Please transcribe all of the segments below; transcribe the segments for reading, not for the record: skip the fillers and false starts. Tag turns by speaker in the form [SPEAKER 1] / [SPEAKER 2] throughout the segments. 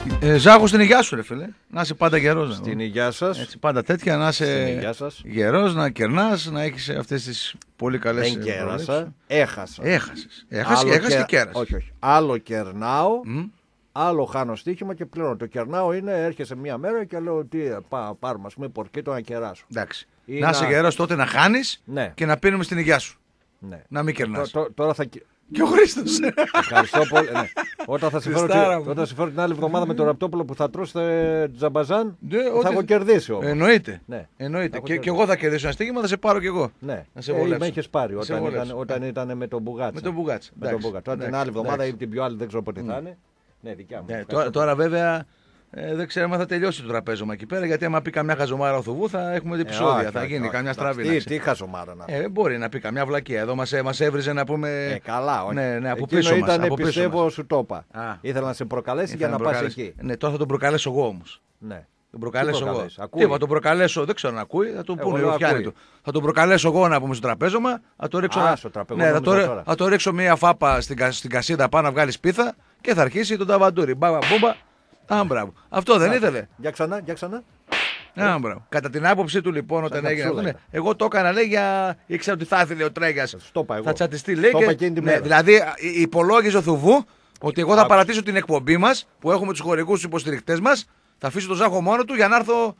[SPEAKER 1] Ζάχο στην υγειά σου, ρε φίλε. Να είσαι πάντα γερός.
[SPEAKER 2] Στην υγειά σας.
[SPEAKER 1] Έτσι, πάντα τέτοια, να είσαι γερός, να κερνάς, να έχεις αυτές τις πολύ καλές.
[SPEAKER 2] Δεν κέρασα. Έχασα.
[SPEAKER 1] Έχασες και κέρασες.
[SPEAKER 2] Όχι. Άλλο κερνάω, άλλο χάνω στοίχημα και πληρώνω. Το κερνάω είναι, έρχεσαι μία μέρα και λέω τι, πάρουμε, ας πούμε, πορκίτο να κεράσω.
[SPEAKER 1] Εντάξει. Να είσαι γερός τότε να χάνεις και να πίνουμε στην υγειά σου.
[SPEAKER 2] Ναι.
[SPEAKER 1] Να μην κερνάς.
[SPEAKER 2] Τώρα θα.
[SPEAKER 1] Και ο Χρήστος.
[SPEAKER 2] Ευχαριστώ πολύ. Ναι. Όταν θα σε φέρω την άλλη εβδομάδα με το ραπτόπουλο που θα τρώσετε τζαμπαζάν, θα έχω κερδίσει όμως.
[SPEAKER 1] Εννοείται.
[SPEAKER 2] Ναι.
[SPEAKER 1] Εννοείται. Και εγώ θα κερδίσω ένα στίγμα, θα σε πάρω κι εγώ.
[SPEAKER 2] Ναι.
[SPEAKER 1] Να σε βολέψω.
[SPEAKER 2] Με είχες πάρει όταν ήταν με τον Μπουγάτσα.
[SPEAKER 1] Με τον Μπουγάτσα.
[SPEAKER 2] Τώρα την άλλη εβδομάδα ή την πιο άλλη δεν ξέρω πότε θα είναι. Ναι, δικιά μου.
[SPEAKER 1] Τώρα βέβαια. Δεν ξέρω αν θα τελειώσει το τραπέζωμα εκεί πέρα, γιατί άμα πει καμιά χαζομάρα ο Θουβού θα έχουμε επεισόδια. Θα γίνει καμιά στραβή.
[SPEAKER 2] Τι χαζομάρα να
[SPEAKER 1] μπορεί να πει καμιά βλακία. Εδώ μας έβριζε να πούμε.
[SPEAKER 2] Καλά, όχι.
[SPEAKER 1] Ναι, από πίσω μας.
[SPEAKER 2] Ήταν, πιστεύω, σου το είπα. Ήθελα να σε προκαλέσει για να πας εκεί.
[SPEAKER 1] Ναι, τώρα θα τον προκαλέσω εγώ όμως.
[SPEAKER 2] Ναι.
[SPEAKER 1] Τον προκαλέσω εγώ. Θα τον προκαλέσω, δεν ξέρω αν ακούει, θα τον πούνε οι οφιάνοι του. Θα τον προκαλέσω εγώ να πούμε στο τραπέζωμα, θα το ρίξω, θα το ρίξω μία φάπα στην κασίδα πάνω να βγάλει σπίθα και θα αρχίσει τον ταβαντούρι. Μπαμπα. Μπράβο. Αυτό δεν ήθελε.
[SPEAKER 2] Για ξανά.
[SPEAKER 1] Κατά την άποψή του λοιπόν, όταν έγινε αυτό, εγώ το έκανα, λέει, για. Ήξερα ότι θα ήθελε ο Τρέγιας. Θα τσατιστεί, λέει. Δηλαδή, υπολόγιζε ο Θουβού ότι εγώ θα παρατήσω την εκπομπή μας που έχουμε τους χωρικούς υποστηρικτές μας. Θα αφήσω τον Ζάχο μόνο του για να έρθω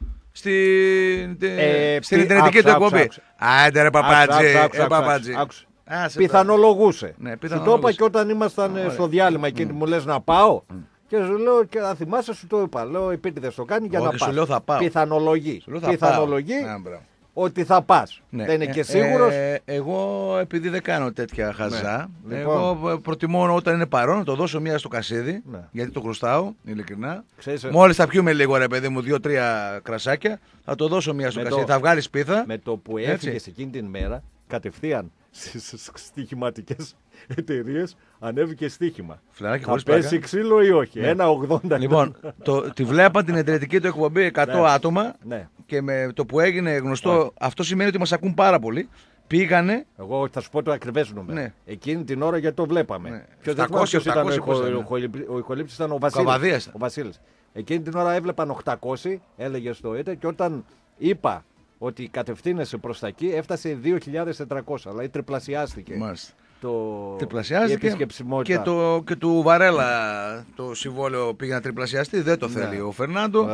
[SPEAKER 1] στην ιντερνετική του εκπομπή. Άντε ρε παπάτζι.
[SPEAKER 2] Πιθανολογούσε. Σου το είπα και όταν ήμασταν στο διάλειμμα εκείνη μου λες να πάω. Και σου λέω, και αν θυμάσαι, σου το είπα. Λέω, επίτηδες το κάνει για να πας. Πιθανολογεί ότι θα πας. Δεν είναι και σίγουρος.
[SPEAKER 1] Εγώ, επειδή δεν κάνω τέτοια χαζά, εγώ προτιμώ όταν είναι παρόν να το δώσω μία στο κασίδι, γιατί το χρωστάω, ειλικρινά. Μόλις θα πιούμε λίγο, ρε παιδί μου, 2-3 κρασάκια, θα το δώσω μία στο κασίδι. Θα βγάλει σπίθα.
[SPEAKER 2] Με το που έφυγες εκείνη την μέρα, κατευθείαν στις στοιχηματικές εταιρείες ανέβηκε στοίχημα. Θα πέσει ξύλο ή όχι. 1,80.
[SPEAKER 1] Λοιπόν, τη βλέπαν την εταιρετική του εκπομπή 100 άτομα και με το που έγινε γνωστό, αυτό σημαίνει ότι μας ακούν πάρα πολύ. Πήγανε.
[SPEAKER 2] Εγώ θα σου πω το ακριβές νούμερο. Εκείνη την ώρα γιατί το βλέπαμε. Ποιος ήταν ο ηχολήπτης, ήταν ο Βασίλης. Εκείνη την ώρα έβλεπαν 800, έλεγε στο ΕΤΕ, και όταν είπα ότι κατευθύνεσαι προς τα εκεί, έφτασε 2.400, δηλαδή τριπλασιάστηκε.
[SPEAKER 1] Τριπλασιάστηκε και του Βαρέλα το συμβόλαιο πήγε να τριπλασιαστεί, δεν το θέλει ο Φερνάντο.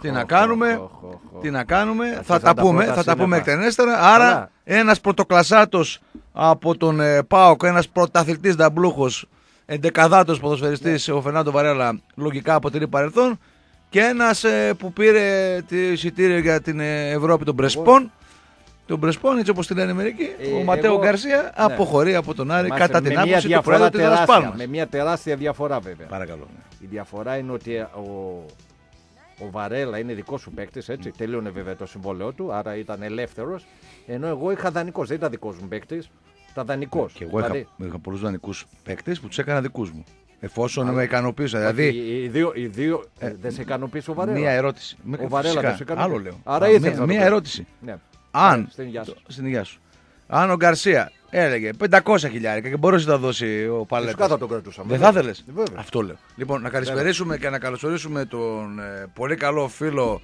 [SPEAKER 1] Τι να κάνουμε, θα τα πούμε εκτενέστερα. Άρα ένας πρωτοκλασσάτος από τον ΠΑΟΚ, ένας πρωταθλητής νταμπλούχος, εντεκαδάτος ποδοσφαιριστής, ο Φερνάντο Βαρέλα, λογικά αποτελεί παρελθόν. Και ένας που πήρε εισιτήριο για την Ευρώπη, τον Μπρεσπόν. Τον Μπρεσπόν, έτσι όπως τη λένε μερικοί, ο Ματέο Γκαρσία αποχωρεί από τον Άρη κατά την άποψη του Πρόεδρου της Las Palmas.
[SPEAKER 2] Με μια τεράστια διαφορά, βέβαια.
[SPEAKER 1] Παρακαλώ.
[SPEAKER 2] Η διαφορά είναι ότι ο Βαρέλα είναι δικό σου παίκτης, έτσι. Τελείωνε βέβαια το συμβόλαιό του, άρα ήταν ελεύθερος. Ενώ εγώ είχα δανεικός, δεν ήταν δικός μου παίκτης, ήταν δανεικός.
[SPEAKER 1] Και εγώ είχα πολλούς δανεικούς παίκτες που τους έκανα δικούς μου. Εφόσον με ικανοποίησα. Δηλαδή.
[SPEAKER 2] Οι δύο δεν σε ικανοποίησε ο Βαρέλα.
[SPEAKER 1] Μία ερώτηση.
[SPEAKER 2] Ο Βαρέλα δεν σε ικανοποίησε.
[SPEAKER 1] Άλλο λέω.
[SPEAKER 2] Άρα ήθελα.
[SPEAKER 1] Μία ερώτηση.
[SPEAKER 2] Ναι.
[SPEAKER 1] Αν. Στην υγεία σου. Αν ο Γκαρσία έλεγε 500 χιλιάρικα και μπορούσε να δώσει ο Παλέτας.
[SPEAKER 2] Φυσικά θα τον κρατούσαμε.
[SPEAKER 1] Δεν θα ήθελες. Αυτό λέω. Λοιπόν, να καλησπερίσουμε και να καλωσορίσουμε τον πολύ καλό φίλο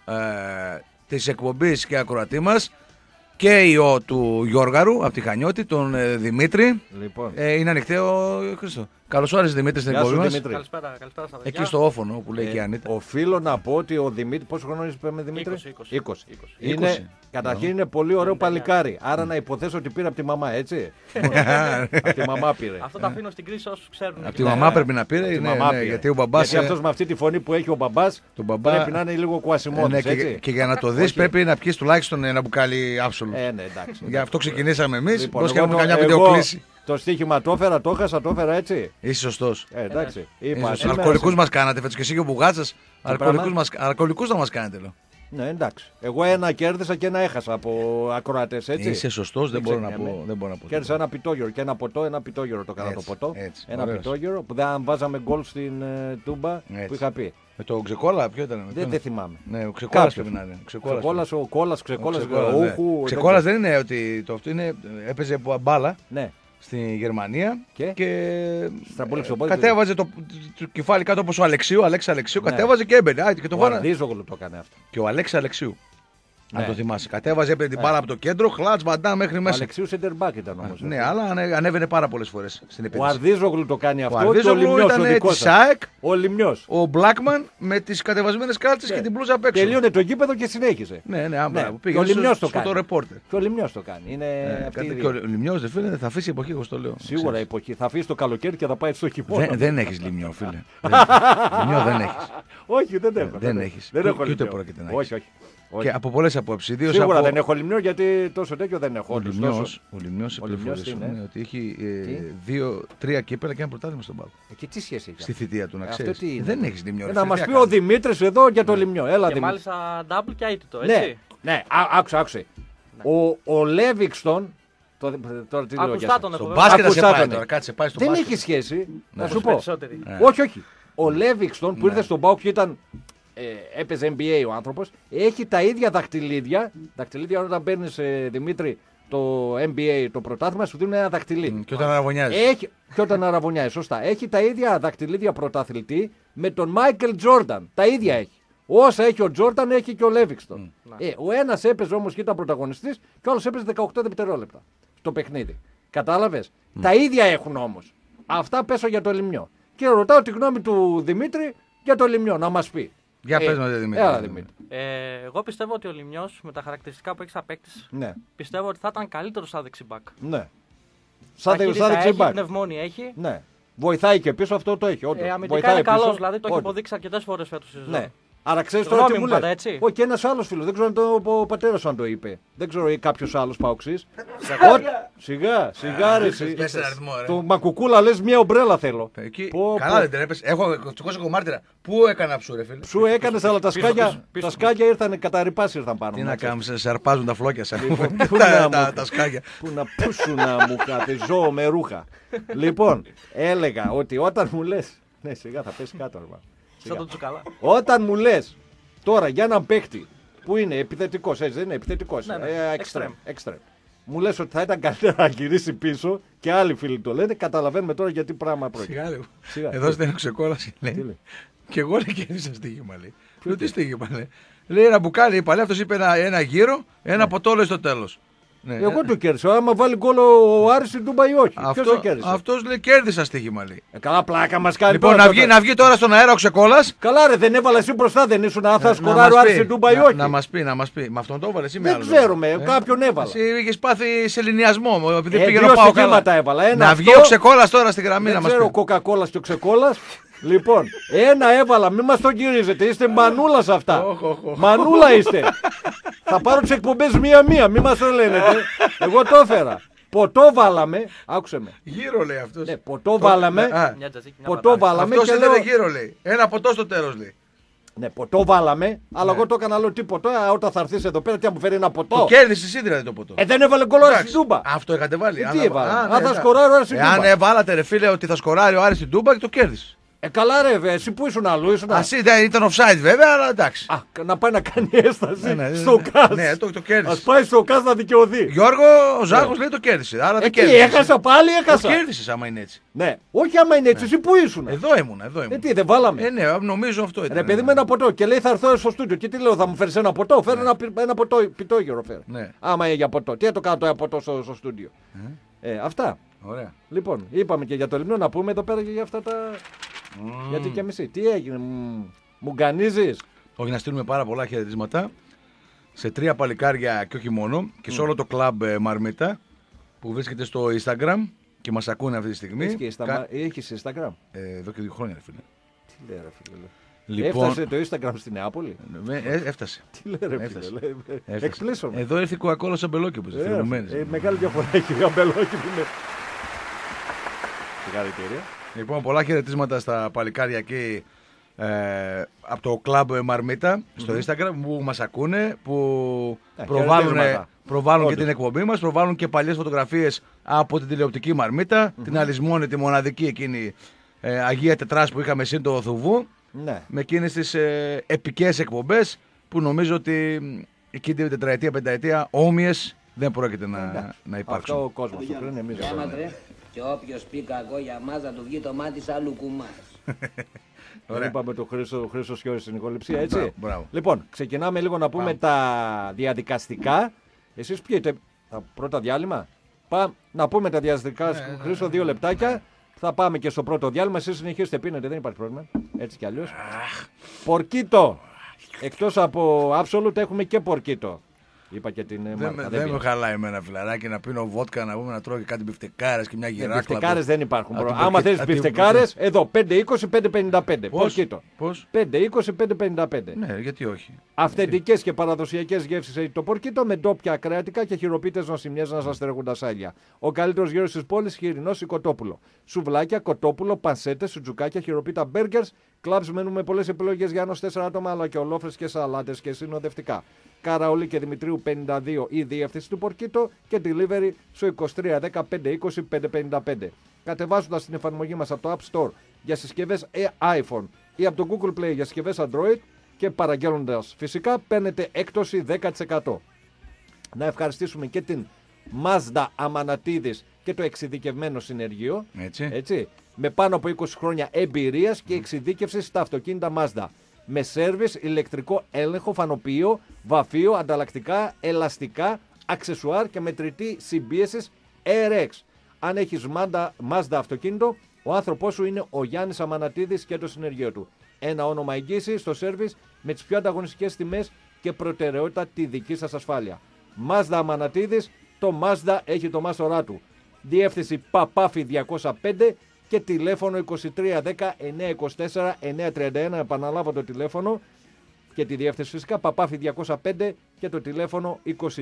[SPEAKER 1] της εκπομπής και ακροατή μας και ιό του Γιώργαρου από τη Χανιώτη, τον Δημήτρη.
[SPEAKER 2] Λοιπόν.
[SPEAKER 1] Είναι ανοιχτό ο Χρήστο. Καλώς όρισες, Δημήτρη, στην εκπομπή μας.
[SPEAKER 3] Καλησπέρα σας.
[SPEAKER 1] Εκεί στο όφωνο που λέει και η Ανίτα.
[SPEAKER 2] Οφείλω να πω ότι ο Δημήτρη, πόσο χρόνο είσαι με Δημήτρη?
[SPEAKER 3] 20.
[SPEAKER 2] Καταρχήν είναι πολύ ωραίο παλικάρι. Άρα να υποθέσω ότι πήρε από τη μαμά, έτσι. Από τη μαμά πήρε.
[SPEAKER 3] Αυτό το αφήνω στην κρίση όσους ξέρουν.
[SPEAKER 1] Από τη μαμά πρέπει να πήρε, γιατί ο μπαμπάς.
[SPEAKER 2] Γιατί αυτός με αυτή τη φωνή που έχει ο μπαμπάς πρέπει να είναι λίγο κουασιμόδης.
[SPEAKER 1] Και για να το δεις πρέπει να πιεις τουλάχιστον ένα μπουκάλι άψολο.
[SPEAKER 2] Ναι, εντάξει.
[SPEAKER 1] Γι' αυτό ξεκινήσαμε εμείς. Πώς και έχουμε καμιά βιντεοκλήση.
[SPEAKER 2] Το στοίχημα το έφερα, το έχασα, το έφερα έτσι.
[SPEAKER 1] Είσαι σωστός.
[SPEAKER 2] Εντάξει.
[SPEAKER 1] Αλκοολικούς μας κάνατε, φέτος και εσύ και ο Μπουγάτσας. Αλκοολικούς θα μας κάνετε, λέω.
[SPEAKER 2] Ναι, εντάξει. Εγώ ένα κέρδισα και ένα έχασα από ακροατές, έτσι.
[SPEAKER 1] Είσαι σωστός, δεν μπορώ να πω.
[SPEAKER 2] Κέρδισα ένα πιτόγυρο και ένα ποτό, ένα πιτόγυρο το έκανα το ποτό. Ένα πιτόγυρο που δεν βάζαμε γκολ στην Τούμπα που είχα πει.
[SPEAKER 1] Με το Ξεκόλα, ποιο ήταν?
[SPEAKER 2] Δεν θυμάμαι.
[SPEAKER 1] Ναι, ο Ξεκόλας πρέπει να είναι.
[SPEAKER 2] Ο Κόλας.
[SPEAKER 1] Ξεκόλας δεν είναι ότι το αυτό είναι. Έπαιζε μπάλα.
[SPEAKER 2] Ναι.
[SPEAKER 1] στη Γερμανία και
[SPEAKER 2] κατέβαζε
[SPEAKER 1] το κεφάλι κάτω όπως ο Αλέξη Αλεξίου, κατέβαζε και έμπαινε.
[SPEAKER 2] Ο Αρδίζογλου το έκανε αυτό.
[SPEAKER 1] Και ο Αλέξη Αλεξίου. Αν το θυμάσαι. Κατέβαζε, έπαιρνε την μπάλα από το κέντρο, χλάτς, μπαντά μέχρι μέσα.
[SPEAKER 2] Ο Αλεξίου σεντερμπάκ ήταν όμως.
[SPEAKER 1] Ναι, αλλά ανέβαινε πάρα πολλές φορές στην επίθεση.
[SPEAKER 2] Ο Αρδίζογλου το κάνει αυτό.
[SPEAKER 1] Ο Αρδίζογλου ήταν τη ΣΑΕΚ,
[SPEAKER 2] ο Λιμνιός.
[SPEAKER 1] Ο Μπλάκμαν με τις κατεβασμένες κάλτσες και την μπλούζα απ' έξω.
[SPEAKER 2] Τελείωνε το γήπεδο και συνέχισε.
[SPEAKER 1] Ναι, πήγε ο Λιμνιός το κάνει.
[SPEAKER 2] Και ο Λιμνιός το κάνει.
[SPEAKER 1] Και ο Λιμνιός δεν φίλε, θα αφήσει εποχή, εγώ το λέω.
[SPEAKER 2] Σίγουρα εποχή. Θα αφήσει το καλοκαίρι και θα πάει στο χειμώνα.
[SPEAKER 1] Δεν έχει Λιμνιό, φίλε. Λιμνιό δεν έχει.
[SPEAKER 2] Όχι, δεν έχω.
[SPEAKER 1] Δεν έχει.
[SPEAKER 2] Και
[SPEAKER 1] ούτε πρόκειται να έχει.
[SPEAKER 2] Όχι.
[SPEAKER 1] Και από πολλές απόψεις.
[SPEAKER 2] Σίγουρα δεν έχω Λιμνιό γιατί τόσο τέτοιο δεν έχω.
[SPEAKER 1] Ο Λιμνιός πληροφορήσαμε ότι έχει 2-3 κύπελα και ένα πρωτάθλημα στον Πάκο.
[SPEAKER 2] Και τι σχέση έχει?
[SPEAKER 1] Στη θητεία του, να ξέρεις. Δεν έχεις Λιμνιό.
[SPEAKER 2] Να μας πει ο Δημήτρης εδώ για το Λιμνιό.
[SPEAKER 3] Και μάλιστα double και αίτητο, έτσι.
[SPEAKER 2] Ναι, άκουσε. Ο Λέβιξτον.
[SPEAKER 3] Ακουστά τον
[SPEAKER 1] έχω.
[SPEAKER 2] Δεν έχει σχέση. Να σου πω. Όχι. Ο Λέβιξτον που ήρθε στον Πάοκ και ήταν. Έπαιζε NBA ο άνθρωπος, έχει τα ίδια δαχτυλίδια. Δαχτυλίδια όταν παίρνεις, Δημήτρη, το NBA, το πρωτάθλημα, σου δίνουν ένα δαχτυλίδι.
[SPEAKER 1] Και όταν αραβωνιάζει.
[SPEAKER 2] Και όταν αραβωνιάζει, σωστά. Έχει τα ίδια δαχτυλίδια πρωταθλητή με τον Μάικλ Τζόρνταν. Τα ίδια έχει. Όσα έχει ο Τζόρνταν, έχει και ο Λέβιξτον. Ο ένας έπαιζε όμως και ήταν πρωταγωνιστής, και ο άλλος έπαιζε 18 δευτερόλεπτα στο παιχνίδι. Κατάλαβες. Τα ίδια έχουν όμως. Αυτά πέσω για το Λιμνιό. Και ρωτάω τη γνώμη του Δημήτρη για το Λιμνιό, να μας πει.
[SPEAKER 1] Για πες μας, Δημήτρη.
[SPEAKER 3] Εγώ πιστεύω ότι ο Λιμνιός με τα χαρακτηριστικά που έχει απέκτηση, πιστεύω ότι θα ήταν καλύτερο σαν δεξιμπάκ.
[SPEAKER 2] Ναι. Σαν δεξιμπάκ.
[SPEAKER 3] Πνευμόνια έχει.
[SPEAKER 2] Ναι. Βοηθάει και πίσω, αυτό το έχει.
[SPEAKER 3] Αμυντικά είναι καλός, δηλαδή το έχει αποδείξει αρκετές φορές φέτος στη σεζόν.
[SPEAKER 2] Άρα ξέρεις τώρα τι μου λες. Όχι, και ένας άλλος φίλος, δεν ξέρω αν ο πατέρας σου αν το είπε. Δεν ξέρω ή κάποιος άλλος παοξής. Σιγά ρε. Το μακουκούλα λες μια ομπρέλα θέλω.
[SPEAKER 1] Καλά δεν τρέπες. Έχω κομμάτια. Πού έκανα ψού ρε φίλε.
[SPEAKER 2] Ψού έκανες, αλλά τα σκάγια ήρθαν, καταρρυπάς ήρθαν πάνω.
[SPEAKER 1] Τι να κάνουμε, σε αρπάζουν τα φλόκια σαν τα σκάγια.
[SPEAKER 2] Πού σου να μου κάτι, ζώο με ρούχα. Λοιπόν, έλεγα ότι όταν μου λες. Ναι, σιγά θα πέσει κάτω.
[SPEAKER 3] Σαν τον Τσουκαλά.
[SPEAKER 2] Όταν μου λες τώρα για έναν παίκτη που είναι επιθετικός, έτσι δεν είναι επιθετικός, extreme. Μου λες ότι θα ήταν καλύτερα να γυρίσει πίσω και άλλοι φίλοι το λένε, καταλαβαίνουμε τώρα γιατί πράγμα πρόκειται.
[SPEAKER 1] Εδώ στην ξεκόλαση λέει. Και εγώ λέει κέρδισα στοίχημα λέει. Λέω τι στοίχημα λέει. Λέει ένα μπουκάλι, είπα, αυτός είπε ένα γύρο, ένα ποτό λέει στο τέλος.
[SPEAKER 2] Ναι. Εγώ το κέρδισα. Άμα βάλει γκολ ο Άρης στην Τούμπα ή όχι.
[SPEAKER 1] Αυτός λέει κέρδισα στοίχημα λέει.
[SPEAKER 2] Καλά πλάκα μας κάνει.
[SPEAKER 1] Λοιπόν, να βγει τώρα στον αέρα ο Ξεκόλας.
[SPEAKER 2] Καλά, ρε, δεν έβαλε εσύ μπροστά, δεν ήσουν αν θα σκοράρει ο Άρης στην Τούμπα ή όχι.
[SPEAKER 1] Να μας πει. Με αυτόν το έβαλε εσύ με άλλο.
[SPEAKER 2] Δεν ξέρουμε, κάποιον έβαλε.
[SPEAKER 1] Εσύ είχες πάθει σε λινιασμό. Επειδή
[SPEAKER 2] πήγαινε πάω καλά.
[SPEAKER 1] Να βγει ο Ξεκόλας τώρα στη γραμμή να μας πει.
[SPEAKER 2] Δεν ξέρω ο Κοκακόλας και ο Ξεκόλας. Λοιπόν, ένα έβαλα, μην μας το γυρίζετε, είστε μανούλα σε αυτά. Μανούλα είστε. Θα πάρω τις εκπομπές μία-μία, μην μας το λένε. Εγώ το έφερα. Ποτό βάλαμε, άκουσε με.
[SPEAKER 1] Γύρω λέει αυτός.
[SPEAKER 2] Ναι, ποτό βάλαμε. Ποτό βάλαμε
[SPEAKER 1] και λέω γύρω λέει. Ένα ποτό στο τέλος λέει.
[SPEAKER 2] Ναι, ποτό βάλαμε, αλλά εγώ το έκανα, λέω τι ποτό, όταν θα έρθεις εδώ πέρα, τι μου φέρει ένα ποτό.
[SPEAKER 1] Το κέρδισε εσύ δηλαδή το ποτό.
[SPEAKER 2] Δεν έβαλε γκολ στην Τούμπα.
[SPEAKER 1] Αυτό είχατε βάλει.
[SPEAKER 2] Τι έβαλε. Αν θα σκοράρει ο Άρης στην Τούμπα.
[SPEAKER 1] Αν βάλατε ρε φίλε ότι θα σκοράρει ο Άρης στην Τούμπα και το κέρδισε.
[SPEAKER 2] Καλά ρε, εσύ που ήσουν αλλού, ήσουν.
[SPEAKER 1] Εσύ ήταν offside βέβαια, αλλά εντάξει.
[SPEAKER 2] Να πάει να κάνει έσταση στο ΚΑΣ.
[SPEAKER 1] Ναι, το κέρδισε.
[SPEAKER 2] Ας πάει στο ΚΑΣ να δικαιωθεί.
[SPEAKER 1] Γιώργο, ο Ζάκος λέει το κέρδισε. Άρα δεν
[SPEAKER 2] κέρδισε. Έχασα πάλι, έχασα.
[SPEAKER 1] Το κέρδισε άμα είναι έτσι.
[SPEAKER 2] Ναι, όχι άμα είναι έτσι, εσύ που ήσουν.
[SPEAKER 1] Εδώ ήμουν.
[SPEAKER 2] Τι, δεν βάλαμε.
[SPEAKER 1] Ναι, νομίζω αυτό ήταν.
[SPEAKER 2] Ρε παιδί με ένα ποτό και λέει θα έρθω στο στούντιο. Και τι λέω, θα μου φέρει ένα ποτό. Φέρω ένα ποτό, πιτόγυρο φέρω. Άμα είναι για ποτό. Τι θα το κάνω το ποτό στο στούντιο. Αυτά.
[SPEAKER 1] Ωραία.
[SPEAKER 2] Λοιπόν, είπαμε και για το Λιμνό να πούμε εδώ πέρα και για αυτά τα. Γιατί και μισή. Τι έγινε, μου γκανίζεις.
[SPEAKER 1] Όχι, να στείλουμε πάρα πολλά χαιρετίσματα σε 3 παλικάρια και όχι μόνο και σε όλο το κλαμπ Μαρμίτα που βρίσκεται στο Instagram και μας ακούνε αυτή τη στιγμή.
[SPEAKER 2] Έχεις Instagram?
[SPEAKER 1] Εδώ και 2 χρόνια, φίλε.
[SPEAKER 2] Τι λέει, ρε φίλε.
[SPEAKER 1] Λοιπόν...
[SPEAKER 2] Έφτασε το Instagram στη Νεάπολη.
[SPEAKER 1] Έφτασε.
[SPEAKER 2] Τι λέει, ρε φίλε. Εκπλήσωμαι.
[SPEAKER 1] Εδώ ήρθε η Coca-Cola σε αμπελόκηπος.
[SPEAKER 2] Μεγάλη διαφορά έχει η αμπελόκηπη. Συγχαρητήρια.
[SPEAKER 1] Λοιπόν, πολλά χαιρετίσματα στα παλικάρια εκεί από το κλαμπ Μαρμίτα στο Instagram που μας ακούνε, που προβάλλουν και την εκπομπή μας, προβάλλουν και παλιές φωτογραφίες από την τηλεοπτική Μαρμίτα, την Αλυσμόνη, τη μοναδική εκείνη Αγία Τετράς που είχαμε σύν το Θουβού, με εκείνες τις επικές εκπομπές που νομίζω ότι εκείνη την τετραετία, πενταετία όμοιες δεν πρόκειται να υπάρξουν.
[SPEAKER 2] Αυτό ο κόσμος το κρίνει, εμείς
[SPEAKER 4] και όποιος πει κακό για μας θα του βγει το μάτι σαν λουκουμάς.
[SPEAKER 2] Ωραία. Είπαμε το Χρήστο Σιώρη στην ηχοληψία, έτσι. Μπράβο. Λοιπόν, ξεκινάμε λίγο να πούμε τα διαδικαστικά. Εσείς πιείτε πρώτα διάλειμμα. Να πούμε τα διαδικαστικά, Χρήστο, 2 λεπτάκια. Θα πάμε και στο πρώτο διάλειμμα. Εσείς συνεχίστε, πίνετε, δεν υπάρχει πρόβλημα. Έτσι κι αλλιώς. Πορκίτο. Εκτός από Absolute έχουμε και πορκίτο. Είπα και την μάρκα.
[SPEAKER 1] Δεν με χαλάει εμένα, φιλαράκι, να πίνω βότκα, να πούμε να τρώω και κάτι μπιφτεκάρες και μια γυράκλα.
[SPEAKER 2] Μπιφτεκάρες δεν υπάρχουν. Άμα θέλεις μπιφτεκάρες, εδώ 5-20-5-55. Πορκίτο.
[SPEAKER 1] Πώς?
[SPEAKER 2] 5-20-5-55.
[SPEAKER 1] Ναι, γιατί όχι.
[SPEAKER 2] Αυθεντικές και παραδοσιακές γεύσεις έχει το πορκίτο με ντόπια κρεατικά και χειροποίητες νοσημιές να σας στερεγούν τα σάλια. Ο καλύτερος γύρος της πόλης, χοιρινός ή κοτόπουλο. Σουβλάκια, κοτόπουλο, πανσέτες, σουτζουκάκια, χειροποίητα μπέργκερς, κλαμπς μενού με πολλές επιλογές για 1-4 άτομα, αλλά και ολόφρες σαλάτες και συνοδευτικά. Καραολί και Δημητρίου 52 η διεύθυνση του Πορκίτο και delivery στο 2310-520-555. Κατεβάζοντας την εφαρμογή μας από το App Store για συσκευές iPhone ή από το Google Play για συσκευές Android και παραγγέλνοντας φυσικά παίρνετε έκπτωση 10%. Να ευχαριστήσουμε και την Mazda Αμανατίδης και το εξειδικευμένο συνεργείο. Έτσι, με πάνω από 20 χρόνια εμπειρίας και εξειδίκευση στα αυτοκίνητα Mazda. Με σέρβις, ηλεκτρικό έλεγχο, φανοποιείο, βαφείο, ανταλλακτικά, ελαστικά, αξεσουάρ και μετρητή συμπίεσης RX. Αν έχεις Mazda αυτοκίνητο, ο άνθρωπός σου είναι ο Γιάννης Αμανατίδης και το συνεργείο του. Ένα όνομα εγγύηση στο σέρβις με τις πιο ανταγωνιστικές τιμές και προτεραιότητα τη δική σας ασφάλεια. Mazda Αμανατίδης, το Mazda έχει το μάστορά του. Διεύθυνση Παπάφη 205 και τηλέφωνο 2310-924-931. Επαναλάβω το τηλέφωνο και τη διεύθυνση φυσικά Παπάφη 205 και το τηλέφωνο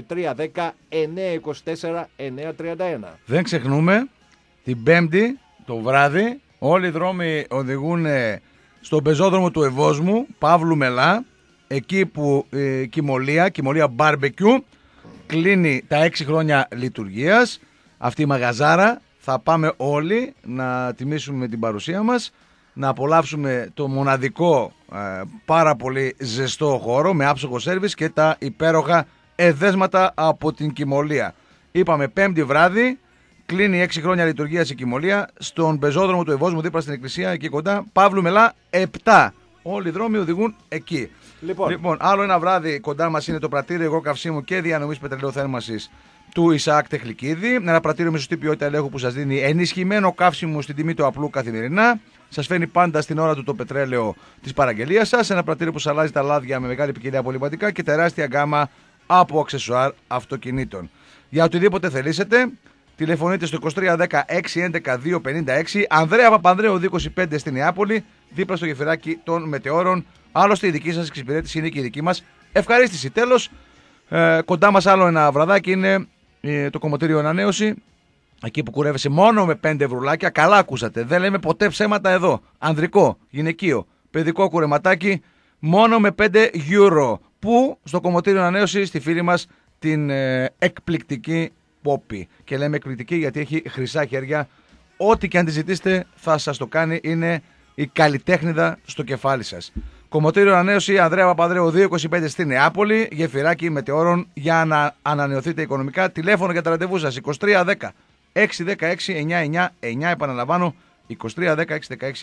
[SPEAKER 2] 2310-924-931.
[SPEAKER 1] Δεν ξεχνούμε, την Πέμπτη το βράδυ όλοι οι δρόμοι οδηγούν στον πεζόδρομο του Ευόσμου, Παύλου Μελά, εκεί που Κιμωλία Barbecue κλείνει τα 6 χρόνια λειτουργίας. Αυτή η μαγαζάρα θα πάμε όλοι να τιμήσουμε την παρουσία μας, να απολαύσουμε το μοναδικό πάρα πολύ ζεστό χώρο με άψογο σέρβις και τα υπέροχα εδέσματα από την Κιμωλία. Είπαμε Πέμπτη βράδυ, κλείνει 6 χρόνια λειτουργίας η Κιμωλία στον πεζόδρομο του Ευόσμου δίπλα στην εκκλησία εκεί κοντά, Παύλου Μελά 7. Όλοι οι δρόμοι οδηγούν εκεί. Λοιπόν, άλλο ένα βράδυ κοντά μας είναι το πρατήριο υγρό καυσίμου και διανομής πετρελαίου θέρμανσης του Ισαάκ Τεχλικίδη. Ένα πρατήριο με σωστή ποιότητα ελέγχου που σας δίνει ενισχυμένο καύσιμο στην τιμή του απλού καθημερινά. Σας φέρνει πάντα στην ώρα του το πετρέλαιο της παραγγελίας σας. Ένα πρατήριο που σας αλλάζει τα λάδια με μεγάλη ποικιλία απολυμματικά και τεράστια γκάμα από αξεσουάρ αυτοκινήτων. Για οτιδήποτε θελήσετε, τηλεφωνείτε στο 2310 611 256. Ανδρέα Παπανδρέου 25 στην Νεάπολη, δίπλα στο γεφυράκι των Μετεώρων. Άλλωστε η δική σας εξυπηρέτηση είναι και η δική μας ευχαρίστηση. Τέλος, κοντά μας άλλο ένα βραδάκι είναι το κομμωτήριο Ανανέωση. Εκεί που κουρεύεσαι μόνο με 5 ευρουλάκια. Καλά ακούσατε, δεν λέμε ποτέ ψέματα εδώ. Ανδρικό, γυναικείο, παιδικό κουρεματάκι μόνο με 5 euro. Που στο κομμωτήριο Ανανέωση στη φίλη μας την εκπληκτική Πόπη. Και λέμε εκπληκτική γιατί έχει χρυσά χέρια. Ό,τι και αν τη ζητήσετε θα σας το κάνει. Είναι η καλλιτέχνηδα στο κεφάλι σας. Κομμωτήριο Ανανέωση Ανδρέα Παπανδρέου 225 στη Νεάπολη. Γεφυράκι Μετεώρων για να ανανεωθείτε οικονομικά. Τηλέφωνο για τα ραντεβού σας 2310 616 999. Επαναλαμβάνω 2310 616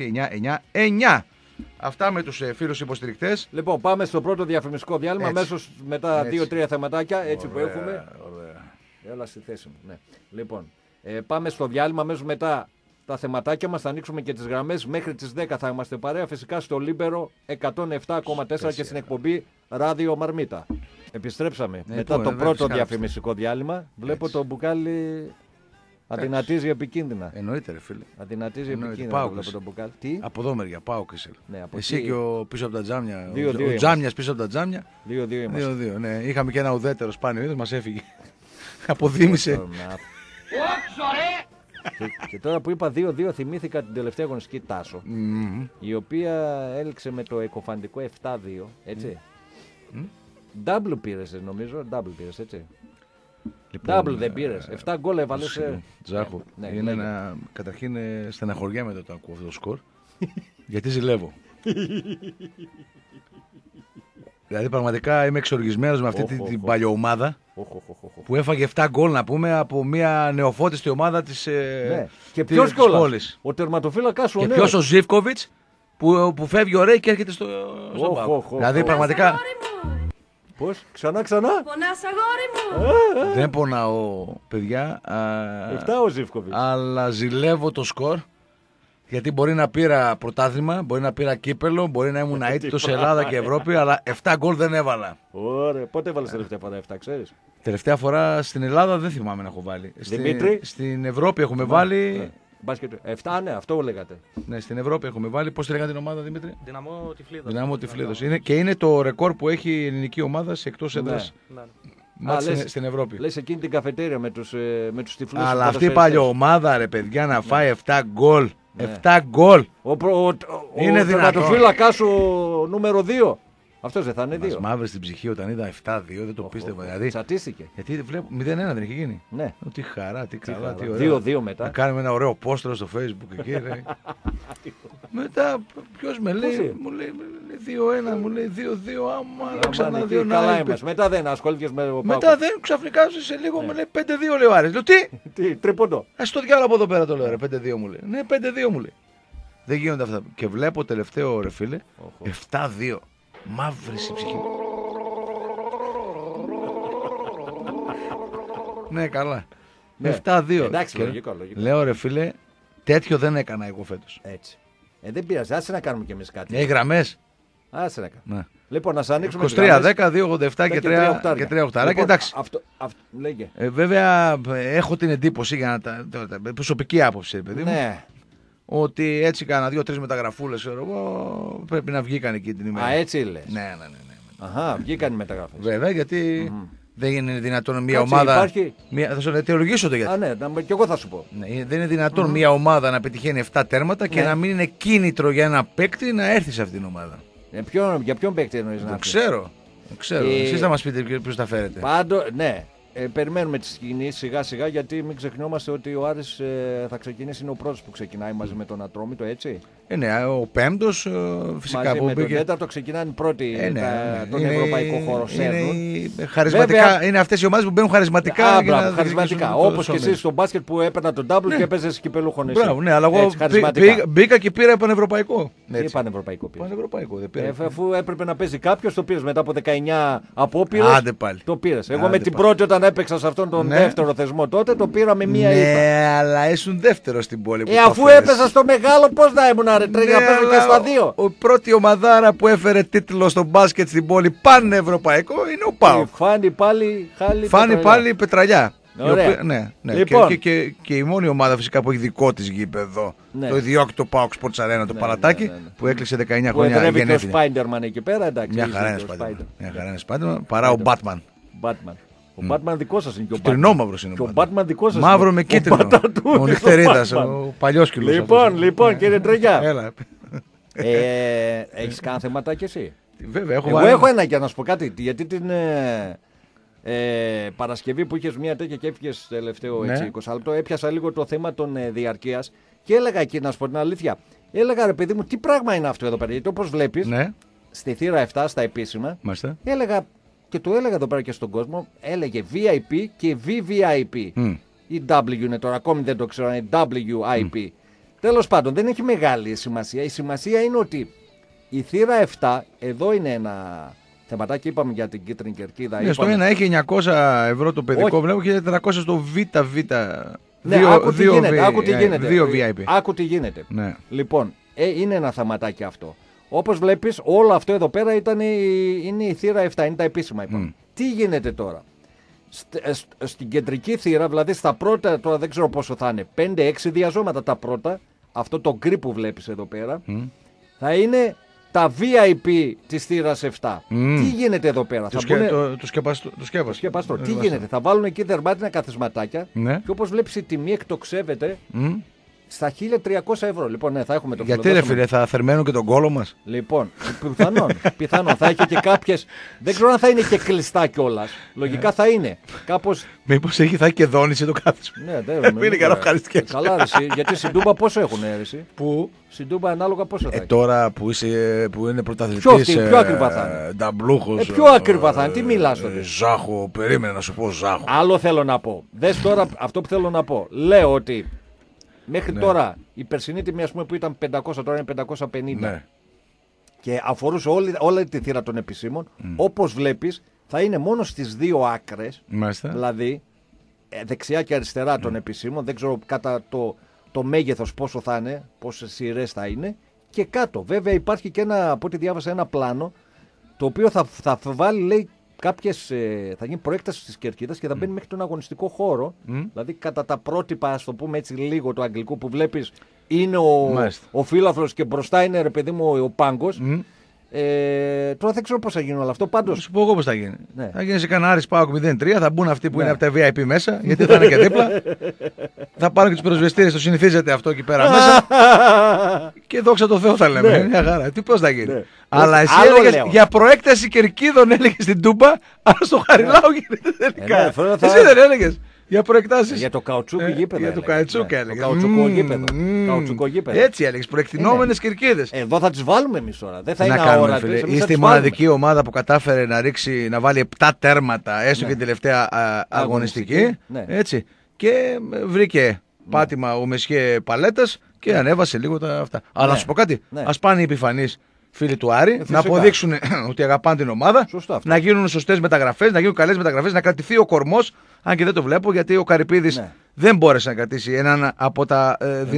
[SPEAKER 1] 999. Αυτά με τους φίλους υποστηρικτές.
[SPEAKER 2] Λοιπόν, πάμε στο πρώτο διαφημιστικό διάλειμμα. Αμέσως μετά 2-3 θεματάκια. Έτσι που έχουμε. Έλα στη θέση μου. Ναι. Λοιπόν, πάμε στο διάλειμμα. Αμέσως μετά τα θεματάκια μας. Θα ανοίξουμε και τις γραμμές. Μέχρι τις 10 θα είμαστε παρέα. Φυσικά στο Λίμπερο 107,4 και στην εκπομπή Ράδιο Μαρμίτα. Επιστρέψαμε μετά το πρώτο διαφημιστικό διάλειμμα. Βλέπω το μπουκάλι. Αδυνατίζει επικίνδυνα.
[SPEAKER 1] Εννοείται, ρε φίλε.
[SPEAKER 2] Αδυνατίζει επικίνδυνα.
[SPEAKER 1] Βλέπω
[SPEAKER 2] το μπουκάλι. Τι?
[SPEAKER 1] Από εδώ μεριά, πάω και εσύ.
[SPEAKER 2] Ναι,
[SPEAKER 1] εσύ και ο πίσω από τα τζάμια.
[SPEAKER 2] 2-2
[SPEAKER 1] ο Τζάμιας πίσω από τα τζάμια.
[SPEAKER 2] 2-2 είμαστε.
[SPEAKER 1] 2-2, ναι. Είχαμε και ένα ουδέτερο σπάνιο είδος, μας έφυγε. Αποδίμησε.
[SPEAKER 2] Και τώρα που είπα 2-2, θυμήθηκα την τελευταία αγωνιστική Τάσο. Η οποία έληξε με το εκοφαντικό 7-2. Έτσι. Double πήρες, νομίζω. Double πήρες, έτσι.
[SPEAKER 1] Λοιπόν,
[SPEAKER 2] Double δεν πήρες. 7 γκολ έβαλες.
[SPEAKER 1] Τζάχο. Καταρχήν στεναχωριέμαι όταν ακούω αυτό το σκορ. Γιατί ζηλεύω. Δηλαδή πραγματικά είμαι εξοργισμένος με αυτή την παλιωομάδα. Που έφαγε 7 γκολ να πούμε από μια νεοφώτιστη ομάδα της
[SPEAKER 2] και ποιος πόλης. Ο τερματοφύλακας ο νέος.
[SPEAKER 1] Και ποιος ο Ζίβκοβιτς που φεύγει ο Ρέι και έρχεται στο πάγκο. Δηλαδή πραγματικά...
[SPEAKER 2] Πώς, ξανά. Πονάς
[SPEAKER 1] αγόρι μου. Δεν πονάω παιδιά.
[SPEAKER 2] 7 ο Ζίβκοβιτς.
[SPEAKER 1] Αλλά ζηλεύω το σκορ. Γιατί μπορεί να πήρα πρωτάθλημα, μπορεί να πήρα κύπελο, μπορεί να ήμουν αίτητος σε Ελλάδα και Ευρώπη, αλλά 7 γκολ δεν έβαλα.
[SPEAKER 2] Ωραία, πότε έβαλες τελευταία φορά 7, ξέρεις?
[SPEAKER 1] Τελευταία φορά στην Ελλάδα δεν θυμάμαι να έχω βάλει.
[SPEAKER 2] Δημήτρη.
[SPEAKER 1] Στην Ευρώπη έχουμε βάλει.
[SPEAKER 2] Μπάσκετ. 7, ναι, αυτό λέγατε.
[SPEAKER 1] Ναι, στην Ευρώπη έχουμε βάλει. Πώς τη λέγατε την ομάδα, Δημήτρη?
[SPEAKER 3] Δυναμό
[SPEAKER 1] Τυφλίδος. Και είναι το ρεκόρ που έχει η ελληνική ομάδα σε εκτός έδρας. Στην Ευρώπη.
[SPEAKER 2] Λες εκείνη την καφετέρια με τους τυφλούς.
[SPEAKER 1] Αλλά αυτή η παλιωμάδα, ρε παιδιά, να φάει 7 γκολ. 7 γκολ.
[SPEAKER 2] Είναι δυνατόν. Το φύλακα σου νούμερο 2. Αυτός δεν θα είναι 2.
[SPEAKER 1] Μας μαύρε στην ψυχή όταν είδα 7-2, δεν το πίστευα. Δηλαδή,
[SPEAKER 2] τσατίστηκε.
[SPEAKER 1] Γιατί βλέπω 0-1 δεν έχει γίνει.
[SPEAKER 2] Ναι.
[SPEAKER 1] Τι χαρά, τι καλά, τι ωραία.
[SPEAKER 2] 2-2 μετά.
[SPEAKER 1] Να κάνουμε ένα ωραίο πόστρο στο Facebook εκεί. Ρε. Μετά ποιος με λέει, μου λέει 2-1, μου λέει 2-2, άμα ξανά 2-1.
[SPEAKER 2] Καλά είμαστε. Μετά δεν ασχολήθηκες με το
[SPEAKER 1] μετά δεν, ξαφνικά σε λίγο με λέει 5-2 λέει ο Άρης. Λέω
[SPEAKER 2] τι, τρίποντο.
[SPEAKER 1] Στο διάλογο από εδώ πέρα το λέω, ρε 5-2 μου λέει. Ναι, 5-2 μου λέει. Δεν γίνονται αυτά. Και βλέπω τελευταίο ρε φίλε 7-2. Μαύρη η ψυχή μου. Ναι, καλά. 7-2.
[SPEAKER 2] Εντάξει, λογικό.
[SPEAKER 1] Λέω ρε φίλε, τέτοιο δεν έκανα εγώ φέτος.
[SPEAKER 2] Έτσι. Δεν πειράζει, άσε να κάνουμε κι εμείς κάτι.
[SPEAKER 1] Γραμμές.
[SPEAKER 2] Άσε να κάνουμε.
[SPEAKER 1] Ναι.
[SPEAKER 2] Λοιπόν, να σας ανοίξουμε
[SPEAKER 1] 23, 10, 2,87 και 3 οχτάρα.
[SPEAKER 2] Λοιπόν,
[SPEAKER 1] εντάξει.
[SPEAKER 2] Λέγε.
[SPEAKER 1] Βέβαια, έχω την εντύπωση για να προσωπική άποψη, παιδί μου.
[SPEAKER 2] Ναι.
[SPEAKER 1] Ότι έτσι κάνα 2-3 μεταγραφούλες, πρέπει να βγήκαν εκεί την ημέρα.
[SPEAKER 2] Α, έτσι λες.
[SPEAKER 1] Ναι.
[SPEAKER 2] Αχα, βγήκαν οι μεταγραφές.
[SPEAKER 1] Βέβαια, γιατί δεν είναι δυνατόν μια ομάδα.
[SPEAKER 2] Υπάρχει...
[SPEAKER 1] Θα σου αιτιολογήσω το γιατί.
[SPEAKER 2] Α, ναι, και εγώ θα σου πω.
[SPEAKER 1] Ναι, δεν είναι δυνατόν μια ομάδα να πετυχαίνει 7 τέρματα και να μην είναι κίνητρο για ένα παίκτη να έρθει σε αυτήν την ομάδα.
[SPEAKER 2] Για ποιον παίκτη εννοείς να έρθει?
[SPEAKER 1] Ξέρω. Εσείς θα μας πείτε ποιος τα φέρετε.
[SPEAKER 2] Ναι. Περιμένουμε τις κινήσεις σιγά σιγά, γιατί μην ξεχνιόμαστε ότι ο Άρης θα ξεκινήσει, είναι ο πρώτος που ξεκινάει μαζί με τον Ατρόμητο, έτσι.
[SPEAKER 1] Ναι, ο πέμπτος φυσικά.
[SPEAKER 2] Μαζί με τον τέταρτο ξεκινάνε πρώτοι τον ευρωπαϊκό χώρο.
[SPEAKER 1] Είναι αυτές οι ομάδες που μπαίνουν χαρισματικά.
[SPEAKER 2] Χαρισματικά. Όπως και εσύ στο μπάσκετ που έπαιρνα τον double και έπαιζες κυπελούχο εσύ.
[SPEAKER 1] Ναι, αλλά εγώ μπήκα και πήρα πανευρωπαϊκό.
[SPEAKER 2] Τι πανευρωπαϊκό πήρε?
[SPEAKER 1] Πανευρωπαϊκό δεν πήρα.
[SPEAKER 2] Αφού έπρεπε να παίζει κάποιος, το πήρες μετά από 19 απόπειρες. Το πήρες. Εγώ με την πρώτη όταν έπαιξα σε αυτόν τον δεύτερο θεσμό τότε, το πήρα με μία ήττα.
[SPEAKER 1] Ναι, αλλά ήσουν δεύτερο στην πόλη.
[SPEAKER 2] Αφού έπαιζα στο μεγάλο, πώς να ήμουν να παίζω και στα δύο.
[SPEAKER 1] Η πρώτη ομαδάρα που έφερε τίτλο στο μπάσκετ στην πόλη πανευρωπαϊκό είναι ο ΠΑΟΚ.
[SPEAKER 2] Φάνη
[SPEAKER 1] πάλι Πετραλιά.
[SPEAKER 2] Ωραία.
[SPEAKER 1] Ναι.
[SPEAKER 2] Λοιπόν.
[SPEAKER 1] Και η μόνη ομάδα φυσικά που έχει δικό της γήπεδο. Το ιδιόκτητο ΠΑΟΚ Sports Arena, το Παλατάκι, που έκλεισε 19 χρόνια.
[SPEAKER 2] Που εδρεύει και ο Spider-Man εκεί πέρα, εντάξει.
[SPEAKER 1] Μια χαρά είναι Spider-Man. Παρά ο Batman.
[SPEAKER 2] Ο Batman δικό σας είναι και ο Batman.
[SPEAKER 1] Τρινόμαυρος είναι.
[SPEAKER 2] Και ο Batman δικό σας.
[SPEAKER 1] Μαύρο με κίτρινο. Ο Νυχτερίδας, ο παλιόσκυλος.
[SPEAKER 2] Λοιπόν, κύριε Τρεγιά.
[SPEAKER 1] Έλα.
[SPEAKER 2] Έχεις κάνει θεματάκι εσύ?
[SPEAKER 1] Βέβαια,
[SPEAKER 2] εγώ έχω ένα για να σου πω κάτι. Γιατί την Παρασκευή που είχες μια τέτοια και έφυγες τελευταίο 20 λεπτό, έπιασα λίγο το θέμα των διαρκείας και έλεγα εκεί, να σου πω την αλήθεια, έλεγα ρε παιδί μου, τι πράγμα είναι αυτό εδώ πέρα? Γιατί όπως βλέπεις, στη θύρα 7 στα επίσημα, έλεγα. Και το έλεγα εδώ πέρα και στον κόσμο, έλεγε VIP και VVIP. Η W είναι τώρα, ακόμη δεν το ξέρω, είναι WIP. Τέλος πάντων, δεν έχει μεγάλη σημασία. Η σημασία είναι ότι η θύρα 7, εδώ είναι ένα θεματάκι, είπαμε για την κίτρινη κερκίδα.
[SPEAKER 1] Ναι, στο ένα έχει 900 ευρώ το παιδικό, βλέπω, και 400 στο VV.
[SPEAKER 2] Ναι, άκου τι γίνεται.
[SPEAKER 1] Ναι.
[SPEAKER 2] Λοιπόν, είναι ένα θεματάκι αυτό. Όπως βλέπεις, όλο αυτό εδώ πέρα είναι η θύρα 7, είναι τα επίσημα. Τι γίνεται τώρα? Στην κεντρική θύρα, δηλαδή στα πρώτα, τώρα δεν ξέρω πόσο θα είναι, 5-6 διαζώματα τα πρώτα, αυτό το γκρι που βλέπεις εδώ πέρα, θα είναι τα VIP της θύρας 7. Τι γίνεται εδώ πέρα?
[SPEAKER 1] Το σκεπαστό.
[SPEAKER 2] Τι γίνεται? Θα βάλουν εκεί δερμάτινα καθισματάκια και όπως βλέπεις η τιμή εκτοξεύεται. Στα 1.300 ευρώ. Λοιπόν, ναι, θα έχουμε το
[SPEAKER 1] γιατί ρε φίλε, θα θερμαίνουν και τον κόλο μας.
[SPEAKER 2] Λοιπόν, πιθανόν. Θα έχει και κάποιες. Δεν ξέρω αν θα είναι και κλειστά κιόλας. Λογικά θα είναι. Κάπως.
[SPEAKER 1] Μήπως θα έχει και δόνηση το κάθισμα.
[SPEAKER 2] Ναι, δεν είναι καλά ευχαριστικές. Καλά, γιατί στην Τούμπα πόσο έχουν έρεση.
[SPEAKER 1] Πού?
[SPEAKER 2] Στην Τούμπα ανάλογα πόσο θα έχει.
[SPEAKER 1] Τώρα που είναι πρωταθλητής.
[SPEAKER 2] Πιο ακριβά θα είναι.
[SPEAKER 1] Νταμπλούχος.
[SPEAKER 2] Πιο ακριβά θα είναι. Τι μιλάς τώρα.
[SPEAKER 1] Ζάχο, περίμενε να σου πω Ζάχο.
[SPEAKER 2] Άλλο θέλω να πω. Δες τώρα αυτό που θέλω να πω. Λέω ότι. Μέχρι τώρα η περσινή τιμή που ήταν 500, τώρα είναι 550.
[SPEAKER 1] Ναι.
[SPEAKER 2] Και αφορούσε όλη τη θύρα των επισήμων. Όπως βλέπεις, θα είναι μόνο στις δύο άκρες.
[SPEAKER 1] Μάλιστα.
[SPEAKER 2] Δηλαδή, δεξιά και αριστερά των επισήμων. Δεν ξέρω κατά το μέγεθος πόσο θα είναι, πόσες σειρές θα είναι. Και κάτω. Βέβαια, υπάρχει και από ό,τι διάβασα, ένα πλάνο το οποίο θα βάλει, λέει, θα γίνει προέκταση της κερκίδας και θα μπαίνει μέχρι τον αγωνιστικό χώρο. Δηλαδή κατά τα πρότυπα, ας το πούμε έτσι λίγο του αγγλικού που βλέπεις, είναι ο φύλαθρος και μπροστά είναι, ρε παιδί μου, ο πάγκος. Τώρα δεν ξέρω πώς θα γίνει όλο αυτό. Πάντως.
[SPEAKER 1] Θα σου πω εγώ πώς θα γίνει. Ναι. Θα γίνει σε κανένα Άρης ΠΑΟΚ 0-3, θα μπουν αυτοί που είναι από τα VIP μέσα, γιατί θα είναι και δίπλα. Θα πάρουν και τους πυροσβεστήρες, το συνηθίζεται αυτό εκεί πέρα μέσα. Και δόξα τω Θεώ θα λέμε. Μια χαρά. Τι πώς θα γίνει. Ναι. Αλλά εσύ έλεγες για προέκταση κερκίδων, έλεγες στην Τούμπα, αλλά στο Χαριλάου γίνεται τελικά. Εσύ δεν έλεγες. Για προεκτάσεις.
[SPEAKER 2] Για το καουτσούκι γήπεδο.
[SPEAKER 1] Για το καουτσούκι έλεγες.
[SPEAKER 2] Καουτσούκο γήπεδο.
[SPEAKER 1] Έτσι έλεγες. Προεκτηνόμενες κερκίδες.
[SPEAKER 2] Εδώ θα τις βάλουμε εμείς τώρα. Δεν θα είναι αόρατες.
[SPEAKER 1] Είστε η μοναδική ομάδα που κατάφερε να βάλει 7 τέρματα έστω και την τελευταία αγωνιστική. Έτσι. Και βρήκε πάτημα ο Μεσχέ Παλέτας και ανέβασε λίγο τα αυτά. Αλλά να σου πω κάτι. Ας πάνε οι επιφανείς φίλοι του Άρη να αποδείξουν ότι αγαπάνε την ομάδα, να γίνουν σωστές μεταγραφές, να γίνουν καλές μεταγραφές, να κρατηθεί ο κορμός. Αν και δεν το βλέπω, γιατί ο Καρυπίδης δεν μπόρεσε να κρατήσει έναν από τα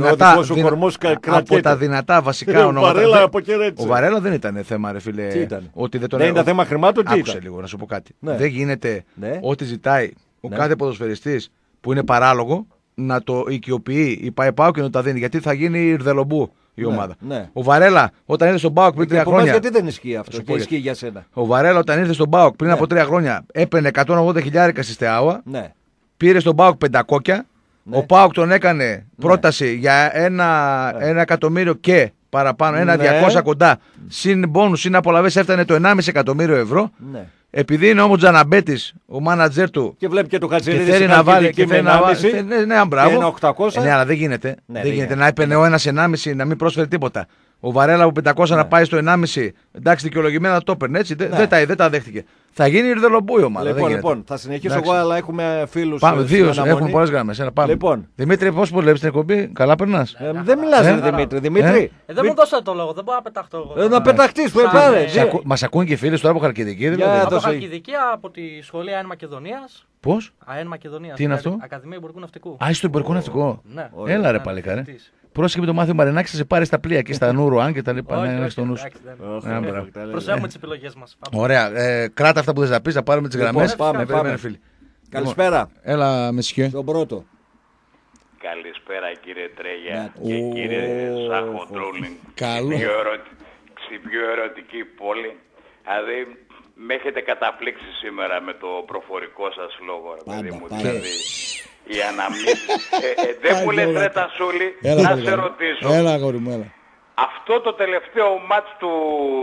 [SPEAKER 1] δυνατά βασικά ονόματα. Ο Βαρέλα δεν ήταν θέμα, ρε φίλε. Ότι δεν
[SPEAKER 2] ήταν θέμα χρημάτων.
[SPEAKER 1] Άκουσε λίγο να σου πω κάτι. Δεν γίνεται ό,τι ζητάει ο κάθε ποδοσφαιριστής που είναι παράλογο να το οικειοποιεί η ΠΑΕ και να τα δίνει. Γιατί θα γίνει Ιρδελομπού η ομάδα. Ο Βαρέλα όταν ήρθε στον ΠΑΟΚ πριν 3 χρόνια.
[SPEAKER 2] Γιατί δεν ισχύει αυτό και ισχύει για σένα.
[SPEAKER 1] Ο Βαρέλα όταν ήρθε στον ΠΑΟΚ πριν από 3 χρόνια έπαιρνε 180.000 στη Στεάουα. Πήρε στον ΠΑΟΚ 500. Ο ΠΑΟΚ τον έκανε πρόταση για 1 εκατομμύριο και παραπάνω, 1.200 κοντά. Συν μπόνους, συν απολαβές έφτανε το 1,5 εκατομμύριο ευρώ. Επειδή είναι όμως Τζαναμπέτης, ο μάνατζερ του.
[SPEAKER 2] Και βλέπει και το Χατζηδίδη.
[SPEAKER 1] Και θέλει να βάλει. Ναι, μπράβο. Ναι, αλλά δεν γίνεται. Δεν γίνεται να έπαιρνε ο ένας 1,5 να μην πρόσφερε τίποτα. Ο Βαρέλα από 500 να πάει στο 1,5. Εντάξει, δικαιολογημένα το έπαιρνε έτσι. Δεν τα δέχτηκε. Θα γίνει Ιρδελομπού η ομάδα.
[SPEAKER 2] Λοιπόν, θα συνεχίσω εγώ, αλλά έχουμε φίλους.
[SPEAKER 1] Πάμε, έχουμε πολλές γραμμές. Λοιπόν. Δημήτρη, πώς βλέπεις την εκπομπή, καλά περνάς.
[SPEAKER 2] Δεν μιλάς, Δημήτρη.
[SPEAKER 3] Δεν μου δώσατε το λόγο, δεν μπορώ να πεταχτώ εγώ.
[SPEAKER 2] Να πεταχτείς,
[SPEAKER 1] μας ακούν και οι φίλοι τώρα από Χαλκιδική.
[SPEAKER 3] Από Χαλκιδική, από τη σχολεία ΑΕΝ Μακεδονίας.
[SPEAKER 1] Πώς?
[SPEAKER 3] ΑΕΝ Μακεδονίας.
[SPEAKER 1] Τι είναι αυτό?
[SPEAKER 3] Ακαδημία Υπουργού Ναυτικού.
[SPEAKER 1] Α, στο Υπουργού Ναυτικού. Έλα ρε παλικάρε. Πρόσεχε με το Μάθιο Μαρινάκη, θα σε πάρει στα πλοία εκεί στα Νουρουάν και τα λοιπά. Να είναι στο νου.
[SPEAKER 3] Προσέχουμε τις επιλογές μας.
[SPEAKER 1] Ωραία. Κράτα αυτά που δεν θα πει, θα πάρουμε τις γραμμές.
[SPEAKER 2] Πάμε. Καλησπέρα.
[SPEAKER 1] Έλα, Μεσχέ.
[SPEAKER 2] Τον πρώτο.
[SPEAKER 5] Καλησπέρα κύριε Τρέγια και κύριε Ζάχο Ντρούλινγκ.
[SPEAKER 1] Καλό.
[SPEAKER 5] Στην πιο ερωτική πόλη. Δηλαδή με έχετε καταπλήξει σήμερα με το προφορικό σας λόγο. Δηλαδή οι αναμνήσεις. Δεν μου λες ρε Τασούλη, να σε ρωτήσω.
[SPEAKER 1] Έλα αγόρι μου, έλα.
[SPEAKER 5] Αυτό το τελευταίο μάτς του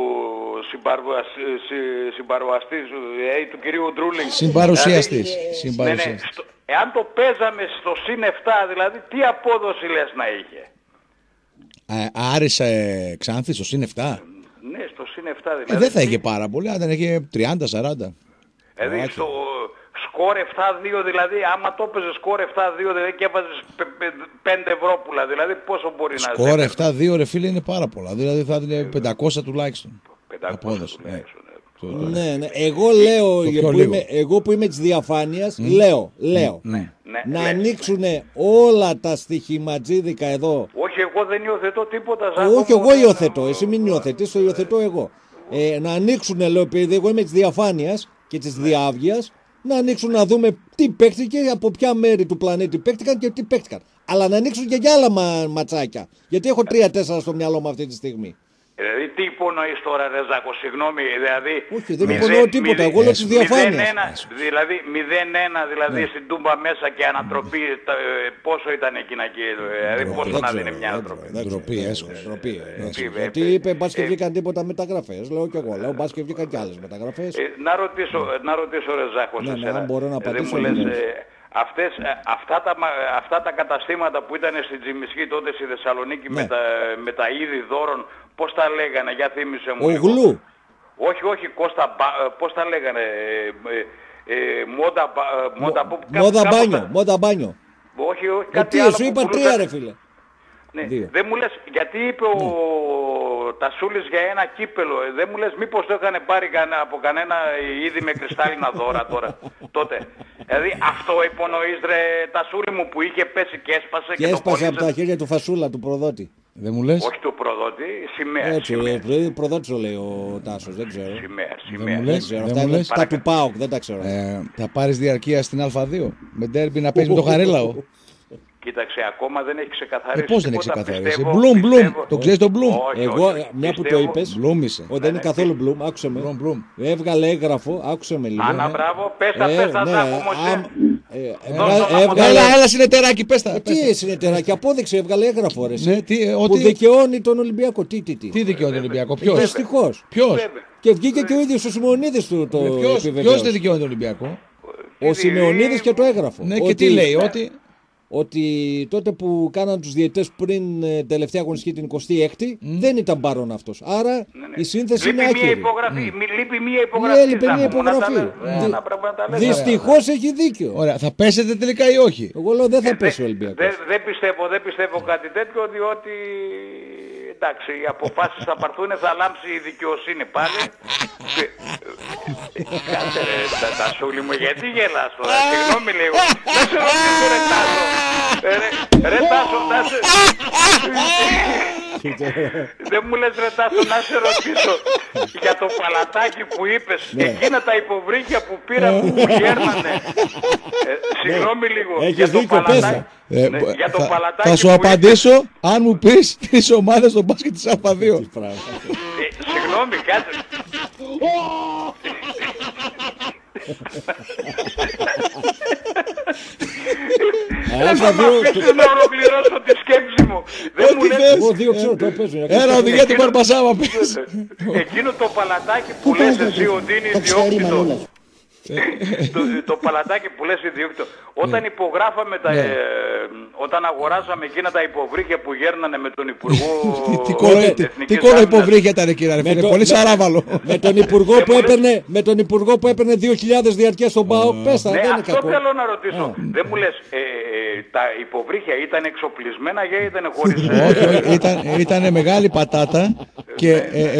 [SPEAKER 5] συμπαρουσιαστής του κυρίου Ντρούλινγκ.
[SPEAKER 1] Συμπαρουσιαστής.
[SPEAKER 5] Εάν το παίζαμε στο συν 7, δηλαδή τι απόδοση λες να είχε?
[SPEAKER 1] Άρης Ξάνθη στο συν 7.
[SPEAKER 5] Ναι, στο συν 7 δηλαδή.
[SPEAKER 1] Δεν θα είχε πάρα πολύ, αν δεν είχε 30-40.
[SPEAKER 5] Δηλαδή στο σκορ 7-2, δηλαδή άμα το έπαιζε σκορ 7-2 δηλαδή, και έβαζες 5 ευρώ, δηλαδή πόσο μπορεί να ζει.
[SPEAKER 1] Σκορ 7-2 ρε φίλε είναι πάρα πολλά, δηλαδή θα είναι 500 τουλάχιστον.
[SPEAKER 5] 500 τουλάχιστον.
[SPEAKER 2] Ναι. Εγώ λέω, εγώ που είμαι της διαφάνειας, λέω να ανοίξουν όλα τα στοιχηματζίδικα εδώ.
[SPEAKER 5] Όχι, εγώ δεν υιοθετώ τίποτα.
[SPEAKER 2] Όχι, εγώ υιοθετώ, εσύ μην υιοθετείς, το υιοθετώ εγώ. Να ανοίξουν, λέω, επειδή εγώ είμαι της διαφάνειας και της διάβγειας, να ανοίξουν να δούμε τι παίχτηκε, από ποια μέρη του πλανήτη παίχτηκαν και τι παίχτηκαν. Αλλά να ανοίξουν και για άλλα ματσάκια. Γιατί έχω 3-4 στο μυαλό μου αυτή τη στιγμή.
[SPEAKER 5] Δηλαδή τι υπονοείς τώρα ρε Ζάκο, συγγνώμη, δηλαδή...
[SPEAKER 2] Όχι, δεν υπονοώ τίποτα, εγώ λέω τις διαφάνειες.
[SPEAKER 5] Δηλαδή 0-1 δηλαδή στην Τούμπα μέσα και ανατροπή, πόσο ήταν εκείνα εκεί, δηλαδή πόσο να δίνει μια ανατροπή.
[SPEAKER 2] Ντροπή, γιατί είπε μπας και βγήκαν τίποτα μεταγραφές, λέω κι εγώ, λέω μπας και βγήκαν κι άλλες μεταγραφές.
[SPEAKER 5] Να ρωτήσω ρε Ζάκο,
[SPEAKER 2] αν μπορώ να απαντήσω.
[SPEAKER 5] Αυτά τα καταστήματα που ήταν στην Τζιμισκή τότε στη Θεσσαλονίκη με τα είδη δώρων, πώς τα λέγανε, για θύμισε μου.
[SPEAKER 2] Ογλού.
[SPEAKER 5] Όχι Κώστα, πώς τα λέγανε,
[SPEAKER 2] μόντα μπάνιο.
[SPEAKER 5] Όχι, κάτι άλλο.
[SPEAKER 2] Σου είπα 3 ρε φίλε.
[SPEAKER 5] Ναι. Δεν μου λες, γιατί είπε ο Τασούλης για ένα κύπελο, δεν μου λες μήπως το είχαν πάρει από κανένα είδη με κρυστάλλινα δώρα τώρα, τότε. Δηλαδή αυτό υπονοείς ρε Τασούλη μου που είχε πέσει και έσπασε
[SPEAKER 2] και έσπασε από τα χέρια του Φασούλα, του προδότη.
[SPEAKER 1] Δεν μου λες.
[SPEAKER 5] Όχι του προδότη, σημαία.
[SPEAKER 2] Έτσι, ο προδότης το λέει ο Τάσος, δεν ξέρω.
[SPEAKER 5] Σημαία.
[SPEAKER 2] Δεν μου λες. Τα του ΠΑΟΚ, δεν τα ξέρω.
[SPEAKER 1] Θα πάρεις διαρκεία στην Α2 με ντέρμπι να παίζει με το Χαρίλαο.
[SPEAKER 5] Κοίταξε, ακόμα δεν έχει ξεκαθαρίσει.
[SPEAKER 1] Πώς δεν έχει ξεκαθαρίσει. Μπλουμ. Το ξέρεις το Μπλουμ.
[SPEAKER 2] Εγώ, μια που το είπες,
[SPEAKER 1] Μπλουμ είσαι.
[SPEAKER 2] δεν είναι καθόλου Μπλουμ, άκουσε με. Έβγαλε έγγραφο, άκουσε με λίγο.
[SPEAKER 5] Άνα, μπράβο, πες τα
[SPEAKER 1] Έλα συνεταιράκι, πες τα.
[SPEAKER 2] Τι συνεταιράκι, απόδειξε, έβγαλε έγγραφο ρε. Που δικαιώνει τον Ολυμπιακό. Τι
[SPEAKER 1] δικαιώνει τον Ολυμπιακό, ποιος.
[SPEAKER 2] Δυστυχώς.
[SPEAKER 1] Και
[SPEAKER 2] βγήκε και ο ίδιος ο Σιμεωνίδης του το επιβεβαίωσε.
[SPEAKER 1] Ποιος δεν δικαιώνει τον Ολυμπιακό.
[SPEAKER 2] Ο Σιμεωνίδης και το έγγραφο.
[SPEAKER 1] Ναι, και τι λέει,
[SPEAKER 2] ότι τότε που κάναν τους διαιτητές πριν τελευταία αγωνιστική την 26η δεν ήταν παρόν αυτός. Άρα η σύνθεση είναι άκυρη.
[SPEAKER 5] Λείπει μία υπογραφή.
[SPEAKER 2] Δυστυχώς έχει δίκιο.
[SPEAKER 1] Ωραία, θα πέσετε τελικά ή όχι.
[SPEAKER 2] Εγώ λέω δεν θα πέσει ο Ολυμπιακός.
[SPEAKER 5] Δεν πιστεύω κάτι τέτοιο, διότι εντάξει, οι αποφάσεις θα πάρθουν, θα λάμψει η δικαιοσύνη πάλι. Κάτσε ρε Τασούλη μου, γιατί γελάς τώρα, συγγνώμη λίγο. Να σε ρωτήσω ρε Τάσο. Ρε Τάσο, δεν μου λες ρε Τάσο, να σε ρωτήσω για το παλατάκι που είπες, εκείνα τα υποβρύχια που πήρα που γέρνανε. Συγγνώμη λίγο.
[SPEAKER 2] Έχεις δίκιο, πέσα.
[SPEAKER 1] Θα σου απαντήσω αν μου πεις τις ομάδες στο μπάσκετ της Α2.
[SPEAKER 5] Συγγνώμη, κάτσε. Αφήστε να ολοκληρώσω τη σκέψη μου. Δεν μου λες.
[SPEAKER 1] Ένα οδηγέ του Μπαρμπασάβα πες.
[SPEAKER 5] Εκείνο το παλατάκι που λες εσύ ότι είναι ιδιόκτητο. Το παλατάκι που λες ιδιόκτητο. Όταν υπογράφαμε όταν αγοράσαμε εκείνα τα υποβρύχια που γέρνανε με τον Υπουργό.
[SPEAKER 1] Τι κόλλο υποβρύχια ήταν εκείνα ρε φίλε, πολύ σαράβαλο.
[SPEAKER 2] Με τον Υπουργό που έπαιρνε 2.000 διαρκές στον ΠΑΟΚ, πες τα, δεν είναι κακό.
[SPEAKER 5] Αυτό θέλω να ρωτήσω. Δεν μου λες, τα υποβρύχια ήταν εξοπλισμένα ή ήταν χωρίς.
[SPEAKER 1] Όχι, ήταν μεγάλη πατάτα. Και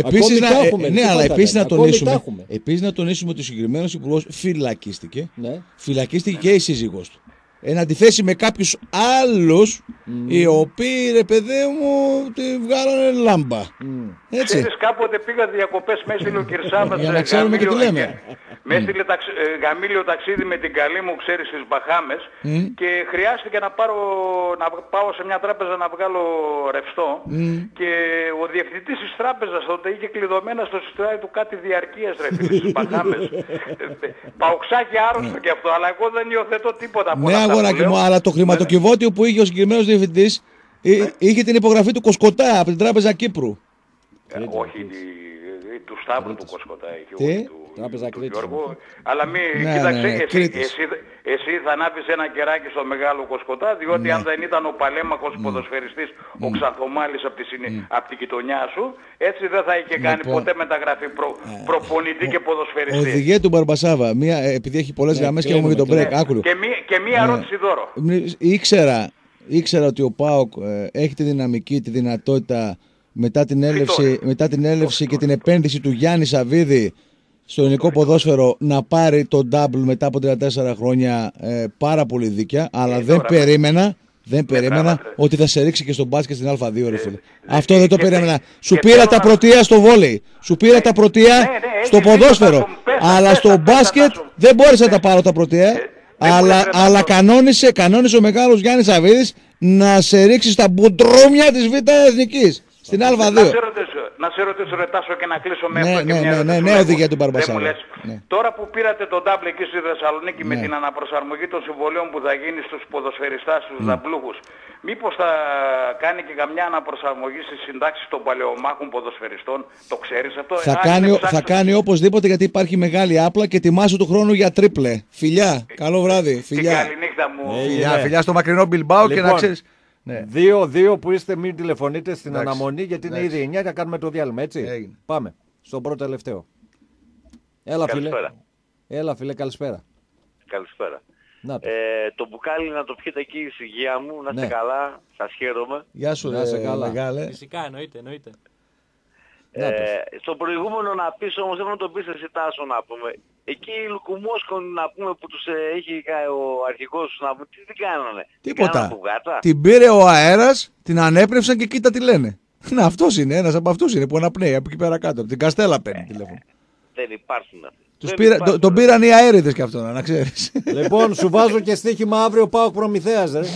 [SPEAKER 1] επίσης να τονίσουμε ότι ο συγκεκριμένος υπουργός φυλακίστηκε. Φυλακίστηκε και η σύζυγός του. Εν αντιθέσει με κάποιους άλλους οι οποίοι ρε παιδί μου τη βγάλανε λάμπα. Έτσι.
[SPEAKER 5] Ξέρεις, κάποτε πήγα διακοπές, με έστειλε ο Κυρσάβας.
[SPEAKER 1] Για να ξέρουμε και τι λέμε.
[SPEAKER 5] Με έστειλε γαμήλιο ταξίδι με την καλή μου, ξέρεις, στις Μπαχάμες και χρειάστηκε να πάω σε μια τράπεζα να βγάλω ρευστό και ο διευθυντής της τράπεζας τότε είχε κλειδωμένα στο συστράρι του κάτι διαρκείας ρε φίλε στις Μπαχάμες. Παοξάκι άρρωστο και αυτό, αλλά εγώ δεν υιοθετώ τίποτα από
[SPEAKER 1] αυτά. Ναι αγοράκι μου, αλλά το χρηματοκιβώτιο που είχε ο συγκεκριμένος διευθυντής είχε την υπογραφή του Κοσκοτά από την Τράπεζα Κύπρου.
[SPEAKER 5] Όχι, του Σταύρου του Κοσκοτά είχε.
[SPEAKER 2] Τράπεζα Κρήτης.
[SPEAKER 5] Αλλά κοίταξε, εσύ θα ανάβεις ένα κεράκι στο μεγάλο Κοσκοτά, διότι αν δεν ήταν ο παλέμαχος ποδοσφαιριστής, ο Ξανθομάλης από την γειτονιά σου, έτσι δεν θα είχε κάνει ποτέ μεταγραφή προπονητή και ποδοσφαιριστή.
[SPEAKER 1] Οδηγέ του Μπαρμπασάβα, επειδή έχει πολλές γραμμές και έχουμε και τον break, άκουλο.
[SPEAKER 5] Και μία ερώτηση δώρο.
[SPEAKER 1] Ήξερα ότι ο ΠΑΟΚ έχει τη δυναμική, τη δυνατότητα μετά την έλευση και την επένδυση του Γιάννη Σαββίδη στο ελληνικό ποδόσφαιρο να πάρει το double μετά από 34 χρόνια πάρα πολύ δίκαια, αλλά δεν περίμενα ότι θα σε ρίξει και στο μπάσκετ στην Α2 ρε φίλε. Αυτό δεν το περίμενα. Σου πήρα τα πρωτεία στο βόλεϊ, σου πήρα τα πρωτεία στο ποδόσφαιρο, αλλά στο μπάσκετ δεν μπόρεσα να τα πάρω τα πρωτεία, αλλά κανόνισε ο μεγάλος Γιάννης Σαββίδης να σε ρίξει στα μπουντρούμια της Β' Εθνικής στην Α2.
[SPEAKER 5] να σε ρωτήσω Ρετάσο και να κλείσω με
[SPEAKER 1] ναι, οδηγία του Μπαρμπασάρα.
[SPEAKER 5] Τώρα που πήρατε τον double εκεί στη Θεσσαλονίκη με την αναπροσαρμογή των συμβολέων που θα γίνει στους ποδοσφαιριστάς, στους δαμπλούχους, μήπως θα κάνει και καμιά αναπροσαρμογή στις συντάξεις των παλαιομάχων ποδοσφαιριστών? Το ξέρεις αυτό?
[SPEAKER 1] Θα κάνει οπωσδήποτε, γιατί υπάρχει μεγάλη άπλα και ετοιμάσου του χρόνου για τρίπλε. Φιλιά, καλό βράδυ. Φιλιά.
[SPEAKER 5] Καληνύχτα μου.
[SPEAKER 1] Φιλιά στο μακρινό Μπιλμπάο. Και να ξέρεις.
[SPEAKER 2] 2-2 που είστε, μην τηλεφωνείτε στην αναμονή, γιατί είναι ήδη 9 και κάνουμε το διάλειμμα, έτσι. Πάμε στον πρώτο τελευταίο. Έλα φίλε, καλησπέρα.
[SPEAKER 6] Καλησπέρα. Το μπουκάλι να το πιείτε εκεί η υγεία μου, να είστε καλά, σας χαίρομαι.
[SPEAKER 1] Γεια σου, να είστε καλά.
[SPEAKER 3] Μεγάλε. Φυσικά, εννοείται.
[SPEAKER 6] Στον προηγούμενο να πεις όμως, δεν να το πεις εσύ Τάσο να πούμε. Εκεί οι Λουκουμόσκον να πούμε που τους έχει ο αρχηγός τους να πούμε, τι κάνανε?
[SPEAKER 1] Τίποτα. Την πήρε ο αέρας, την ανέπνευσαν και κοίτα τι λένε. Να, αυτός είναι, ένας από αυτούς είναι που αναπνέει από εκεί πέρα κάτω. Από την Καστέλα παίρνει τηλέφωνο.
[SPEAKER 6] Δεν υπάρχουν αυτοί.
[SPEAKER 1] Τον πήραν οι αέριδες κι αυτό, να ξέρεις.
[SPEAKER 2] Λοιπόν, σου βάζω και στοίχημα αύριο, πάω Προμηθέας, ρε.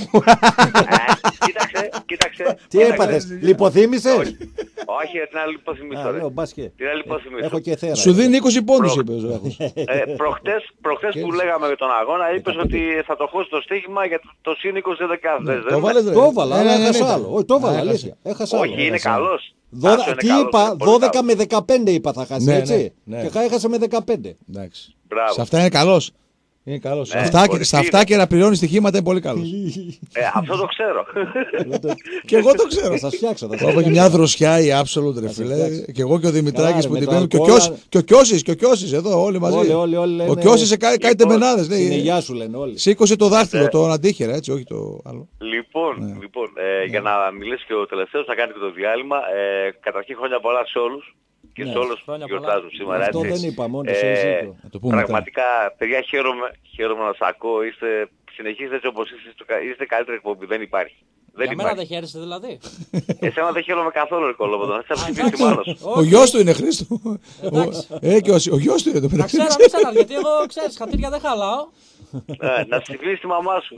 [SPEAKER 6] Κοίταξε.
[SPEAKER 2] Τι έπαθες, λιποθύμησες?
[SPEAKER 6] Όχι, την άλλη λιποθυμίσω.
[SPEAKER 2] Έχω και θέρα.
[SPEAKER 1] Σου δίνει 20 πόντους, είπε ο Ζάχος.
[SPEAKER 6] Προχτές που λέγαμε για τον αγώνα, είπες ότι θα το χώσει το στοίχημα για το συν 20 δεκάδες.
[SPEAKER 2] Το έβαλα, αλλά έχασα άλλο. Όχι, το έβαλα, αλήθεια.
[SPEAKER 6] Όχι, είναι καλός.
[SPEAKER 2] Τι είπα, 12 με 15 είπα θα χάσει, έτσι. Και έχασε με 15.
[SPEAKER 1] Σε αυτά είναι καλός. Είναι καλός. Σε αυτά και να πληρώνει στοιχήματα είναι πολύ καλός.
[SPEAKER 6] Αυτό το ξέρω.
[SPEAKER 1] Και εγώ το ξέρω.
[SPEAKER 2] Θα σας φτιάξω.
[SPEAKER 1] Έχω και μια δροσιά η Absolute, ρε φίλε. Και εγώ και ο Δημητράκης που την παίρνουν. Και ο Κιώσης εδώ όλοι μαζί. Ο Κιώσης κάνει τεμενάδες.
[SPEAKER 2] Συνεγιά σου λένε όλοι.
[SPEAKER 1] Σήκωσε το δάχτυλο, το αντίχειρα, έτσι, όχι το άλλο.
[SPEAKER 6] Λοιπόν, για να μιλήσει και ο τελευταίος, θα κάνει και το διάλειμμα. Καταρχήν χρόνια πολλά σε όλους. Και σε όλους που γιορτάζουν σήμερα.
[SPEAKER 2] Αυτό δεν είπα, μόνο
[SPEAKER 6] πραγματικά, παιδιά, χαίρομαι να σας ακούω. Συνεχίζετε έτσι όπως είστε καλύτερη εκπομπή. Δεν υπάρχει.
[SPEAKER 3] Για μένα δεν χαίρεσαι δηλαδή?
[SPEAKER 6] Εσένα δεν χαίρομαι καθόλου, ρε Κολόπεδο. Θα ψηφίσει μάλλον.
[SPEAKER 1] Ο γιος του είναι, Χρήστο. Ο γιος του είναι το παιδί.
[SPEAKER 3] Να ξέρω, γιατί εγώ ξέρεις, χατήρια δεν χαλάω.
[SPEAKER 6] Να ψηφίσει τη μαμά σου.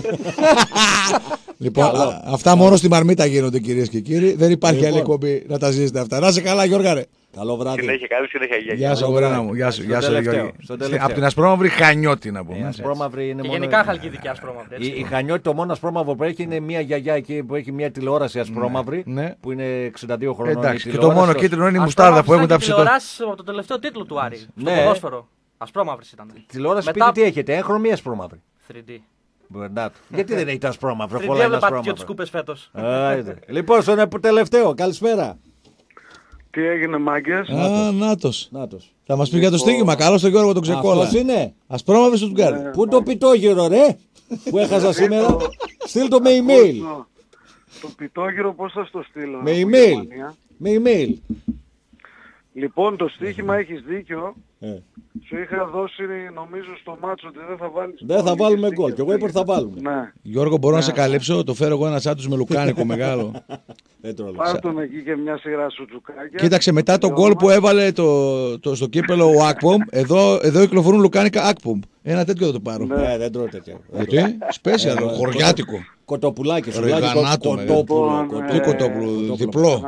[SPEAKER 1] Λοιπόν, αυτά μόνο στη Μαρμίτα γίνονται, κυρίες και κύριοι. Δεν υπάρχει άλλη εκπομπή να τα ζήσετε αυτά. Να είσαι καλά, Γιώργα, ρε.
[SPEAKER 2] Καλό βράδυ.
[SPEAKER 6] Συνέχεια, καλή συνέχεια.
[SPEAKER 1] Γεια σου, αγοράνα μου. Γεια σου, Γιώργη. Από την Ασπρόμαυρη Χανιώτη να πούμε.
[SPEAKER 3] Και γενικά χαλκιδική Ασπρόμαυρη.
[SPEAKER 2] Η Χανιώτη, το μόνο Ασπρόμαυρο που έχει είναι μια γιαγιά εκεί που έχει μια τηλεόραση Ασπρόμαυρη που είναι 62 χρονών.
[SPEAKER 1] Εντάξει, και το μόνο κίτρινο είναι η μουστάρδα που έχουν τα ψητό.
[SPEAKER 3] Τηλεοράσει από το τελευταίο τίτλο του Άρη. Στο ποδόσφαιρο. Ασπρόμαυρη ήταν.
[SPEAKER 2] Τηλεόραση σπίτι τι έχετε, έγχρωμη ή ασπρόμαυρη?
[SPEAKER 3] 3D.
[SPEAKER 2] Γιατί δεν έχετε ασπρόμαυρο?
[SPEAKER 3] Πολλά είναι ασπρόμαυρο. Και τους κούπες φέτος.
[SPEAKER 2] Λοιπόν, στον τελευταίο, καλησπέρα.
[SPEAKER 7] Τι έγινε, μάγκες?
[SPEAKER 1] Νάτος. Θα μας πει για το στοίχημα. Καλώς τον Γιώργο τον Ξεκόλα.
[SPEAKER 2] Αυτός είναι.
[SPEAKER 1] Ασπρόμαυρη στο Τουγκάρι.
[SPEAKER 2] Πού το πιτόγυρο, ρε, που έχασα σήμερα? Στείλ το με email.
[SPEAKER 7] Το πιτόγυρο πώς θα στο στείλω?
[SPEAKER 2] Με email.
[SPEAKER 7] Λοιπόν, το στοίχημα έχεις δίκιο. Σου είχα δώσει, νομίζω, στο μάτσο ότι δεν θα βάλεις.
[SPEAKER 2] Δεν θα βάλουμε γκολ. Και εγώ είπα ότι θα βάλουμε.
[SPEAKER 7] Ναι.
[SPEAKER 1] Γιώργο, μπορώ να σε καλύψω? Το φέρω εγώ ένα σάτους με λουκάνικο μεγάλο.
[SPEAKER 7] Πάρ' τον εκεί και μια σειρά σου τσουκάκια.
[SPEAKER 1] Κοίταξε, μετά τον γκολ που έβαλε στο κύπελο ο Ακπομ, εδώ κυκλοφορούν λουκάνικα Ακπομ. Ένα τέτοιο θα το πάρω.
[SPEAKER 2] Ναι, δεν τρώω τέτοιο.
[SPEAKER 1] Γιατί? Σπέσιαλ, χωριάτικο.
[SPEAKER 2] Κοτοπουλάκι,
[SPEAKER 1] σου λέει κοτόπουλο. Τι κοτόπουλο, διπλό.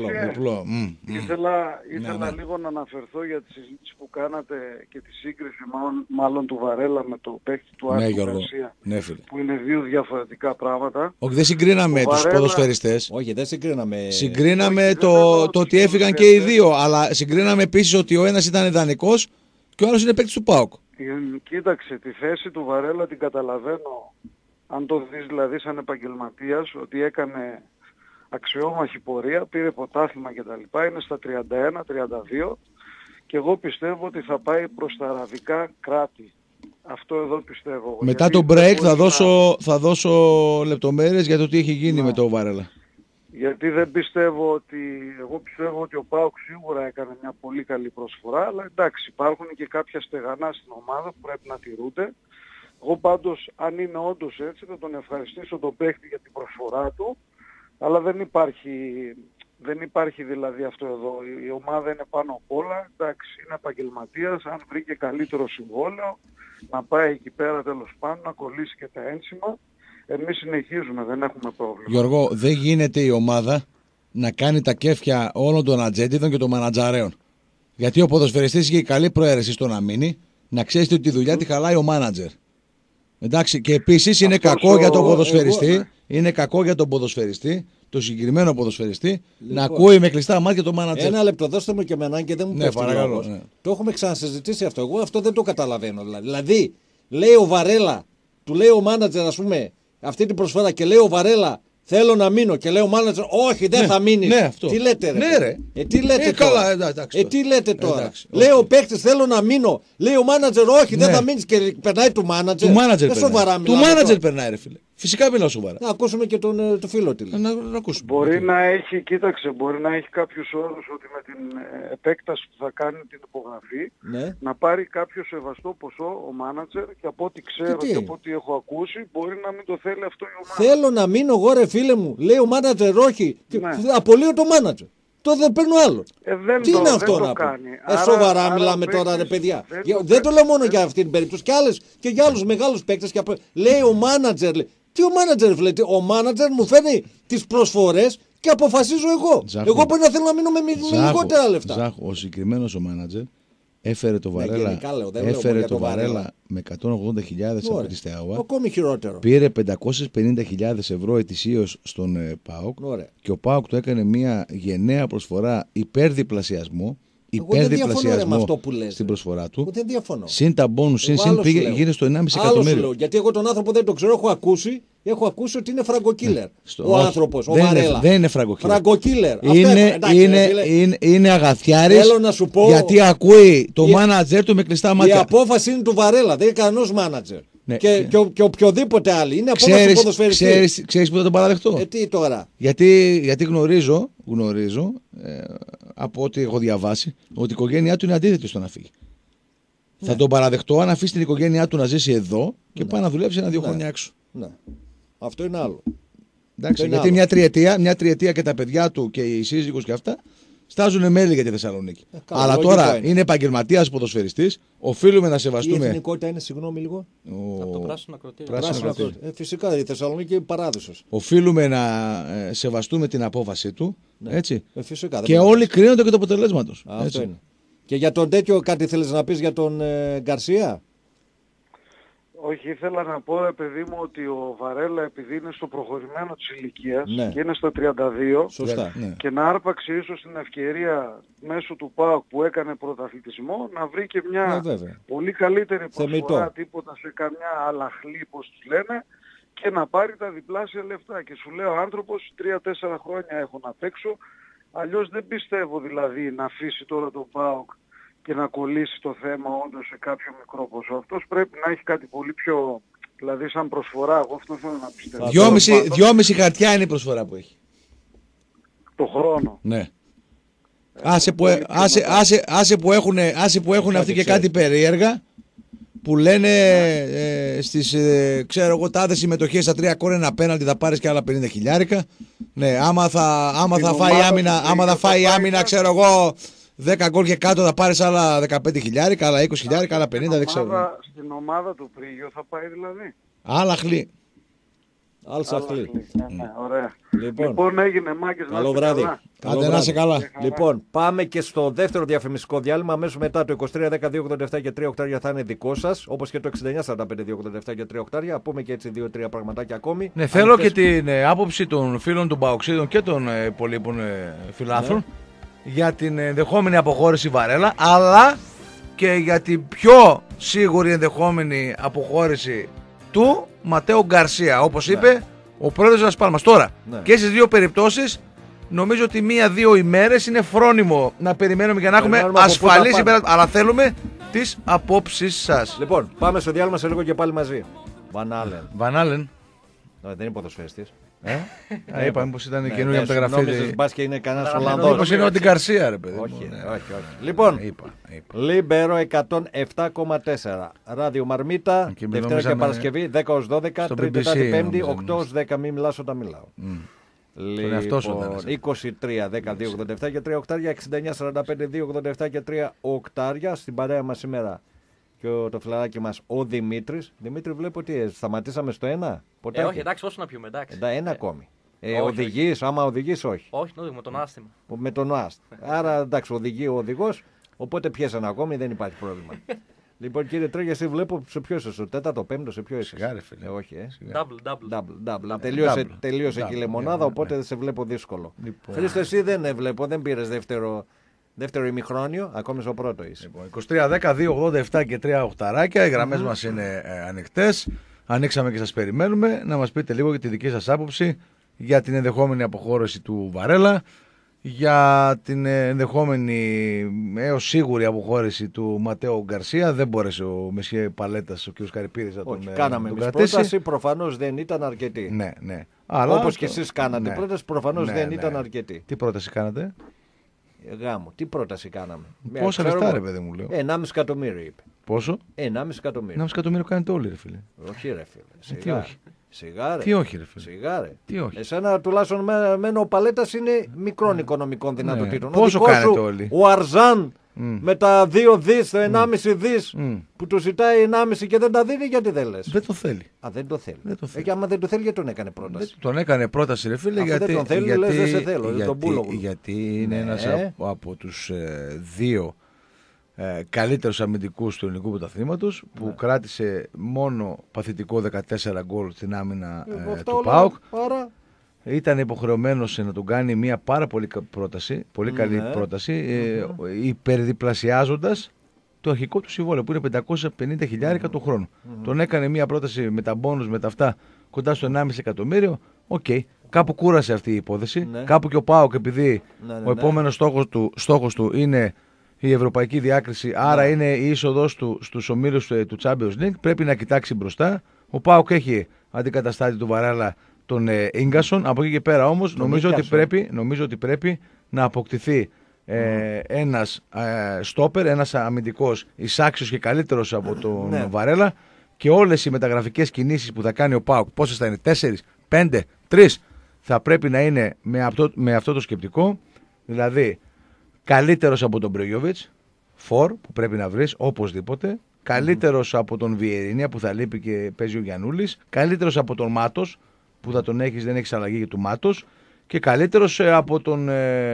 [SPEAKER 7] Ήθελα λίγο να αναφερθώ για τη συζήτηση που κάνατε και τη σύγκριση μάλλον του Βαρέλα με το παίκτη του Άρη Γκαρσία, που είναι δύο διαφορετικά πράγματα.
[SPEAKER 1] Όχι, δεν συγκρίναμε τους ποδοσφαιριστές.
[SPEAKER 2] Όχι, δεν συγκρίναμε.
[SPEAKER 1] Συγκρίναμε το ότι έφυγαν και οι δύο, αλλά συγκρίναμε επίσης ότι ο ένας ήταν ιδανικός και ο άλλος είναι παίκτης του ΠΑΟΚ.
[SPEAKER 7] Κοίταξε, τη θέση του Βαρέλα την καταλαβαίνω, αν το δεις δηλαδή σαν επαγγελματίας, ότι έκανε αξιόμαχη πορεία, πήρε ποτάθλημα κτλ. Είναι στα 31-32 και εγώ πιστεύω ότι θα πάει προς τα αραβικά κράτη. Αυτό εδώ πιστεύω.
[SPEAKER 1] Μετά το break θα δώσω λεπτομέρειες για το τι έχει γίνει με το Βαρέλα.
[SPEAKER 7] Γιατί δεν πιστεύω ότι, εγώ πιστεύω ότι ο ΠΑΟΚ σίγουρα έκανε μια πολύ καλή προσφορά, αλλά εντάξει, υπάρχουν και κάποια στεγανά στην ομάδα που πρέπει να τηρούνται. Εγώ πάντως, αν είναι όντως έτσι, θα τον ευχαριστήσω τον παίχτη για την προσφορά του, αλλά δεν υπάρχει δηλαδή αυτό εδώ. Η ομάδα είναι πάνω απ' όλα, εντάξει, είναι επαγγελματίας, αν βρήκε καλύτερο συμβόλαιο, να πάει εκεί πέρα τέλος πάντων, να κολλήσει και τα ένσημα. Εμείς συνεχίζουμε, δεν έχουμε πρόβλημα.
[SPEAKER 1] Γιώργο, δεν γίνεται η ομάδα να κάνει τα κέφια όλων των ατζέντιδων και των μανατζαρέων. Γιατί ο ποδοσφαιριστής είχε καλή προαίρεση στο να μείνει, να ξέρει ότι τη δουλειά τη χαλάει ο μάνατζερ. Εντάξει, και επίσης είναι κακό για τον ποδοσφαιριστή. Είναι κακό για τον ποδοσφαιριστή, το συγκεκριμένο ποδοσφαιριστή, να ακούει με κλειστά μάτια το μάνατζερ.
[SPEAKER 2] Ένα λεπτό, δώστε μου και εμένα και δεν μου πέφτει λόγος. Το έχουμε ξανασυζητήσει αυτό. Εγώ αυτό δεν το καταλαβαίνω. Δηλαδή, λέει ο Βαρέλα, του λέει ο μάνατζερ, ας πούμε, αυτή την προσφορά και λέει ο Βαρέλα, θέλω να μείνω και λέει ο μάνατζερ, όχι, δεν θα μείνει.
[SPEAKER 1] Ναι, αυτό.
[SPEAKER 2] Τι λέτε, ρε.
[SPEAKER 1] Ναι, ρε.
[SPEAKER 2] Τι λέτε τώρα.
[SPEAKER 1] Καλά,
[SPEAKER 2] τι λέτε τώρα. Λέει ο παίκτης, θέλω να μείνω. Λέει ο μάνατζερ, όχι, δεν θα μείνει και περνάει του μάνατζερ.
[SPEAKER 1] Του μάνατζερ περνάει, ρε φίλε. Φυσικά μιλάω σοβαρά.
[SPEAKER 2] Να ακούσουμε και τον φίλο του.
[SPEAKER 1] Να ακούσουμε.
[SPEAKER 7] Μπορεί να έχει, κοίταξε, μπορεί να έχει κάποιους όρους ότι με την επέκταση που θα κάνει την υπογραφή να πάρει κάποιο σεβαστό ποσό ο μάνατζερ και από ό,τι ξέρω και από ό,τι έχω ακούσει μπορεί να μην το θέλει αυτό η ομάδα.
[SPEAKER 2] Θέλω να μείνω εγώ, ρε φίλε μου. Λέει ο μάνατζερ όχι. Απολύω το μάνατζερ. Τότε δεν παίρνω άλλο. Τι είναι αυτό να πει. Σοβαρά μιλάμε τώρα, ρε παιδιά. Δεν το λέω μόνο για αυτήν την περίπτωση. Και για άλλους μεγάλους παίκτες. Λέει ο μάνατζερ. Τι ο μάνατζερ βλέπει. Ο μάνατζερ μου φέρνει τις προσφορές και αποφασίζω εγώ.
[SPEAKER 1] Ζάχο.
[SPEAKER 2] Εγώ μπορεί να θέλω να μείνω με λιγότερα λεφτά.
[SPEAKER 1] Ζάχο, ο συγκεκριμένος ο μάνατζερ έφερε το Βαρέλα, έφερε το Βαρέλα με 180.000 από τη ΣΤΕΑΟΑ.
[SPEAKER 2] Ακόμη χειρότερο.
[SPEAKER 1] Πήρε 550.000 ευρώ ετησίως στον ΠΑΟΚ και ο ΠΑΟΚ του έκανε μια γενναία προσφορά υπερδιπλασιασμό. Υπερδιπλασιασμό στην προσφορά του.
[SPEAKER 2] Δεν διαφωνώ.
[SPEAKER 1] Συν τα μπόνους, συν πήγε στο 1,5 εκατομμύριο.
[SPEAKER 2] Γιατί εγώ τον άνθρωπο δεν το ξέρω, έχω ακούσει ότι είναι φραγκοκίλερ. Ο άνθρωπος, ο Βαρέλα.
[SPEAKER 1] Δεν είναι φραγκοκίλερ.
[SPEAKER 2] Φραγκοκίλερ.
[SPEAKER 1] Είναι αγαθιάρης.
[SPEAKER 2] Θέλω να σου πω.
[SPEAKER 1] Γιατί ακούει το μάνατζερ του με κλειστά μάτια.
[SPEAKER 2] Η απόφαση είναι του Βαρέλα, δεν είναι κανένας μάνατζερ. Ναι. Και οποιοδήποτε άλλη. Είναι απόφαση του ποδοσφαιριστή.
[SPEAKER 1] Ξέρεις που θα τον παραδεχτώ.
[SPEAKER 2] Τι τώρα.
[SPEAKER 1] Γιατί γνωρίζω από ό,τι έχω διαβάσει ότι η οικογένειά του είναι αντίθετη στο να φύγει. Ναι. Θα τον παραδεχτώ αν αφήσει την οικογένειά του να ζήσει εδώ και πάει να δουλέψει 1-2 χρόνια έξω.
[SPEAKER 2] Ναι. Αυτό είναι άλλο.
[SPEAKER 1] Εντάξει, γιατί μια τριετία και τα παιδιά του και οι σύζυγος και αυτά στάζουν μέλη για τη Θεσσαλονίκη. Αλλά τώρα είναι επαγγελματίας ποδοσφαιριστής. Οφείλουμε να σεβαστούμε.
[SPEAKER 2] Η εθνικότητα είναι, συγγνώμη λίγο.
[SPEAKER 3] Από το πράσινο ακροτήριο.
[SPEAKER 2] Φυσικά η Θεσσαλονίκη είναι παράδεισος.
[SPEAKER 1] Οφείλουμε να σεβαστούμε την απόφαση του.
[SPEAKER 2] Ναι.
[SPEAKER 1] Έτσι.
[SPEAKER 2] Φυσικά,
[SPEAKER 1] και όλοι κρίνονται και το αποτελέσματος.
[SPEAKER 2] Αυτό είναι. Και για τον τέτοιο κάτι θέλεις να πεις για τον Γκαρσία.
[SPEAKER 7] Όχι, ήθελα να πω, παιδί μου, ότι ο Βαρέλα επειδή είναι στο προχωρημένο της ηλικίας και είναι στα 32
[SPEAKER 2] σωστά,
[SPEAKER 7] και να άρπαξε ίσως την ευκαιρία μέσω του ΠΑΟΚ που έκανε πρωταθλητισμό να βρει και μια πολύ καλύτερη προσφορά, τίποτα σε καμιά αλαχλή, όπως τους λένε, και να πάρει τα διπλάσια λεφτά. Και σου λέει ο άνθρωπος 3-4 χρόνια έχω να παίξω, αλλιώς δεν πιστεύω δηλαδή να αφήσει τώρα τον ΠΑΟΚ και να κολλήσει το θέμα όντως σε κάποιο μικρό ποσό. Αυτός πρέπει να έχει κάτι πολύ πιο, δηλαδή σαν προσφορά, εγώ αυτό θέλω να πιστεύω.
[SPEAKER 1] 2,5 χαρτιά είναι η προσφορά που έχει.
[SPEAKER 7] Το χρόνο.
[SPEAKER 1] Ναι. Άσε που έχουν αυτοί και κάτι περίεργα που λένε στις ξέρω εγώ τάδες συμμετοχές στα 3 κόρνερ απέναντι θα πάρεις και άλλα 50 χιλιάρικα. Ναι, άμα θα φάει άμυνα ξέρω εγώ 10 γκολ και κάτω θα πάρεις άλλα 15 χιλιάρικα, άλλα 20 χιλιάρικα, άλλα 50, δεν ξέρω.
[SPEAKER 7] Στην ομάδα του Πρίγιο θα πάει δηλαδή.
[SPEAKER 1] Άλλα χλή.
[SPEAKER 2] Αλσαχλή.
[SPEAKER 7] Ναι, ωραία. Λοιπόν έγινε μάγκες.
[SPEAKER 2] Καλό βράδυ.
[SPEAKER 1] Άντε να είσαι καλά.
[SPEAKER 2] Λοιπόν, πάμε και στο δεύτερο διαφημιστικό διάλειμμα. Αμέσως μετά το 23-10-287 και 3 οκτάρια θα είναι δικό σας. Όπως και το 69-45-287 και 3 οκτάρια. Πούμε και έτσι 2-3 πραγματάκια ακόμη.
[SPEAKER 1] Ναι, θέλω και την άποψη των φίλων των Παοξίδων και των υπολείπων φιλάθλων για την ενδεχόμενη αποχώρηση Βαρέλα, αλλά και για την πιο σίγουρη ενδεχόμενη αποχώρηση του Ματέο Γκαρσία, όπως είπε ο πρόεδρος της Λας Πάλμας. Τώρα, και στις δύο περιπτώσεις νομίζω ότι 1-2 ημέρες είναι φρόνιμο να περιμένουμε για να έχουμε ασφαλή συμπέρασμα, αλλά θέλουμε τις απόψεις σας.
[SPEAKER 2] Λοιπόν, πάμε στο διάλειμμα σε λίγο και πάλι μαζί.
[SPEAKER 1] Βαν Άλεν.
[SPEAKER 2] Δεν είναι ποδοσφαιριστής.
[SPEAKER 1] Είπαμε πως ήταν καινούργια μεταγραφή.
[SPEAKER 2] Νόμιζες μπας και είναι κανένας Ολλανδός.
[SPEAKER 1] Μήπως είναι ο Γκαρσία ρε παιδί.
[SPEAKER 2] Όχι. Λοιπόν, Λίμπερο 107,4. Ράδιο Μαρμίτα, Δευτέρα και Παρασκευή 10 ως 12, Τρίτη, Τετάρτη, Πέμπτη, 8 ως 10. Μην μιλάς όταν μιλάω. Λοιπόν, 23, 10, 287 και 3 οκτάρια, 69, 45, 287 και 3 οκτάρια. Στην παρέα μας σήμερα και το φιλαράκι μας ο Δημήτρης. Δημήτρη, βλέπω ότι σταματήσαμε στο 1.
[SPEAKER 3] Όχι, εντάξει, όσο να πιούμε, εντάξει.
[SPEAKER 2] Ένα ακόμη. Οδηγείς, άμα οδηγείς, όχι.
[SPEAKER 3] Όχι, με τον άστημα.
[SPEAKER 2] Με τον άστ. Άρα εντάξει, οδηγεί ο οδηγός, οπότε πιέσαι ένα ακόμη, δεν υπάρχει πρόβλημα. Λοιπόν, κύριε Τρέγια, εσύ βλέπω σε ποιο είσαι, στο τέταρτο, πέμπτο, σε ποιο είσαι.
[SPEAKER 1] Σιγά, φίλε.
[SPEAKER 2] Όχι,
[SPEAKER 3] Double.
[SPEAKER 2] Τελείωσε και η λεμονάδα, οπότε σε βλέπω δύσκολο. Λοιπόν. Χρήστο, εσύ δεν βλέπω, δεν πήρες δεύτερο ημιχρόνιο, ακόμη στο πρώτο είσαι.
[SPEAKER 1] Λοιπόν, 23-10-2-87 και 3 οχταράκια, οι γραμμές μας είναι ανοιχτές. Ανοίξαμε και σας περιμένουμε να μας πείτε λίγο για τη δική σας άποψη για την ενδεχόμενη αποχώρηση του Βαρέλα, για την ενδεχόμενη έως σίγουρη αποχώρηση του Ματέο Γκαρσία. Δεν μπόρεσε ο Μεσιέ Παλέτας, ο κ. Καρυπίδης, να τον κρατήσει.
[SPEAKER 2] Κάναμε εμείς πρόταση, προφανώς δεν ήταν αρκετή.
[SPEAKER 1] Ναι.
[SPEAKER 2] Όπως και εσείς κάνατε πρόταση, προφανώς δεν ήταν αρκετή.
[SPEAKER 1] Τι πρόταση κάνατε?
[SPEAKER 2] Γάμο, τι πρόταση κάναμε?
[SPEAKER 1] Πόσα λεφτά, ρε παιδί μου, λέω?
[SPEAKER 2] 1,5 εκατομμύριο είπε.
[SPEAKER 1] Πόσο?
[SPEAKER 2] 1,5 εκατομμύριο.
[SPEAKER 1] 1,5 εκατομμύριο κάνετε όλοι, ρε φίλε.
[SPEAKER 2] Όχι, ρε φίλε.
[SPEAKER 1] Τι όχι?
[SPEAKER 2] Σιγάρε.
[SPEAKER 1] Τι όχι, ρε φίλε.
[SPEAKER 2] Σιγάρε.
[SPEAKER 1] Τι όχι?
[SPEAKER 2] Εσένα τουλάχιστον μένω ο Παλέτας είναι μικρών οικονομικών δυνατοτήτων.
[SPEAKER 1] Πόσο κάνετε όλοι?
[SPEAKER 2] Ο Αρζάν με τα 2 δις, το 1,5 δις που του ζητάει 1,5 και δεν τα δίνει, γιατί δεν λες?
[SPEAKER 1] Δεν το θέλει.
[SPEAKER 2] Δεν το θέλει. Και άμα δεν το θέλει, γιατί τον έκανε πρόταση?
[SPEAKER 1] Τον έκανε πρόταση, ρε φίλε, γιατί
[SPEAKER 2] δεν τον θέλει, λες δεν σε θέλω.
[SPEAKER 1] Γιατί είναι ένας από τους 2 καλύτερους αμυντικούς του ελληνικού πρωταθλήματος, που κράτησε μόνο παθητικό 14 γκολ στην άμυνα του ΠΑΟΚ. Ήταν υποχρεωμένος να τον κάνει μια πάρα πολύ πρόταση, πολύ καλή πρόταση, υπερδιπλασιάζοντας το αρχικό του συμβόλαιο, που είναι 550.000 το χρόνο. Τον έκανε μια πρόταση με τα μπόνους, με τα αυτά, κοντά στο 1,5 εκατομμύριο. Οκ. Κάπου κούρασε αυτή η υπόθεση. Κάπου και ο ΠΑΟΚ, επειδή ο επόμενος στόχος του είναι η ευρωπαϊκή διάκριση, άρα είναι η είσοδος του στους ομίλους του Champions League, πρέπει να κοιτάξει μπροστά. Ο ΠΑΟΚ έχει αντικαταστάτη του Βαρέλα, τον Ίγκασον. Από εκεί και πέρα όμως νομίζω ότι πρέπει να αποκτηθεί ένας στόπερ, ένας αμυντικός εισάξιος και καλύτερος από τον Βαρέλα, και όλες οι μεταγραφικές κινήσεις που θα κάνει ο ΠΑΟΚ, πόσες θα είναι, 4, 5, 3, θα πρέπει να είναι με αυτό το σκεπτικό, δηλαδή καλύτερος από τον Μπρεγιόβιτς, που πρέπει να βρεις οπωσδήποτε, καλύτερος από τον Βιερίνια που θα λείπει και παίζει ο Γιαννούλης, καλύτερος από τον Μάτος που θα τον έχεις, δεν έχεις αλλαγή για του Μάτος, και καλύτερος από τον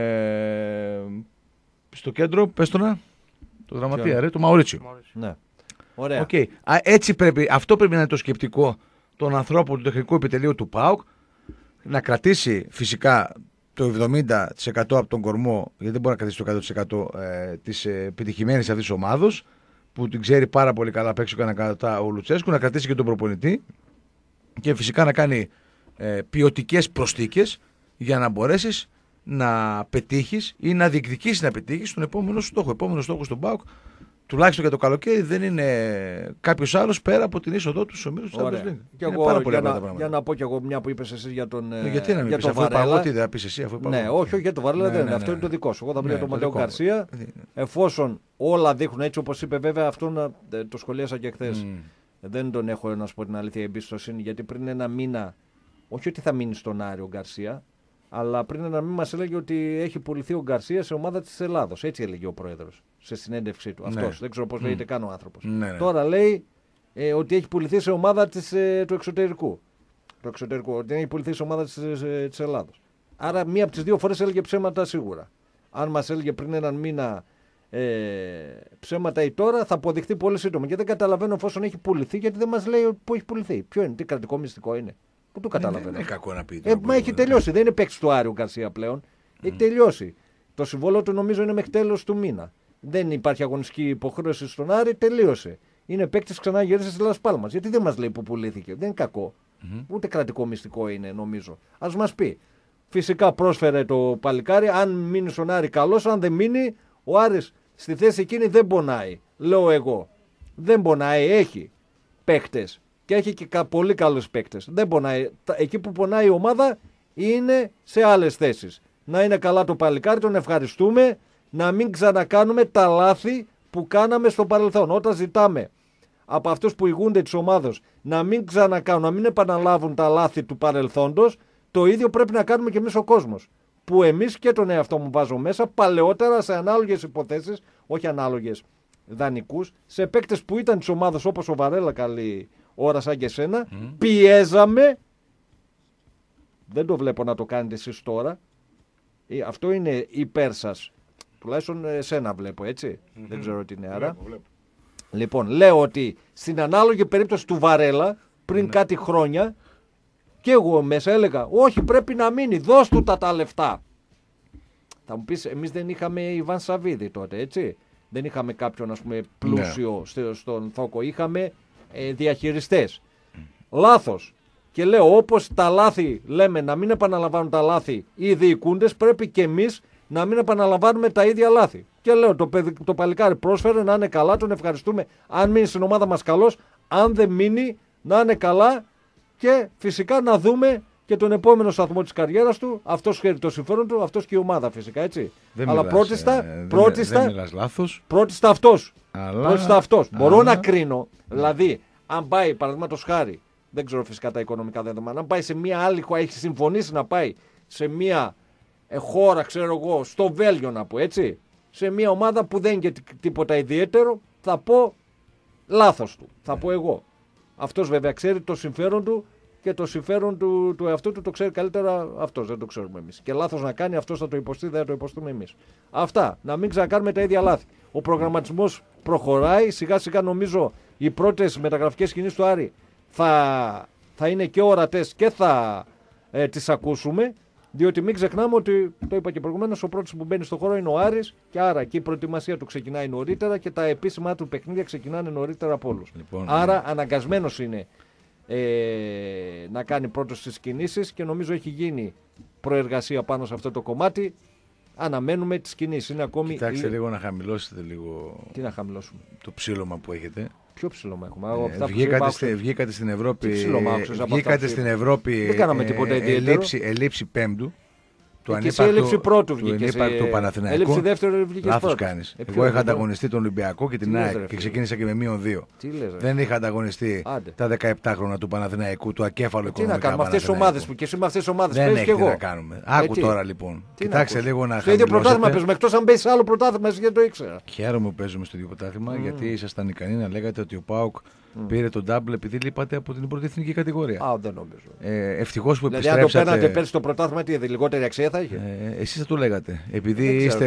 [SPEAKER 1] στο κέντρο, πες το γραμματεία, το Μαουρίτσιο.
[SPEAKER 2] Ναι. Ωραία.
[SPEAKER 1] Okay. Αυτό πρέπει να είναι το σκεπτικό των ανθρώπων του τεχνικού επιτελείου του ΠΑΟΚ, να κρατήσει φυσικά το 70% από τον κορμό, γιατί δεν μπορεί να κρατήσει το 100% της επιτυχημένης αυτής της ομάδος, που την ξέρει πάρα πολύ καλά παίξει ο Λουτσέσκου, να κρατήσει και τον προπονητή, και φυσικά να κάνει ποιοτικές προσθήκες για να μπορέσεις να πετύχεις ή να διεκδικήσεις να πετύχεις τον επόμενο στόχο. Ο επόμενος στόχος του ΠΑΟΚ, τουλάχιστον για το καλοκαίρι, δεν είναι κάποιος άλλος πέρα από την είσοδό του στους ομίλους του Champions League.
[SPEAKER 2] Και εγώ, για να πω κι εγώ μια που είπες εσύ για τον
[SPEAKER 1] γιατί να μην πεις, αφού είπα εγώ, τι δεν πεις εσύ, αφού είπα
[SPEAKER 2] εγώ. Όχι, για τον Βαρέλα δεν είναι. Αυτό είναι το δικό σου. Εγώ θα πω για τον Ματέο Γκαρσία, εφόσον όλα δείχνουν έτσι όπως είπε, βέβαια αυτό το σχολίασα και χθες. Δεν τον έχω, να σου πω την αλήθεια, εμπιστοσύνη, γιατί πριν ένα μήνα, όχι ότι θα μείνει στον Άρη ο Γκαρσία, αλλά πριν ένα μήνα μας έλεγε ότι έχει πουληθεί ο Γκαρσία σε ομάδα της Ελλάδος. Έτσι έλεγε ο πρόεδρος σε συνέντευξή του. Αυτός, δεν ξέρω πώς λέγεται καν ο άνθρωπος. Τώρα λέει ότι έχει πουληθεί σε ομάδα του εξωτερικού. Ότι έχει πουληθεί σε ομάδα της Ελλάδος. Άρα μία από τις δύο φορές έλεγε ψέματα σίγουρα. Αν μας έλεγε πριν έναν μήνα ψέματα ή τώρα, θα αποδειχθεί πολύ σύντομα. Και δεν καταλαβαίνω εφόσον έχει πουληθεί, γιατί δεν μας λέει που έχει πουληθεί. Ποιο είναι, τι κρατικό μυστικό είναι. Πού το καταλαβαίνω.
[SPEAKER 1] Δεν είναι κακό να πει.
[SPEAKER 2] Μα έχει τελειώσει. Δεν είναι παίκτης του Άριου Γκαρσία πλέον. Έχει τελειώσει. Το συμβόλαιο του νομίζω είναι μέχρι τέλος του μήνα. Δεν υπάρχει αγωνιστική υποχρέωση στον Άρη, τελείωσε. Είναι παίκτης, ξανά γύρισε στη Λας Πάλμας. Γιατί δεν μας λέει που πουλήθηκε. Δεν είναι κακό. Ούτε κρατικό μυστικό είναι, νομίζω. Ας μας πει. Φυσικά πρόσφερε το παλικάρι. Αν μείνει στον Άρη, καλώς. Αν δεν μείνει, ο Άρης στη θέση εκείνη δεν πονάει. Λέω εγώ. Δεν πονάει. Έχει παίκτες. Και έχει και πολύ καλούς παίκτες. Δεν πονάει. Εκεί που πονάει η ομάδα είναι σε άλλες θέσεις. Να είναι καλά το παλικάρι, τον ευχαριστούμε. Να μην ξανακάνουμε τα λάθη που κάναμε στο παρελθόν. Όταν ζητάμε από αυτούς που ηγούνται της ομάδος να μην ξανακάνουν, να μην επαναλάβουν τα λάθη του παρελθόντος, το ίδιο πρέπει να κάνουμε και εμείς ο κόσμος. Που εμείς, και τον εαυτό μου βάζω μέσα, παλαιότερα σε ανάλογες υποθέσεις, όχι ανάλογες δανεικούς, σε παίκτες που ήταν της ομάδος όπως ο Βαρέλα, καλή ώρα σαν και εσένα, πιέζαμε Δεν το βλέπω να το κάνετε εσείς τώρα. Αυτό είναι υπέρ σας. Τουλάχιστον εσένα βλέπω, έτσι. Δεν ξέρω τι είναι άρα. Βλέπω. Λοιπόν, λέω ότι στην ανάλογη περίπτωση του Βαρέλα, πριν κάτι χρόνια, και εγώ μέσα έλεγα, όχι, πρέπει να μείνει, δώσ' του τα λεφτά. Θα μου πεις, εμείς δεν είχαμε Ιβάν Σαββίδη τότε, έτσι. Δεν είχαμε κάποιον, ας πούμε, πλούσιο στον Θόκο. Είχαμε διαχειριστές. Λάθος. Και λέω, όπως τα λάθη λέμε να μην επαναλαμβάνουν τα λάθη οι διοικούντες, πρέπει και εμείς να μην επαναλαμβάνουμε τα ίδια λάθη. Και λέω, το παλικάρι πρόσφερε, να είναι καλά, τον ευχαριστούμε. Αν μείνει στην ομάδα μας καλός, αν δεν μείνει, να είναι καλά. Και φυσικά να δούμε και τον επόμενο σταθμό της καριέρας του. Αυτός χαίρει το συμφέρον του, αυτός και η ομάδα φυσικά, έτσι. Αλλά πρώτιστα
[SPEAKER 1] μιλάς λάθος.
[SPEAKER 2] Πρώτιστα αυτός. Μπορώ να κρίνω, δηλαδή, αν πάει, παραδείγματος χάρη, δεν ξέρω φυσικά τα οικονομικά δεδομένα, αν πάει σε μια άλλη χώρα, έχει συμφωνήσει να πάει σε μια χώρα, ξέρω εγώ, στο Βέλγιο να πω, έτσι, σε μια ομάδα που δεν είναι και τίποτα ιδιαίτερο, θα πω λάθος του, θα πω εγώ. Αυτός βέβαια ξέρει το συμφέρον του και το συμφέρον του εαυτού του το ξέρει καλύτερα αυτός, δεν το ξέρουμε εμείς. Και λάθος να κάνει, αυτός θα το υποστεί, δεν θα το υποστούμε εμείς. Αυτά, να μην ξανακάνουμε τα ίδια λάθη. Ο προγραμματισμός προχωράει, σιγά σιγά νομίζω οι πρώτες μεταγραφικές κινήσεις του Άρη θα είναι και ορατές και θα τις ακούσουμε. Διότι μην ξεχνάμε ότι, το είπα και προηγουμένως, ο πρώτος που μπαίνει στο χώρο είναι ο Άρης και άρα και η προετοιμασία του ξεκινάει νωρίτερα και τα επίσημα του παιχνίδια ξεκινάνε νωρίτερα από όλους. Λοιπόν, άρα αναγκασμένος είναι να κάνει πρώτος τις κινήσεις και νομίζω έχει γίνει προεργασία πάνω σε αυτό το κομμάτι. Αναμένουμε τις κινήσεις. Είναι ακόμη.
[SPEAKER 1] Κοιτάξτε λίγο να χαμηλώσετε λίγο.
[SPEAKER 2] Τι να χαμηλώσουμε?
[SPEAKER 1] Το ψήλωμα που έχετε.
[SPEAKER 2] Ποιο ψήλωμα έχουμε?
[SPEAKER 1] Βγήκατε στην Ευρώπη.
[SPEAKER 2] Βγήκατε
[SPEAKER 1] στην Ευρώπη.
[SPEAKER 2] Δεν κάναμε τίποτα ιδιαίτερο.
[SPEAKER 1] Ελήψη πέμπτου.
[SPEAKER 2] Του έλλειψη πρώτου βγήκε.
[SPEAKER 1] Του Παναθηναϊκού.
[SPEAKER 2] Έλλειψη δεύτερου βγήκε.
[SPEAKER 1] Λάθος κάνεις. Εγώ είχα ανταγωνιστεί τον Ολυμπιακό και την ΑΕΚ και ξεκίνησα και με -2. Δεν είχα ανταγωνιστεί τα 17 χρόνια του Παναθηναϊκού, του ακέφαλου οικονομικά.
[SPEAKER 2] Τι να κάνουμε, αυτές τις ομάδες που και εσύ με αυτές τις ομάδες παίζεις και εγώ.
[SPEAKER 1] Δεν έχει να κάνουμε. Άκου τώρα λοιπόν. Κοιτάξτε λίγο να.
[SPEAKER 2] Στο ίδιο πρωτάθλημα παίζουμε, εκτός αν παίζεις άλλο πρωτάθλημα, εσύ δεν το ήξερα.
[SPEAKER 1] Χαίρομαι που παίζουμε στο ίδιο πρωτάθλημα γιατί ήσασταν ικανοί να λέγατε ότι ο ΠΑΟΚ πήρε τον double επειδή λείπατε από την πρώτη εθνική κατηγορία.
[SPEAKER 2] Δεν νομίζω.
[SPEAKER 1] Ευτυχώς που
[SPEAKER 2] επιστρέψατε. Δηλαδή, αν το παίρνατε πέρσι το πρωτάθλημα, τι λιγότερη αξία θα είχε.
[SPEAKER 1] Εσείς θα το λέγατε. Επειδή είστε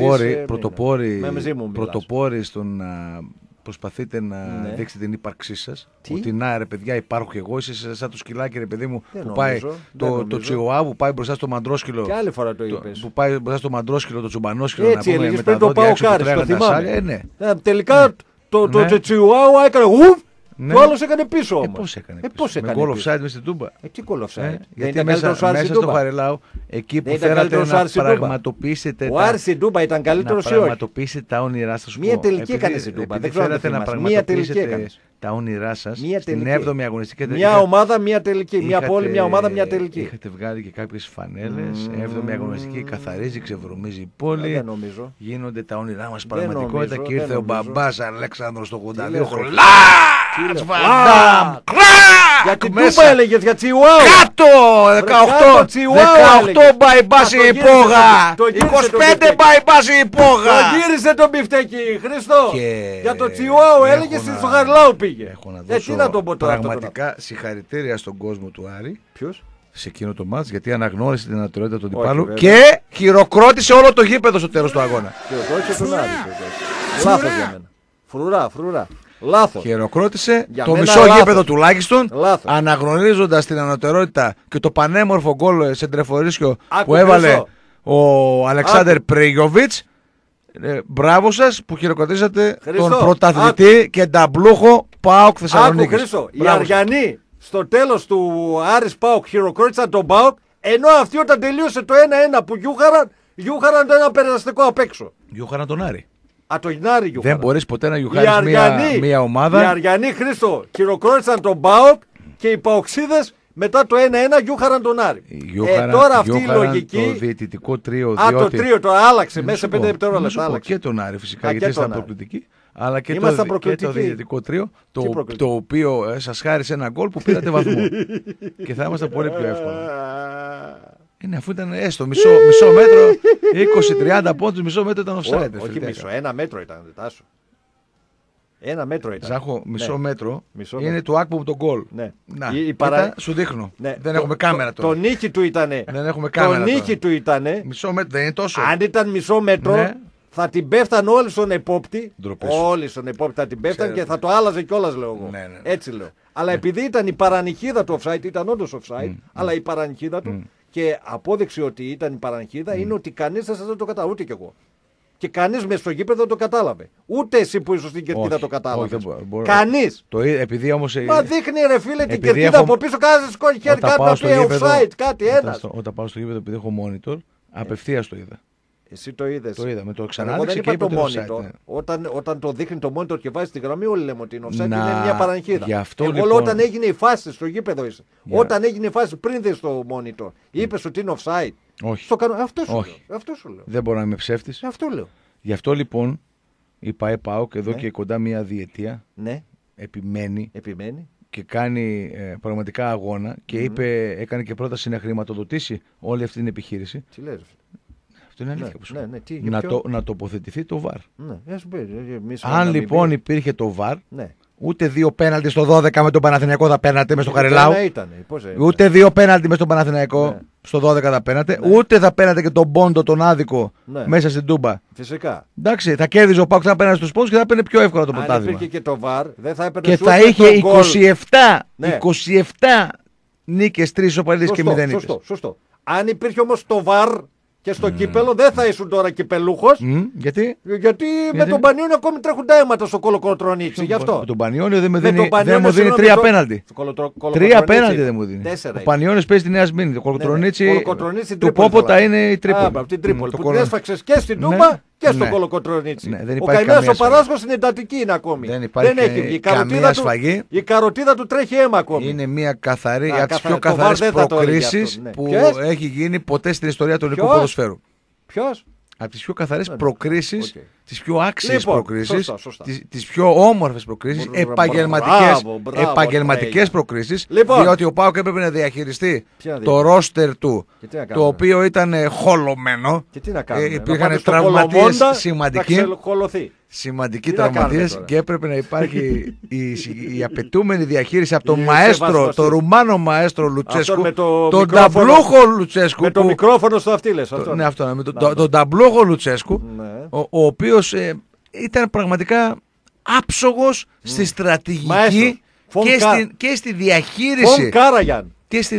[SPEAKER 1] πρωτοπόροι στο να προσπαθείτε να δείξετε την ύπαρξή σας. Ότι να ρε παιδιά, υπάρχω και εγώ. Είσαι σαν το σκυλάκι, ρε παιδί μου, που πάει το τσιουά που πάει μπροστά στο μαντρόσκυλο.
[SPEAKER 2] Και άλλη φορά το είπες.
[SPEAKER 1] Που πάει μπροστά στο μαντρόσκυλο, το τσουμπανόσκυλο.
[SPEAKER 2] Έτσι έλεγες πριν το πάω κάρι. Τελικά. Το Τσιουάου έκανε ουφ και ο άλλος έκανε πίσω όμως.
[SPEAKER 1] Πώς έκανε με goal offside μέσα στην Τούμπα.
[SPEAKER 2] Τι goal offside?
[SPEAKER 1] Γιατί μέσα στο Χαριλάου, εκεί που θέλατε να πραγματοποιήσετε
[SPEAKER 2] ο Άρης στην Τούμπα ήταν καλύτερος ή όχι?
[SPEAKER 1] Πραγματοποιήσετε τα όνειρά σας.
[SPEAKER 2] Μία τελική έκανε στην Τούμπα.
[SPEAKER 1] Δεν θέλατε να πραγματοποιήσετε τα όνειρά σας στην 7η αγωνιστική.
[SPEAKER 2] Μια ομάδα, μια τελική. Μια πόλη, μια ομάδα, μια τελική.
[SPEAKER 1] Είχατε βγάλει και κάποιες φανέλες. 7η αγωνιστική καθαρίζει, ξεβρωμίζει η πόλη. Γίνονται τα όνειρά μας πραγματικότητα και ήρθε ο μπαμπάς Αλέξανδρος το 82 χρονών.
[SPEAKER 2] Γιατί Τούμπα έλεγες για Τσιουάου.
[SPEAKER 1] Κάτω! 18 μπαϊμπάς η υπόγα. 25 μπαϊμπάς η υπόγα.
[SPEAKER 2] Το γύρισε τον μπιφτέκι, Χριστό. Για το Τσιουάου έλεγες στο Χαριλάου πήγε.
[SPEAKER 1] Τι να τον πω τώρα. Πραγματικά συγχαρητήρια στον κόσμο του Άρη.
[SPEAKER 2] Ποιος?
[SPEAKER 1] Σε εκείνο το μάτς, γιατί αναγνώρισε την ανατερότητα του αντιπάλου και χειροκρότησε όλο το γήπεδο στο τέλος του αγώνα.
[SPEAKER 2] Χειροκρότησε τον Άρη. Λάθος για μένα. Φρουρά. Λάθος.
[SPEAKER 1] Χειροκρότησε το μισό γήπεδο τουλάχιστον, αναγνωρίζοντας την ανωτερότητα και το πανέμορφο γκολ σε τρεφορίσιο που έβαλε ο Αλεξάνδερ Πρίγιοβιτς. Μπράβο σας που χειροκροτήσατε τον πρωταθλητή και νταμπλούχο ΠΑΟΚ Θεσσαλονίκης.
[SPEAKER 2] Χρήστο, οι Αριανοί στο τέλος του Άρης ΠΑΟΚ χειροκρότησαν τον ΠΑΟΚ, ενώ αυτοί όταν τελείωσε το 1-1 που γιούχαραν ένα περαστικό απ' έξω.
[SPEAKER 1] Γιούχαραν τον Άρη.
[SPEAKER 2] Δεν
[SPEAKER 1] μπορείς ποτέ να γιουχάρεις μία ομάδα.
[SPEAKER 2] Οι Αριανοί, Χρήστο, χειροκρότησαν τον ΠΑΟΚ και οι ΠΑΟΚσίδες μετά το 1-1 γιούχαραν τον Άρη. Τώρα αυτή η λογική.
[SPEAKER 1] Το διαιτητικό τρίο.
[SPEAKER 2] Το τρίο το άλλαξε μέσα σε 5 δευτερόλεπτα.
[SPEAKER 1] Και τον Άρη φυσικά γιατί ήταν προκλητική. Αλλά και το διαιτητικό τρίο, το οποίο σας χάρισε ένα γκολ που πήρατε βαθμό. Και θα ήμασταν πολύ πιο εύκολα. Είναι αφού ήταν έστω μισό μέτρο, 20-30 πόντους, μισό μέτρο ήταν offside.
[SPEAKER 2] Όχι μισό, 1 μέτρο ήταν, Τάσο. 1 μέτρο ήταν.
[SPEAKER 1] Ζάχο, μισό μέτρο είναι του Άκπομ τον γκολ.
[SPEAKER 2] Ναι.
[SPEAKER 1] Να, σου δείχνω. Ναι. Δεν έχουμε κάμερα τώρα.
[SPEAKER 2] Το νίκη του ήτανε.
[SPEAKER 1] Δεν έχουμε κάμερα.
[SPEAKER 2] Το νίκη του ήτανε.
[SPEAKER 1] Μισό μέτρο, δεν είναι τόσο.
[SPEAKER 2] Αν ήταν μισό μέτρο, θα την πέφταν όλοι στον επόπτη. Όλοι στον επόπτη θα την πέφταν και θα το άλλαζε κιόλας, λέω εγώ.
[SPEAKER 1] Ναι.
[SPEAKER 2] Έτσι λέω. Αλλά επειδή ήταν η παρανυχίδα του offside, ήταν όντως offside, αλλά η παρανυχίδα του και απόδειξη ότι ήταν η παρανυχίδα είναι ότι κανείς δεν το κατάλαβε, ούτε κι εγώ. Και κανείς μες στο γήπεδο δεν το κατάλαβε. Ούτε εσύ που ήσουν στην κερκίδα το κατάλαβε. Κανείς.
[SPEAKER 1] Επειδή όμως.
[SPEAKER 2] Μα δείχνει ρε φίλε την κερκίδα από πίσω, κάθε σηκώνει χέρι κάτι να πει offside, κάτι ένας.
[SPEAKER 1] Όταν πάω στο γήπεδο, επειδή έχω monitor, απευθείας το είδα.
[SPEAKER 2] Εσύ το είδες.
[SPEAKER 1] Το είδα, με το
[SPEAKER 2] ξανάδειξε και είπε το monitor. Όταν το δείχνει το monitor και βάζει τη γραμμή, όλοι λέμε ότι είναι offside, είναι μια παραγγίδα. Εγώ
[SPEAKER 1] λοιπόν...
[SPEAKER 2] όταν έγινε η φάση στο γήπεδο είσαι. Όταν έγινε η φάση πριν δεις το monitor, είπες ότι είναι offside.
[SPEAKER 1] Όχι.
[SPEAKER 2] Αυτό σου λέω.
[SPEAKER 1] Δεν μπορώ να είμαι ψεύτης.
[SPEAKER 2] Αυτό λέω.
[SPEAKER 1] Γι' αυτό λοιπόν η ΠΑΕ-ΠΑΟΚ εδώ και κοντά μία διετία επιμένει και κάνει πραγματικά αγώνα και έκανε και πρόταση να χρηματοδοτήσει όλη αυτή την επιχείρηση.
[SPEAKER 2] Τι λες?
[SPEAKER 1] Αυτό είναι αλήθεια. Να τοποθετηθεί το ΒΑΡ. Αν
[SPEAKER 2] λοιπόν
[SPEAKER 1] λοιπόν υπήρχε το ΒΑΡ, ούτε 2 πέναλτι στο 12 με τον Παναθηναϊκό θα πένατε μες στο Χαριλάου. Ούτε 2 πέναλτι μες στον Παναθηναϊκό στο 12 θα πένατε. Ούτε θα πένατε και τον Πόντο τον άδικο μέσα στην Τούμπα.
[SPEAKER 2] Φυσικά.
[SPEAKER 1] Εντάξει, θα κέρδιζε ο ΠΑΟΚ, θα πένατε στους πόντους και θα πένε πιο εύκολα το πρωτάθλημα.
[SPEAKER 2] Αν υπήρχε και το ΒΑΡ, δεν θα έπαιρνε.
[SPEAKER 1] Και θα είχε 27 νίκες, 3 ισοπαλίες και 0 νίκες.
[SPEAKER 2] Σωστό. Αν υπήρχε όμως το ΒΑΡ και στο κύπελο δεν θα ήσουν τώρα κυπελούχος.
[SPEAKER 1] Γιατί
[SPEAKER 2] με τον Πανιόνιο ακόμη τρέχουν τα αίματα στο Κολοκοτρονίτσι. Γι' αυτό.
[SPEAKER 1] Με τον Πανιόνιο δεν μου δίνει 3 πέναλτι. 3 πέναλτι δεν μου δίνει. Ο Πανιόνιος παίζει τη Νέα Σμύρνη. Το Κολοκοτρονίτσι του Πόποτα είναι η Τρίπολη.
[SPEAKER 2] Που την έσφαξες και στην Τούμπα και στο Κολοκοτρονίτσι. Ο καημένος ο Παράσχος είναι εντατική είναι ακόμη. Δεν έχει βγει. Η καροτίδα του τρέχει αίμα ακόμη.
[SPEAKER 1] Είναι μια καθαρή, από τις πιο καθαρές προκρίσεις που έχει γίνει ποτέ στην ιστορία του ελληνικού ποδοσφαίρου.
[SPEAKER 2] Ποιος?
[SPEAKER 1] Από τις πιο καθαρές προκρίσεις, τις πιο άξιες προκρίσεις, τις πιο όμορφες προκρίσεις, επαγγελματικές προκρίσεις, διότι ο ΠΑΟΚ έπρεπε να διαχειριστεί το ρόστερ του, το οποίο ήταν χολωμένο. Υπήρχαν τραυματίες σημαντικοί τραυματίες και έπρεπε να υπάρχει η απαιτούμενη διαχείριση από τον μαέστρο, τον Ρουμάνο μαέστρο Λουτσέσκου, τον ταμπλούχο Λουτσέσκου.
[SPEAKER 2] Με το μικρόφωνο στο αυτί λες.
[SPEAKER 1] Τον ταμπλούχο Λουτσέσκου, ο οποίος ήταν πραγματικά άψογος στη στρατηγική και στη διαχείριση. Και στη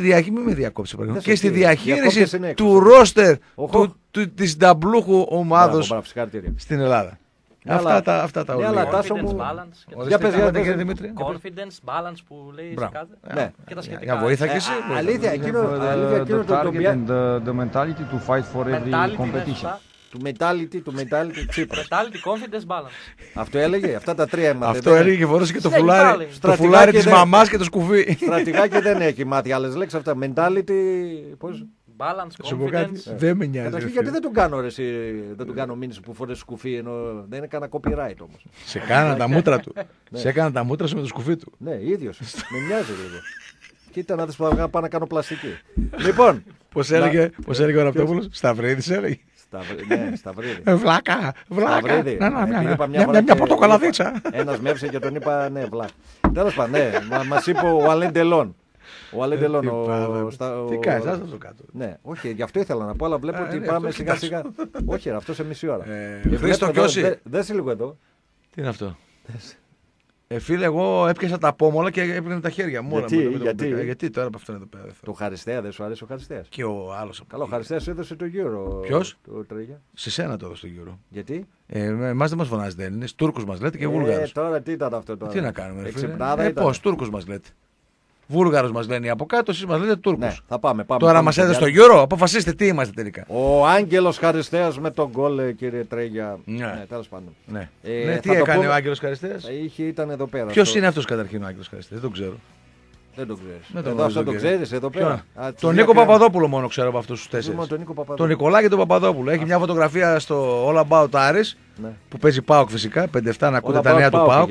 [SPEAKER 1] διαχείριση του ρόστερ της ταμπλούχου ομάδος στην Ελλάδα. Αυτά τα όλα.
[SPEAKER 3] Για πες Δημήτρη. Confidence, balance που λέει σε κάθε. Και τα σχετικά.
[SPEAKER 1] Για βοήθεια και εσύ.
[SPEAKER 2] Αλήθεια, εκείνο το
[SPEAKER 8] the mentality to fight for every competition.
[SPEAKER 2] Του mentality Τσίπρα.
[SPEAKER 3] Mentality, confidence, balance.
[SPEAKER 2] Αυτό έλεγε, αυτά τα τρία έμαθε.
[SPEAKER 1] Αυτό έλεγε και φορούσε και το φουλάρι της μαμάς και το σκουφί.
[SPEAKER 2] Στρατηγάκι δεν έχει μάθει άλλες λέξεις αυτά. Mentality, πώς...
[SPEAKER 3] Balance, confidence.
[SPEAKER 1] Δεν με νοιάζει.
[SPEAKER 2] Γιατί δεν τον κάνω ρε εσύ, δεν τον κάνω μήνυση που φορές σκουφί ενώ δεν είναι κανένα copyright όμως.
[SPEAKER 1] Σε κάνα τα μούτρα του. Σε έκανα τα μούτρα σου με το σκουφί του.
[SPEAKER 2] Ναι, ίδιος. Με νοιάζει λίγο. Κοίτα να δεις που θα πάω να κάνω πλαστική. Λοιπόν.
[SPEAKER 1] Πώς έλεγε ο Ραπτόπουλος, Σταυρίδης έλεγε.
[SPEAKER 2] Ναι, Σταυρίδη.
[SPEAKER 1] Βλάκα. Μια πορτοκαλαδίτσα.
[SPEAKER 2] Ένας με έψε και τον είπα ναι, βλάκα. Τέλος πάντων, ναι, μας είπε ο Αλέν Τελών. Ο Αλέν Τελών.
[SPEAKER 1] Τι κάνεις, άστα το κάτω.
[SPEAKER 2] Ναι, όχι, γι' αυτό ήθελα να πω, αλλά βλέπω ότι πάμε σιγά σιγά. Όχι, αυτό σε μισή ώρα.
[SPEAKER 1] Χρήστο Κιώση.
[SPEAKER 2] Δες λίγο εδώ.
[SPEAKER 1] Τι είναι αυτό. Φίλε, εγώ έπιασα τα πόμολα και έπαιρνε τα χέρια μου. Γιατί τώρα από αυτόν εδώ πέρα.
[SPEAKER 2] Το Χαριστέα, δεν σου αρέσει ο Χαριστέας?
[SPEAKER 1] Και ο άλλος.
[SPEAKER 2] Καλό, ο Χαριστέας έδωσε το Euro.
[SPEAKER 1] Ποιος? Σε σένα το έδωσε το Euro.
[SPEAKER 2] Γιατί?
[SPEAKER 1] Εμάς δεν μας φωνάζετε Έλληνες, Τούρκους μας λέτε και Βούλγαρους.
[SPEAKER 2] Τώρα τι ήταν αυτό τώρα?
[SPEAKER 1] Τι να κάνουμε, πώς, Τούρκους μας λέτε. Βούλγαρος μας λένε από κάτω, εσείς μας λέτε Τούρκους.
[SPEAKER 2] Ναι, θα πάμε.
[SPEAKER 1] Τώρα μας έδωσε το Euro, αποφασίστε τι είμαστε τελικά.
[SPEAKER 2] Ο Άγγελος Χαριστέας με τον γκολ, κύριε Τρέγια. Ναι, τέλος πάντων.
[SPEAKER 1] Ναι. Τι έκανε ο Άγγελος Χαριστέας?
[SPEAKER 2] Ήταν εδώ πέρα.
[SPEAKER 1] Ποιος είναι αυτός καταρχήν ο Άγγελος Χαριστέας? Δεν τον ξέρω.
[SPEAKER 2] Δεν τον ξέρεις. Εδώ αυτό το ξέρεις, εδώ πέρα.
[SPEAKER 1] Τον Νίκο Παπαδόπουλο μόνο ξέρω από αυτούς τους τέσσερις. Τον Νικολάκη τον Παπαδόπουλο. Έχει μια φωτογραφία στο All About Aris που παίζει ΠΑΟΚ φυσικά. 5-7 να ακούτε τα νέα του ΠΑΟΚ.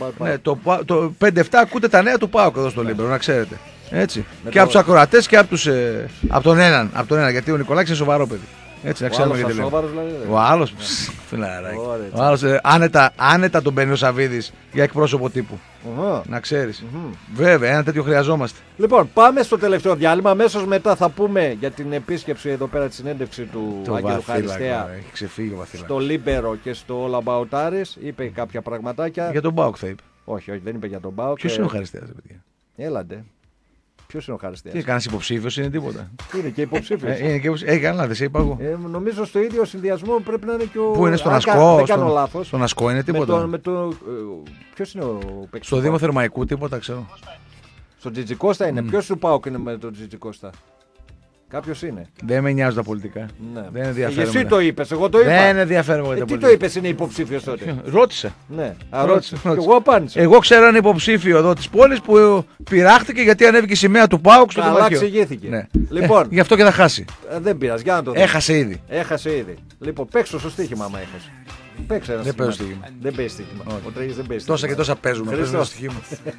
[SPEAKER 1] Το 5-7 ακούτε τα νέα του ΠΑΟΚ εδώ στο Λίμπερο, να ξέρετε. Έτσι. Και από τους ακροατές και από τον έναν. Γιατί ο Νικολάκης είναι σοβαρό παιδί. Έτσι να ξέρουμε γιατί λέμε. Ο άλλος, φιλαράκι. Ο άλλος άνετα τον παίρνει ο Σαββίδης για εκπρόσωπο τύπου. Να ξέρεις. Βέβαια, ένα τέτοιο χρειαζόμαστε.
[SPEAKER 2] Λοιπόν, πάμε στο τελευταίο διάλειμμα. Αμέσως μετά θα πούμε για την επίσκεψη εδώ πέρα τη συνέντευξη του Άγγελου Χαριστέα στο Λίμπερο και στο All About Ares. Είπε κάποια πραγματάκια.
[SPEAKER 1] Για τον Μπάουκ θα είπε.
[SPEAKER 2] Όχι, δεν είπε για τον Μπάουκ.
[SPEAKER 1] Ποιος είναι ο Χαριστέας, παιδιά?
[SPEAKER 2] Έλαντε. Ποιος είναι ο Χαριστέας?
[SPEAKER 1] Τι, κανένας υποψήφιος είναι τίποτα?
[SPEAKER 2] Είναι και υποψήφιος.
[SPEAKER 1] Έχει κανένα, δεν σε είπα εγώ.
[SPEAKER 2] Νομίζω στο ίδιο συνδυασμό πρέπει να είναι και ο.
[SPEAKER 1] Πού είναι, στον Ασκό? Δεν κάνω λάθος. Στον Ασκό είναι τίποτα?
[SPEAKER 2] Ποιος είναι ο παίκτης?
[SPEAKER 1] Στο Δήμο Θερμαϊκού τίποτα ξέρω.
[SPEAKER 2] Στον Τζιτζικώστα είναι. Ποιος του Πάουκ είναι με τον Τζιτζικώστα? Κάποιος είναι.
[SPEAKER 1] Δεν με νοιάζουν τα πολιτικά.
[SPEAKER 2] Ναι.
[SPEAKER 1] Δεν ενδιαφέρομαι.
[SPEAKER 2] Εσύ το είπες, εγώ το είπα.
[SPEAKER 1] Δεν ενδιαφέρομαι για τα πολιτικά.
[SPEAKER 2] Τι το είπες, είναι υποψήφιος τότε?
[SPEAKER 1] Ρώτησε.
[SPEAKER 2] Ναι, ρώτησε. Εγώ απάντησα.
[SPEAKER 1] Εγώ ξέρω ένα υποψήφιο εδώ της πόλης που πειράχτηκε γιατί ανέβηκε η σημαία του ΠΑΟΚ στο
[SPEAKER 2] Δημαρχείο. Καλά εξηγήθηκε.
[SPEAKER 1] Ναι.
[SPEAKER 2] Λοιπόν,
[SPEAKER 1] γι' αυτό και θα χάσει.
[SPEAKER 2] Δεν πειράζει, για να το δω.
[SPEAKER 1] Έχασε ήδη.
[SPEAKER 2] Έχασε ήδη. Λοιπόν, παίξω στο στοίχημα άμα έχασε. Παίξε ένα
[SPEAKER 1] στοίχημα.
[SPEAKER 2] Δεν παίζει στοίχημα. Ο Τρέγης δεν παίζει.
[SPEAKER 1] Τόσα και τόσα παίζουμε. Παίζουμε στοίχημα.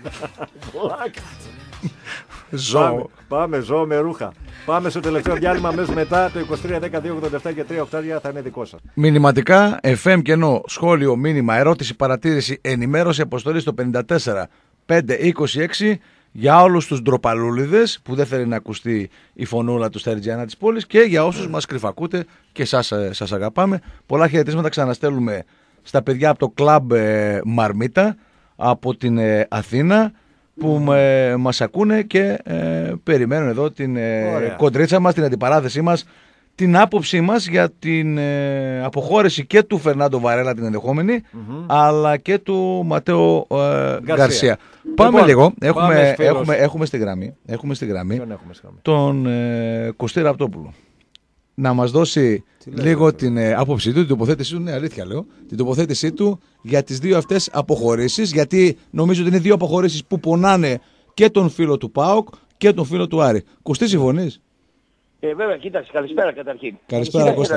[SPEAKER 2] Ζώο. Πάμε, ζώο με ρούχα. Πάμε στο τελευταίο διάλειμμα αμέσως μετά. Το 23-10-287 και 3 οκτάρια θα είναι δικό σας.
[SPEAKER 1] Μηνυματικά, FM κενό, σχόλιο, μήνυμα, ερώτηση, παρατήρηση, ενημέρωση, αποστολή στο 54-526 για όλους τους ντροπαλούλιδες που δεν θέλει να ακουστεί η φωνούλα του Στερτζιανά της πόλης και για όσους μας κρυφακούτε και σας αγαπάμε. Πολλά χαιρετίσματα ξαναστέλνουμε στα παιδιά από το κλαμπ Μαρμίτα από την Αθήνα που μας ακούνε και περιμένουν εδώ την κοντρίτσα μας, την αντιπαράθεσή μας, την άποψή μας για την αποχώρηση και του Φερνάντο Βαρέλα την ενδεχόμενη, αλλά και του Ματέο Γκαρσία. Πάμε λίγο, έχουμε στη γραμμή τον Κωστή Ραπτόπουλο να μας δώσει λίγο την άποψή του, την τοποθέτησή του, ναι αλήθεια λέω, την τοποθέτησή του για τις δύο αυτές αποχωρήσεις, γιατί νομίζω ότι είναι δύο αποχωρήσεις που πονάνε και τον φίλο του ΠΑΟΚ και τον φίλο του Άρη. Κωστή, συμφωνείς?
[SPEAKER 9] Βέβαια, κοίταξε, καλησπέρα καταρχήν.
[SPEAKER 1] Καλησπέρα Κώστα.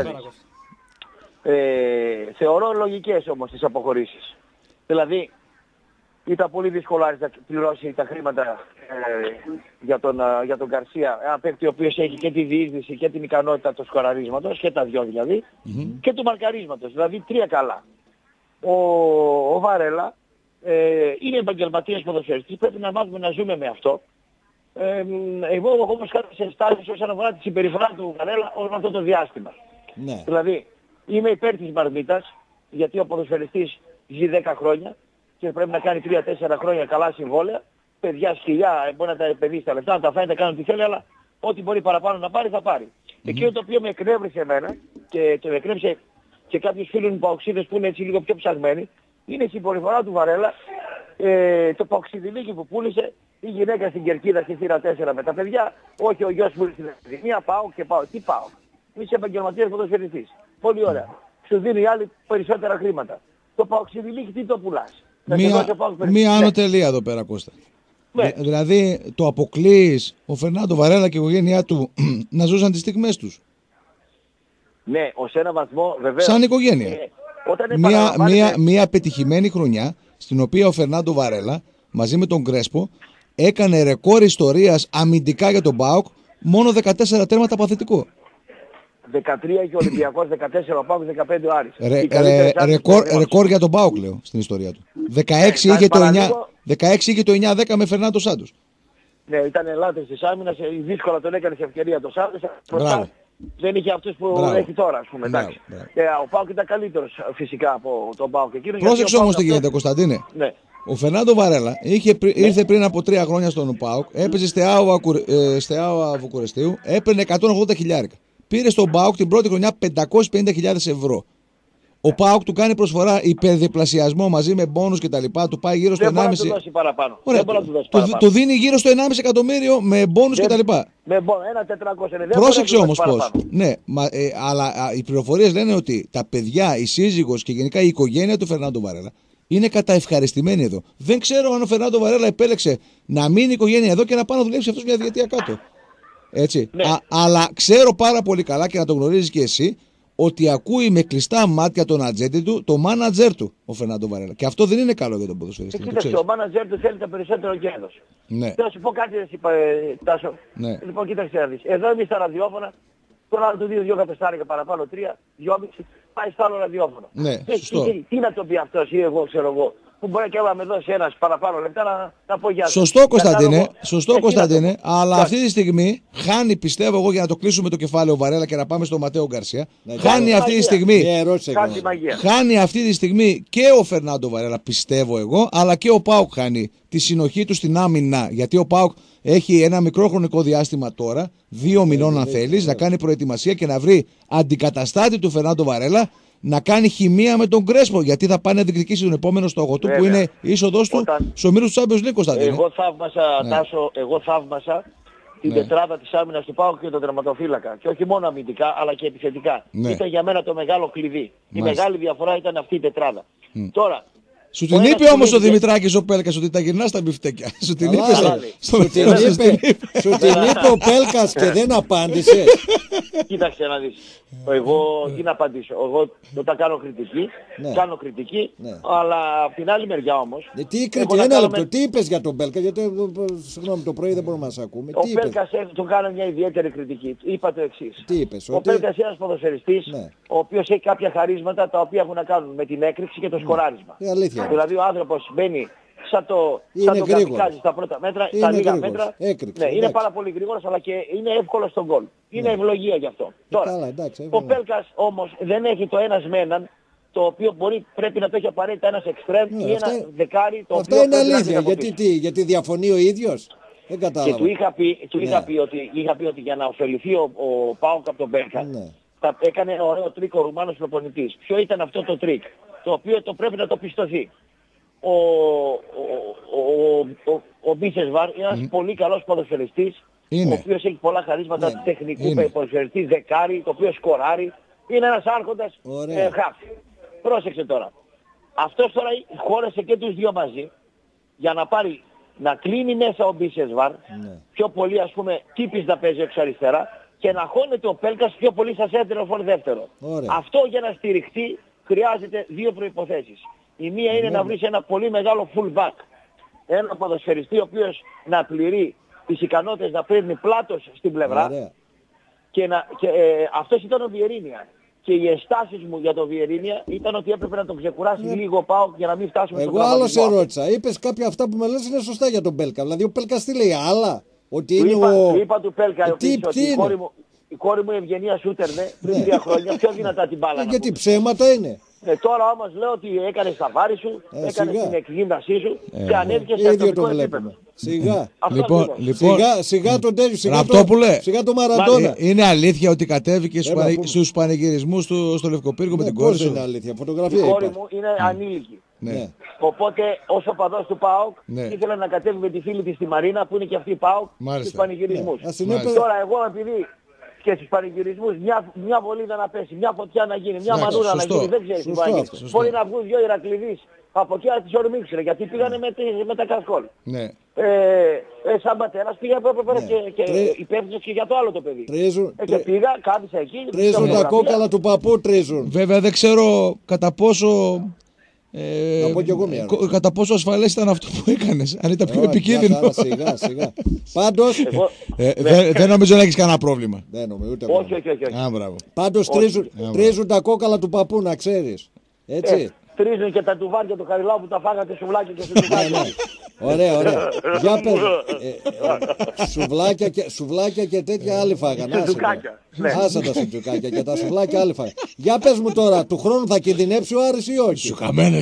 [SPEAKER 9] Θεωρώ λογικές όμως τις αποχωρήσεις. Δηλαδή, ήταν πολύ δύσκολο να πληρώσει τα χρήματα για τον Γκαρσία. Ένα παίκτη ο οποίος έχει και τη διείσδυση και την ικανότητα του σκοραρίσματος, και τα δυο δηλαδή, και του μαρκαρίσματος. Δηλαδή τρία καλά. Ο Βαρέλα είναι επαγγελματίας ποδοσφαιριστής, πρέπει να μάθουμε να ζούμε με αυτό. Εγώ όμως κάποιες ενστάσεις όσον αφορά τη συμπεριφορά του Βαρέλα όλο αυτό το διάστημα. Ναι. Δηλαδή, είμαι υπέρ της Μαρμίτας, γιατί ο ποδοσφαιριστής ζει 10 χρόνια και πρέπει να κάνει 3-4 χρόνια καλά συμβόλαια. Παιδιά, σκυλιά, μπορεί να τα επενδύσει τα λεφτά, να τα φάει, να κάνει ό,τι θέλει, αλλά ό,τι μπορεί παραπάνω να πάρει, θα πάρει. Εκείνο το οποίο με εκνεύρισε εμένα και με εκνεύρισε και κάποιους φίλους μου παοξίδες που είναι έτσι λίγο πιο ψαγμένοι, είναι η συμπεριφορά του Βαρέλα, το παοξιδιλίκι που πούλησε, η γυναίκα στην Κερκίδα στη θύρα 4 με τα παιδιά, όχι ο γιος που είναι στην Ακαδημία, πάω και πάω. Τι πάω? Είσαι επαγγελματίας ποδοσφαιριστής. Πολύ ωραία. Σου δίνει οι άλλοι περισσότερα χρήματα. Το παοξιδιλίκι τι το πουλάς?
[SPEAKER 1] Μία άνω τελεία εδώ πέρα, Κώστα. Ναι. Δηλαδή το αποκλείεις ο Φερνάντο Βαρέλα και η οικογένειά του να ζούσαν τις στιγμές τους?
[SPEAKER 9] Ναι, ως ένα βαθμό βεβαίως.
[SPEAKER 1] Σαν οικογένεια. Μία πετυχημένη χρονιά στην οποία ο Φερνάντο Βαρέλα μαζί με τον Κρέσπο έκανε ρεκόρ ιστορίας αμυντικά για τον ΠΑΟΚ, μόνο 14 τέρματα παθητικό.
[SPEAKER 9] 13 και ο Ολυμπιακός, 14 ο ΠΑΟΚ, 15 ο Άρης.
[SPEAKER 1] Ρεκόρ για τον ΠΑΟΚ λέω στην ιστορία του. 16 είχε το 9-10 με Φερνάντο Σάντος.
[SPEAKER 9] Ναι, ήταν ελάττες της άμυνας, δύσκολα τον έκανε σε ευκαιρία το Σάντος. Δεν είχε αυτούς που έχει τώρα, ας πούμε. Ο ΠΑΟΚ ήταν καλύτερος φυσικά από τον ΠΑΟΚ.
[SPEAKER 1] Πρόσεξε όμως τι γίνεται, Κωνσταντίνε.
[SPEAKER 9] Ναι.
[SPEAKER 1] Ο Φερνάντο Βαρέλα ήρθε πριν από 3 χρόνια στον ΠΑΟΚ, έπαιζε Στεάουα Βουκουρεστίου, έπαιρνε 180 χιλιάρικα. Πήρε στον ΠΑΟΚ την πρώτη χρονιά 550.000 ευρώ. Ο ΠΑΟΚ του κάνει προσφορά υπερδιπλασιασμό μαζί με μπόνους και τα λοιπά. Του πάει γύρω στο 1,5.
[SPEAKER 9] Δεν μπορεί να του δώσει παραπάνω.
[SPEAKER 1] Του δίνει γύρω στο 1,5 εκατομμύριο με μπόνους και τα λοιπά.
[SPEAKER 9] Με μπόνους, 1.400.
[SPEAKER 1] Πρόσεξε όμως πώς. Ναι, αλλά οι πληροφορίες λένε ότι τα παιδιά, η σύζυγος και γενικά η οικογένεια του Φερνάντο Βαρέλα είναι καταευχαριστημένοι εδώ. Δεν ξέρω αν ο Φερνάντο Βαρέλα επέλεξε να μείνει η οικογένεια εδώ και να πάει να δουλέψει αυτός μια διετία κάτω. Έτσι. Ναι. Αλλά ξέρω πάρα πολύ καλά και να το γνωρίζεις και εσύ ότι ακούει με κλειστά μάτια τον ατζέντη του, το μάνατζερ του, ο Φερνάντο Βαρέλα. Και αυτό δεν είναι καλό για τον ποδοσφαιριστή.
[SPEAKER 9] Κοίταξε, ο μάνατζερ του θέλει το περισσότερο κέρδος.
[SPEAKER 1] Ναι.
[SPEAKER 9] Θα σου πω κάτι, Τάσο.
[SPEAKER 1] Ναι.
[SPEAKER 9] Λοιπόν, κοίταξε να δεις. Εδώ εμείς στα ραδιόφωνα Τώρα να του δίνει 2 κατεστάρικα παραπάνω, 3, 2,5, πάει στο άλλο ραδιόφωνο.
[SPEAKER 1] Ναι,
[SPEAKER 9] τι να το πει αυτός ή εγώ, ξέρω εγώ. Που μπορεί και να με δώσει ένας παραπάνω λεπτά να πω γεια σας.
[SPEAKER 1] Σωστό Κωνσταντίνε, αλλά αυτή τη στιγμή χάνει, πιστεύω εγώ, για να το κλείσουμε το κεφάλαιο Βαρέλα και να πάμε στο Ματέο Γκαρσία. Χάνει αυτή τη στιγμή και ο Φερνάντο Βαρέλα, πιστεύω εγώ, αλλά και ο ΠΑΟΚ χάνει τη συνοχή του στην άμυνα. Γιατί ο ΠΑΟΚ έχει ένα μικρό χρονικό διάστημα τώρα, 2 μηνών αν θέλεις, να κάνει προετοιμασία και να βρει αντικαταστάτη του Φερνάντο Βαρέλα, να κάνει χημεία με τον Κρέσπο, γιατί θα πάει να διεκδικήσει τον επόμενο στόχο του, που είναι η είσοδος του στους ομίλους του Champions League, Κωνσταντίνε.
[SPEAKER 9] Εγώ θαύμασα την τετράδα της άμυνας του ΠΑΟΚ και τον τερματοφύλακα. Και όχι μόνο αμυντικά, αλλά και επιθετικά. Ήταν για μένα το μεγάλο κλειδί. Η μεγάλη διαφορά ήταν αυτή η τετράδα. Τώρα,
[SPEAKER 1] σου την είπε όμως ο Δημητράκης ο Πέλκας ότι τα γυρνά στα μπιφτέκια. Σου την είπε
[SPEAKER 2] ο Πέλκας και δεν απάντησε.
[SPEAKER 9] Κοίταξε να δεις. Εγώ τι να απαντήσω. Εγώ όταν κάνω κριτική, αλλά από την άλλη μεριά όμως.
[SPEAKER 2] Ένα λεπτό, τι είπες για τον Πέλκα, γιατί συγγνώμη το πρωί δεν μπορούμε να σε ακούμε.
[SPEAKER 9] Ο Πέλκας του κάνω μια ιδιαίτερη κριτική. Είπα το εξής. Ο Πέλκας είναι ένας ποδοσφαιριστής, ο οποίος έχει κάποια χαρίσματα τα οποία έχουν να κάνουν με την έκρηξη και το σκοράρισμα. Δηλαδή ο άνθρωπος μπαίνει σαν το καπικάζει στα πρώτα μέτρα, στα λίγα μέτρα. Είναι πάρα πολύ γρήγορος, αλλά και είναι εύκολο στον γκολ. Είναι ευλογία γι' αυτό. Τώρα, ο Πέλκας όμως δεν έχει το ένας με έναν, το οποίο πρέπει να το έχει απαραίτητα ένας εξτρέμ ή ένα δεκάρι.
[SPEAKER 2] Αυτά είναι αλήθεια. Γιατί διαφωνεί ο ίδιος. Δεν κατάλαβα.
[SPEAKER 9] Και του είχα πει ότι για να ωφεληθεί ο ΠΑΟΚ από τον Πέλκα, έκανε ένα ωραίο τρίκ ο Ρουμάνος προπονητής. Ποιο ήταν αυτό το τρίκ, το οποίο το πρέπει να το πιστωθεί. Ο Μπίσεσβαρ είναι ένας πολύ καλός ποδοσφαιριστής, ο οποίος έχει πολλά χαρίσματα τεχνικού ποδοσφαιριστή, δεκάρι, το οποίο σκοράρει. Είναι ένας άρχοντας χαφ. Πρόσεξε τώρα. Αυτός τώρα χώρεσε και τους δύο μαζί για να πάρει, να κλείνει μέσα ο Μπίσεσβαρ, πιο πολύ ας πούμε τύπης να παίζει εξ αριστερά, και να χώνεται ο Πέλκας πιο πολύ σαν σέντερο φορ δεύτερο. Αυτό για να στηριχτεί χρειάζεται 2 προϋποθέσεις. Η μία είναι να βρεις ένα πολύ μεγάλο full back. Ένα ποδοσφαιριστή ο οποίος να πληρεί τις ικανότητες να παίρνει πλάτος στην πλευρά. Αυτός ήταν ο Βιερίνια. Και οι αισθάσεις μου για τον Βιερίνια ήταν ότι έπρεπε να τον ξεκουράσει λίγο ΠΑΟΚ για να μην φτάσουμε στον τραυματισμό.
[SPEAKER 2] Εγώ άλλο σε ρώτησα. Είπες κάποια αυτά που με λες είναι σωστά για τον Πέλκα. Δηλαδή ο Πέλκας τι λέει, άλλα. Ότι είναι
[SPEAKER 9] του είπα του Πέλκα ότι η κόρη μου Ευγενία σούτερνε πριν 3 χρόνια πιο δυνατά την μπάλα.
[SPEAKER 2] Γιατί ψέματα είναι.
[SPEAKER 9] Τώρα όμως λέω ότι έκανες τα βάρη σου, έκανες την εκγύμνασή σου και ανέβηκες σε ατομικό επίπεδο.
[SPEAKER 2] Σιγά.
[SPEAKER 1] Σιγά
[SPEAKER 2] τον τέλειο,
[SPEAKER 1] σιγά
[SPEAKER 2] τον Μαραντόνα.
[SPEAKER 1] Είναι αλήθεια ότι κατέβηκε στους πανηγυρισμούς στο Λευκοπύργο με την κόρη σου?
[SPEAKER 2] Είναι αλήθεια, φωτογραφία.
[SPEAKER 9] Η κόρη μου είναι ανήλικη. Οπότε ως οπαδός του ΠΑΟΚ ήθελα να κατέβει με τη φίλη της στη Μαρίνα που είναι και αυτή ΠΑΟΚ στους πανηγυρισμούς. Τώρα εγώ επειδή και στους πανηγυρισμούς μια βολίδα να πέσει, μια φωτιά να γίνει, μια μανούρα να γίνει, δεν ξέρεις τι πάει. Μπορεί να βγουν 2 Ηρακλειδείς από εκεί να τις ορμήξουν, γιατί πήγανε με τα κασκόλ. Σαν πατέρας πήγα και υπεύθυνος και για το άλλο το παιδί. Και πήγα, κάθισα εκεί.
[SPEAKER 2] Τρίζουν τα κόκαλα του παππού, τρίζουν.
[SPEAKER 1] Βέβαια δεν ξέρω κατά πόσο...
[SPEAKER 2] κατά
[SPEAKER 1] πόσο ασφαλές ήταν αυτό που έκανες, αν ήταν πιο επικίνδυνο.
[SPEAKER 2] Σιγά. Πάντως
[SPEAKER 1] δεν νομίζω να έχεις κανένα πρόβλημα.
[SPEAKER 2] Δεν νομίζω ούτε.
[SPEAKER 9] Όχι.
[SPEAKER 2] Πάντως τρίζουν τα κόκαλα του παππού, να ξέρεις. Έτσι.
[SPEAKER 9] Τρίζουν και τα τουβάρια του Χαριλάου που τα φάγατε σουβλάκια και σουβλάκια.
[SPEAKER 2] Ωραία. Για πες. Σουβλάκια και τέτοια άλλοι φάγανε. Άσα τα σουτζουκάκια και τα σουβλάκια άλλοι φάγανε. Για πες μου τώρα, του χρόνου θα κινδυνεύσει ο Άρης ή όχι?
[SPEAKER 1] Συγχαμένε.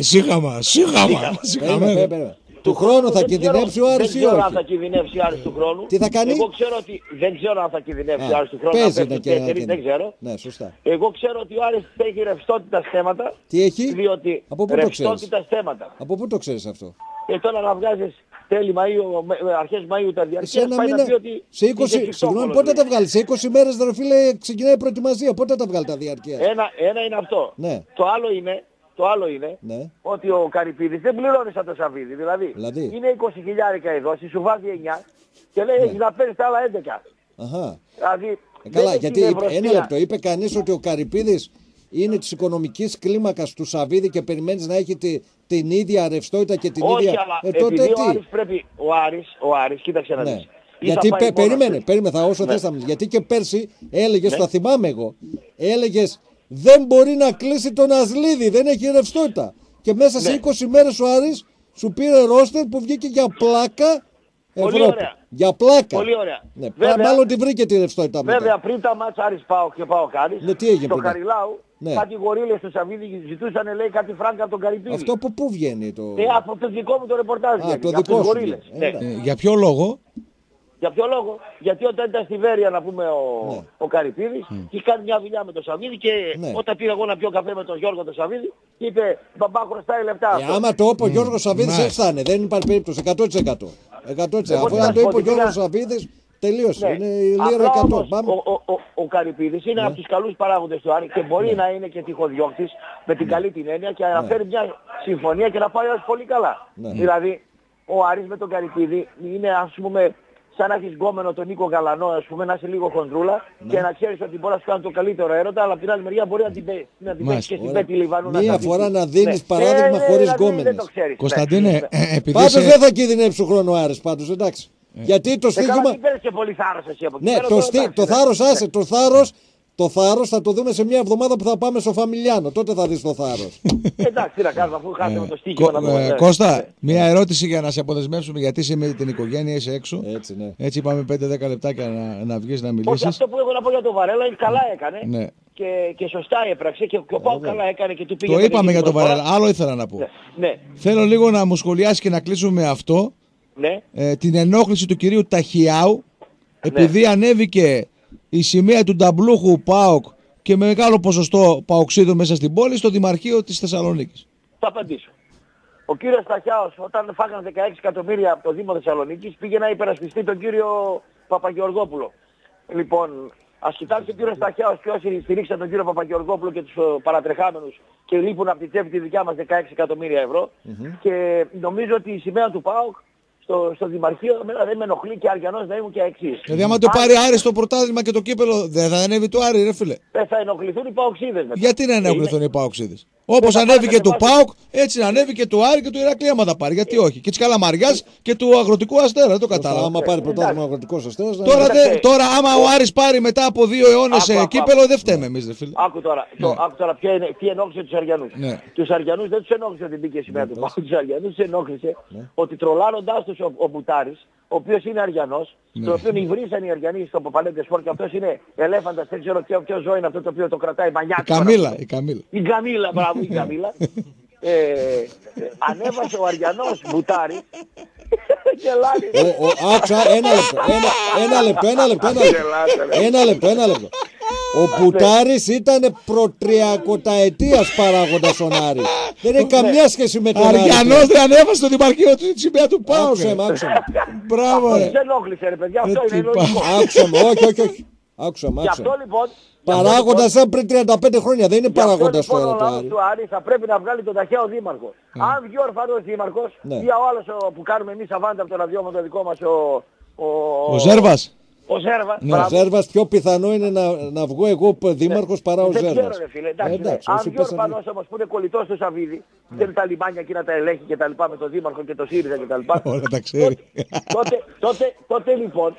[SPEAKER 2] Του χρόνου θα κινδυνεύσει ο Άρης ή όχι?
[SPEAKER 9] Δεν ξέρω αν θα κινδυνεύσει ο Άρης του χρόνου.
[SPEAKER 2] Τι θα κάνει?
[SPEAKER 9] Εγώ ξέρω ότι δεν ξέρω αν θα κινδυνεύσει ο Άρης του χρόνου. Δεν ξέρω.
[SPEAKER 2] Ναι, σωστά.
[SPEAKER 9] Εγώ ξέρω ότι ο Άρης έχει ρευστότητα θέματα.
[SPEAKER 2] Τι έχει?
[SPEAKER 9] Διότι ρευστότητα θέματα.
[SPEAKER 2] Από πού το ξέρεις αυτό?
[SPEAKER 9] Τώρα να βγάζεις τέλη Μαΐου, αρχές Μαΐου τα διαρκεία, πάει να πει ότι...
[SPEAKER 2] Συγγνώμη, πότε τα βγάλει? Σε 20 μέρες, ρε φίλε, ξεκινάει η προετοιμασία. Πότε τα βγάλει τα διαρκεία?
[SPEAKER 9] Ένα είναι αυτό.
[SPEAKER 2] Ναι.
[SPEAKER 9] Το άλλο είναι ότι ο Καρυπίδης δεν πληρώνει σαν το Σαββίδι. Δηλαδή είναι 20.000 εδώ, σου βάζει 9 και λέει έχεις να παίρνεις τα άλλα 11.
[SPEAKER 2] Αχα.
[SPEAKER 9] Δηλαδή,
[SPEAKER 2] καλά, γιατί ένα λεπτό, είπε κανείς ότι ο Καρυπίδης είναι της οικονομικής κλίμακας του Σαββίδη και περιμένεις να έχει την ίδια ρευστότητα και την ίδια...
[SPEAKER 9] Όχι, αλλά επειδή ο Άρης πρέπει... Ο Άρης, κοίταξε να δεις.
[SPEAKER 2] Γιατί περίμενε, θα όσο θες να μιλήσεις. Γιατί και πέρσι έλεγες, το θυμάμαι εγώ, έλεγες δεν μπορεί να κλείσει τον Ασλίδη, δεν έχει ρευστότητα. Και μέσα σε 20 μέρες ο Άρης σου πήρε ρόστερ που βγήκε για πλάκα.
[SPEAKER 9] Πολύ ωραία.
[SPEAKER 2] Για πλάκα.
[SPEAKER 9] Πολύ ωραία.
[SPEAKER 2] Ναι, μάλλον τη βρήκε τη ρευστότητα μετά.
[SPEAKER 9] Βέβαια πριν τα μάτσα Άρης ΠΑΟΚ και ΠΑΟΚ Άρης, στο Χαριλάου, κάτι γορίλες του Σαββίδη ζητούσαν, λέει, κάτι φράγκα από τον Καρυπίδη.
[SPEAKER 2] Αυτό από πού βγαίνει το...
[SPEAKER 9] από το δικό μου το ρεπορτάζ.
[SPEAKER 2] Το δικό σου.
[SPEAKER 1] Για ποιο λόγο?
[SPEAKER 9] Για ποιο λόγο? Γιατί όταν ήταν στη Βέρεια, να πούμε, ο Καρυπίδης, είχε κάνει μια δουλειά με τον Σαββίδη και όταν πήγα εγώ να πιω καφέ με τον Γιώργο τον Σαββίδη, είπε μπαμπά χρωστάει λεφτά.
[SPEAKER 2] Άμα το είπε ο Γιώργος Σαββίδης, έτσι θα είναι. Δεν υπάρχει περίπτωση. 100%. Αφού αν το είπε ο Γιώργος Σαββίδης, τελείωσε. Είναι λίρα 100.
[SPEAKER 9] Ο Καρυπίδης είναι από τους καλούς παράγοντες του Άρη και μπορεί να είναι και τυχοδιώκτης με την καλή την έννοια και να φέρει μια συμφωνία και να πάει πολύ καλά. Δηλαδή, ο Άρης με τον Καρυπίδη είναι, ας πούμε, σαν να έχεις γκόμενο τον Νίκο Γαλανό, ας πούμε, να είσαι λίγο χοντρούλα και να ξέρεις ότι μπορεί να σου κάνει το καλύτερο έρωτα, αλλά από την άλλη μεριά μπορεί να την παίξει και στην Πέτη Λιβανού.
[SPEAKER 2] Μία φορά να δίνεις παράδειγμα χωρίς γκόμενες.
[SPEAKER 1] Κωνσταντίνε, επειδή.
[SPEAKER 2] Πάντως δεν θα κινδυνεύσει ο χρόνο ο Άρης, πάντως, εντάξει. Γιατί το στοίχημα.
[SPEAKER 9] Δεν παίρνεις και πολύ θάρρος εσύ από εκεί.
[SPEAKER 2] Ναι, το θάρρος άσε, το θάρρος θα το δούμε σε μια εβδομάδα που θα πάμε στο Φαμιλιάνο. Τότε θα δεις το θάρρος.
[SPEAKER 9] Εντάξει, τι να κάνουμε αφού χάσαμε το στοίχημα.
[SPEAKER 1] Κώστα, μια ερώτηση για να σε αποδεσμεύσουμε, γιατί είσαι με την οικογένεια, είσαι έξω.
[SPEAKER 2] Έτσι, ναι.
[SPEAKER 1] Έτσι είπαμε 5-10 λεπτάκια να βγεις να μιλήσεις.
[SPEAKER 9] Όχι, αυτό που έχω να πω για τον Βαρέλα είναι καλά έκανε. Ναι. Και σωστά έπραξε και ο Πάου καλά έκανε και του πήγε.
[SPEAKER 1] Το είπαμε για τον Βαρέλα. Άλλο ήθελα να πω.
[SPEAKER 9] Ναι.
[SPEAKER 1] Θέλω λίγο να μου σχολιάσει και να κλείσουμε με αυτό.
[SPEAKER 9] Ναι.
[SPEAKER 1] Την ενόχληση του κυρίου Ταχιάου, επειδή ανέβηκε η σημαία του νταμπλούχου ΠΑΟΚ και με μεγάλο ποσοστό παοξίδων μέσα στην πόλη στο Δημαρχείο της Θεσσαλονίκης.
[SPEAKER 9] Θα απαντήσω. Ο κύριος Ταχιάος, όταν φάγανε 16 εκατομμύρια από το Δήμο Θεσσαλονίκης, πήγε να υπερασπιστεί τον κύριο Παπαγεωργόπουλο. Λοιπόν, ας κοιτάξει ο κύριος Ταχιάος και όσοι στηρίξαν τον κύριο Παπαγεωργόπουλο και τους παρατρεχάμενους και λείπουν από τη τσέπη τη δικιά μας 16 εκατομμύρια ευρώ. Και νομίζω ότι η σημαία του ΠΑΟΚ στο Δημαρχείο δεν με ενοχλεί και Αριανός να ήμουν και εξής.
[SPEAKER 1] Δηλαδή άμα το πάρει Άρη στο πρωτάθλημα και το κύπελο, δεν θα ανέβει το Άρη, ρε φίλε.
[SPEAKER 9] Δεν θα ενοχληθούν οι Παοξίδες μετά.
[SPEAKER 1] Γιατί να ενοχληθούν οι Παοξίδες? Όπως ανέβηκε του ΠΑΟΚ, έτσι να ανέβει και του Άρη και του Ηρακλή άμα τα πάρει. Γιατί όχι? Και της Καλαμαριάς και του Αγροτικού Αστέρα, δεν το κατάλαβα.
[SPEAKER 2] Άμα πάρει πρωτάθλημα ο Αγροτικός Αστέρας.
[SPEAKER 1] Τώρα άμα ο Άρης πάρει μετά από 2 αιώνες κύπελο, δεν φταίμε εμείς, ρε φίλε.
[SPEAKER 9] Άκου τώρα τι ενόχλησε τους Αριανούς. Τους Αριανούς δεν τους ενόχλησε ότι μπήκε η σημαία του ΠΑΟΚ. Τους Αριανούς τους ενόχλησε ότι τρολάροντάς τους ο Μπουτάρης, ο οποίος είναι Αριανός, το οποίο υβρίσαν οι Αριανοί στο Παπαλέντε Σπορ και αυτός είναι ελέφαντας, δεν ξέρω ποιο ζώο είναι αυτό το οποίο το κρατάει μανιάτικο.
[SPEAKER 1] Η Καμίλα.
[SPEAKER 9] Η Καμίλα, μπράβο, η Καμίλα. Ανέβασε ο Αριανός Μπουτάρη και λάγει.
[SPEAKER 2] Άκουσα, ένα λεπτό. Ο Μπουτάρης ήταν προτριακοταετίας παράγοντας στον Άρη. Δεν έχει καμιά σχέση με τον Άρη.
[SPEAKER 1] Αριανός δεν ανέβασε στο Δημαρχείο του σημαία του ΠΑΟΚ.
[SPEAKER 2] Άκουσα με.
[SPEAKER 1] Μπράβο.
[SPEAKER 9] Δεν ενόχλησε ρε παιδιά, αυτό είναι λογικό.
[SPEAKER 2] Άκουσα με, όχι. Άκουσα με.
[SPEAKER 9] Γι' αυτό λοιπόν.
[SPEAKER 2] Παράγοντας σαν πριν 35 χρόνια, δεν είναι παράγοντας τώρα το Άρη.
[SPEAKER 9] Του Άρη θα πρέπει να βγάλει τον Ταχιάο δήμαρχο. Αν βγει ο ορφανός δήμαρχος ή ο άλλος που κάνουμε εμείς αβάντα από το ραδιόφωνο το δικό μας
[SPEAKER 1] ο Ζέρβας.
[SPEAKER 9] Ο Ζέρβας.
[SPEAKER 2] Ο Ζέρβας πιο πιθανό είναι να βγω εγώ δήμαρχος παρά ο Ζέρβας.
[SPEAKER 9] Δεν ξέρω ρε φίλε, εντάξει. Αν βγει ο ορφανός όμως που είναι κολλητός του Σαββίδη, θέλει τα λιμάνια εκεί να τα ελέγχει και τα λοιπά με τον δήμαρχο και το ΣΥΡΙΖΑ και τα λοιπά.
[SPEAKER 1] Όλα τα ξέρει.
[SPEAKER 9] Τότε λοιπόν,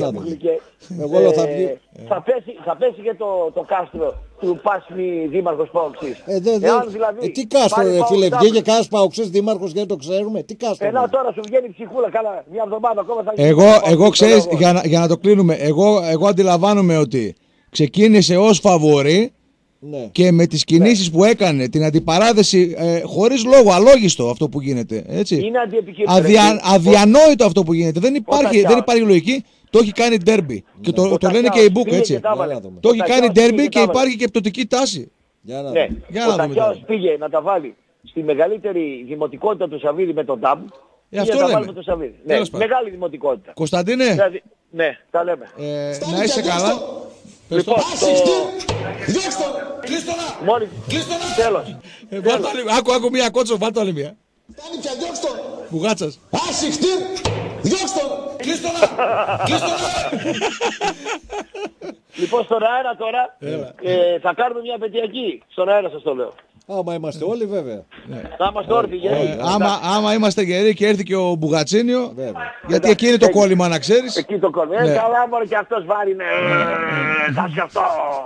[SPEAKER 9] θα πέσει και το κάστρο του Πάσμη δήμαρχος Παοξής.
[SPEAKER 2] Τι κάστρο ρε φίλε, βγήκε κανένας Παοξής δήμαρχος και δεν το ξέρουμε. Τι κάστρο.
[SPEAKER 9] Τώρα σου βγαίνει ψυχούλα, καλά, μια εβδομάδα ακόμα θα
[SPEAKER 1] γίνει. Εγώ ξέρεις, για να το κλείνουμε, εγώ αντιλαμβάνομαι ότι ξεκίνησε ως φαβορί. Ναι. Και με τις κινήσεις που έκανε, την αντιπαράθεση χωρίς λόγο, αλόγιστο αυτό που γίνεται. Έτσι.
[SPEAKER 9] Είναι
[SPEAKER 1] αδιανόητο αυτό που γίνεται. Δεν υπάρχει λογική. Το έχει κάνει ντέρμπι. Και το λένε και οι Μπουκ έτσι. Το έχει κάνει ντέρμπι και υπάρχει και πτωτική τάση.
[SPEAKER 9] Ο Ταχιάος πήγε να τα βάλει στη μεγαλύτερη δημοτικότητα του Σαββίδη με τον ΤΑΜ.
[SPEAKER 1] Αυτό λέμε.
[SPEAKER 9] Μεγάλη δημοτικότητα.
[SPEAKER 1] Κωνσταντίνε.
[SPEAKER 9] Ναι, τα λέμε.
[SPEAKER 1] Να είσαι καλά.
[SPEAKER 9] Λοιπόν,
[SPEAKER 10] διώξτε τον! Κλείστο να!
[SPEAKER 9] Μόλις, τέλος.
[SPEAKER 1] Άκου μία κότσο, βάλτε άλλη μία.
[SPEAKER 10] Φτάνει πια, διώξτε τον!
[SPEAKER 1] Μπουγάτσας.
[SPEAKER 10] Άσυχτη! Διώξτε τον! Κλείστο να!
[SPEAKER 9] Λοιπόν, στον αέρα τώρα θα κάνουμε μια πετειακή. Στον αέρα σας το λέω.
[SPEAKER 2] Άμα είμαστε όλοι, βέβαια.
[SPEAKER 9] Θα είμαστε όρθιοι γεροί.
[SPEAKER 1] Άμα είμαστε γεροί και έρθει και ο Μπουγατσίνιο, γιατί εκεί είναι το κόλλημα, να ξέρεις.
[SPEAKER 9] Εκεί το κόλλημα. Καλά, μόνο και αυτός βάρει. Θα σκεφτώ.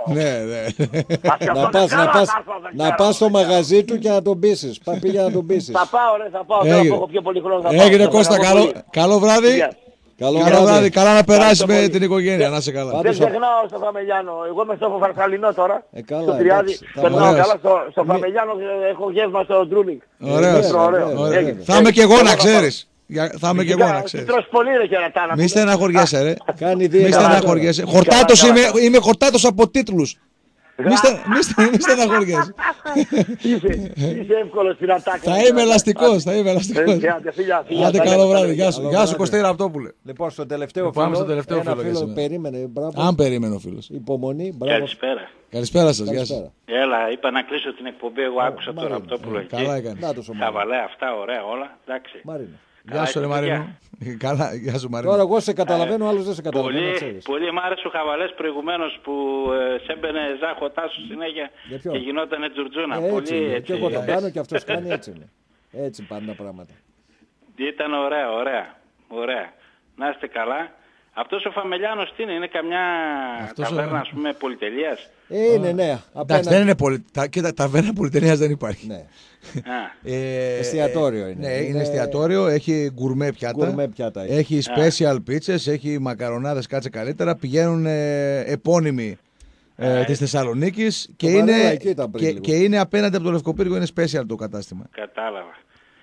[SPEAKER 2] Να πας στο μαγαζί του και να τον πείσεις. Πήγε να τον πείσεις.
[SPEAKER 9] Θα πάω. Θέλω να έχω πιο πολύ χρόνο.
[SPEAKER 1] Έγινε, Κώστα, καλό βράδυ. Καλό βράδυ, καλά να περάσεις με την οικογένεια, να είσαι καλά.
[SPEAKER 9] Δεν ξεχνάω στο Φαμελιάνο, εγώ είμαι στο Φαρσαλινό τώρα, στο Τριάδι, περνάω καλά, στο Φαμελιάνο έχω γεύμα στο Ντρούμινγκ.
[SPEAKER 1] Ωραίο. Θα είμαι και εγώ να ξέρεις. Θα είμαι και εγώ να ξέρεις.
[SPEAKER 9] Τρως πολύ ρε κερατάνα.
[SPEAKER 1] Μη στεναχωριέσαι ρε. Μη στεναχωριέσαι. Είμαι χορτάτος από τίτλους. Μη στεναχωριέσαι.
[SPEAKER 9] Είσαι εύκολος στην ατάκα.
[SPEAKER 1] Θα είμαι ελαστικός. Άντε καλό βράδυ. Γεια σου Κωστή Ραπτόπουλε.
[SPEAKER 2] Λοιπόν, στο τελευταίο φίλο περίμενε.
[SPEAKER 1] Αν περίμενε ο φίλος.
[SPEAKER 2] Υπομονή.
[SPEAKER 5] Καλησπέρα.
[SPEAKER 1] Καλησπέρα σας. Γεια σας.
[SPEAKER 5] Έλα, είπα να κλείσω την εκπομπή. Εγώ άκουσα το Ραπτόπουλο εκεί.
[SPEAKER 1] Καλά έκανε.
[SPEAKER 5] Χαβαλέ αυτά, ωραία όλα. Εντάξει.
[SPEAKER 1] Γεια σου ρε Μαρίνο. Καλά, γεια σου Μαρίνο.
[SPEAKER 2] Τώρα εγώ σε καταλαβαίνω, άλλος δεν σε καταλαβαίνω.
[SPEAKER 5] Πολύ μ' άρεσε ο Χαβαλές προηγουμένως που σέμπαινε Ζάχο Τάσου συνέχεια και γινότανε τζουρτζούνα.
[SPEAKER 2] Έτσι, και εγώ το κάνω και αυτός κάνει, έτσι είναι. Έτσι πάνε τα πράγματα.
[SPEAKER 5] Ήταν ωραία. Να είστε καλά. Αυτός ο Φαμελιάνος τι είναι καμιά ταβέρνα ας πούμε πολυτελείας?
[SPEAKER 2] Είναι, ναι.
[SPEAKER 1] Εντάξει, δεν είναι κοίτα, ταβέρνα πολυτελείας δεν υπάρχει.
[SPEAKER 2] Ναι. Εστιατόριο είναι.
[SPEAKER 1] Ναι, είναι εστιατόριο, έχει γκουρμέ πιάτα, έχει special pizzas, έχει μακαρονάδες, κάτσε καλύτερα, πηγαίνουν επώνυμοι της Θεσσαλονίκης και είναι απέναντι από το Λευκοπύργο, είναι special το κατάστημα.
[SPEAKER 5] Κατάλαβα.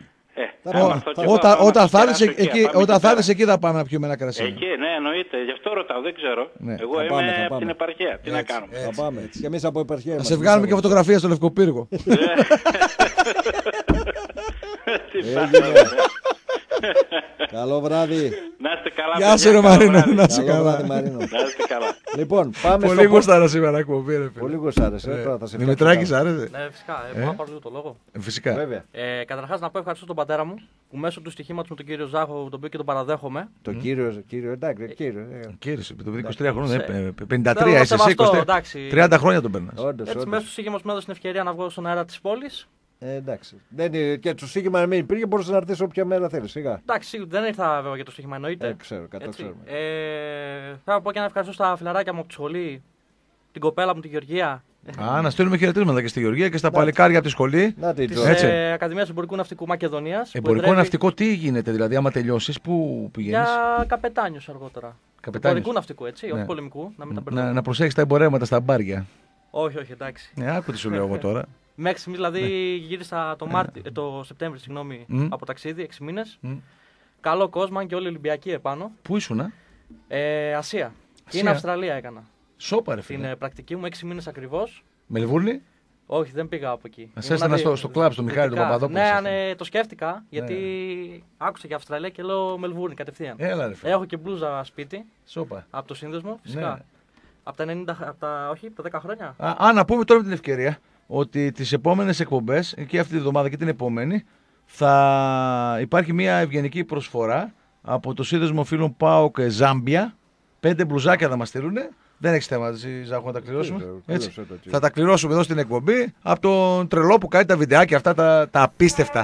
[SPEAKER 1] Όταν θα έρθεις εκεί θα πάμε να πιούμε ένα κρασί.
[SPEAKER 5] Εκεί, ναι, εννοείται. Γι' αυτό ρωτάω, δεν ξέρω. Εγώ είμαι από την επαρχία. Τι να κάνουμε.
[SPEAKER 2] Θα πάμε. Και εμείς από επαρχία.
[SPEAKER 1] Θα σε βγάλουμε και φωτογραφία στο Λευκοπύργο.
[SPEAKER 2] Καλό βράδυ.
[SPEAKER 5] Να είστε καλά.
[SPEAKER 1] Γεια σου ρε Μαρίνο. Να είσαι καλά.
[SPEAKER 2] Λοιπόν, πάμε
[SPEAKER 1] πολύ γουστάρα σήμερα εκπομπή ρε φίλε.
[SPEAKER 2] Πολύ γουστάρες.
[SPEAKER 1] Δημητράκης άρεσε.
[SPEAKER 3] Ναι, φυσικά. Μπορώ να πάρω λίγο το λόγο.
[SPEAKER 1] Φυσικά.
[SPEAKER 3] Καταρχάς να πω ευχαριστώ τον πατέρα μου που μέσω του στοιχήματος με τον κύριο Ζάχο, τον οποίο και τον παραδέχομαι.
[SPEAKER 2] Τον κύριο, εντάξει,
[SPEAKER 1] Κύριος, το 23 χρόνια, 53 είσαι εσύ, 30 χρόνια τον παίρνεις.
[SPEAKER 3] Έτσι μέσω του στοιχήματος μου έδωσε την ευκαιρία να βγω στον αέρα της πόλης.
[SPEAKER 2] Εντάξει. Και το στοίχημα να μην υπήρχε, μπορούσε να έρθει όποια μέρα θέλει. Σιγά.
[SPEAKER 3] Εντάξει, δεν ήρθα βέβαια για το στοίχημα, εννοείται.
[SPEAKER 2] Ξέρω, ξέρουμε.
[SPEAKER 3] Θα πω και να ευχαριστώ στα φιλαράκια μου από τη σχολή, την κοπέλα μου, τη Γεωργία.
[SPEAKER 1] Να στείλουμε χαιρετίσματα και στη Γεωργία και στα παλικάρια από τη σχολή.
[SPEAKER 3] Της Ακαδημίας Εμπορικού Ναυτικού Μακεδονίας.
[SPEAKER 1] Εμπορικό ναυτικό, τι γίνεται δηλαδή, άμα τελειώσεις, πού πηγαίνεις?
[SPEAKER 3] Για καπετάνιος αργότερα. Εμπορικού ναυτικού, έτσι, όχι πολεμικού.
[SPEAKER 1] Να προσέχεις τα εμπορεύματα στα μπάρια.
[SPEAKER 3] Όχι, εντάξει.
[SPEAKER 1] Άκου τι σου λέω εγώ τώρα.
[SPEAKER 3] Μέχρι στιγμής δηλαδή γύρισα το Σεπτέμβρη από ταξίδι, 6 μήνες. Καλό κόσμο και όλοι Ολυμπιακοί επάνω.
[SPEAKER 1] Πού ήσουνα?
[SPEAKER 3] Ασία. Και είναι Αυστραλία έκανα.
[SPEAKER 1] Σόπα ρε φίλε.
[SPEAKER 3] Την πρακτική μου 6 μήνες ακριβώς.
[SPEAKER 1] Μελβούρνη?
[SPEAKER 3] Όχι, δεν πήγα από εκεί.
[SPEAKER 1] Έστενα στο κλαμπ, στο Μιχάλη τον Παπαδόπουλο.
[SPEAKER 3] Ναι, το σκέφτηκα γιατί άκουσα για Αυστραλία και λέω Μελβούρνη κατευθείαν.
[SPEAKER 1] Έλα ρε φίλε.
[SPEAKER 3] Έχω και μπλούζα σπίτι.
[SPEAKER 1] Σόπα.
[SPEAKER 3] Από το σύνδεσμο, φυσικά. Από τα 10 χρόνια.
[SPEAKER 1] Να πούμε τώρα με την ευκαιρία ότι τις επόμενες εκπομπές, και αυτή τη εβδομάδα και την επόμενη, θα υπάρχει μια ευγενική προσφορά από το σύνδεσμο φίλων ΠΑΟΚ Ζάμπια. 5 μπλουζάκια θα μας στείλουν. Δεν έχεις θέμα, Ζάχο, να τα κληρώσουμε. Θα τα κληρώσουμε εδώ στην εκπομπή από τον τρελό που κάνει τα βιντεάκια αυτά τα απίστευτα.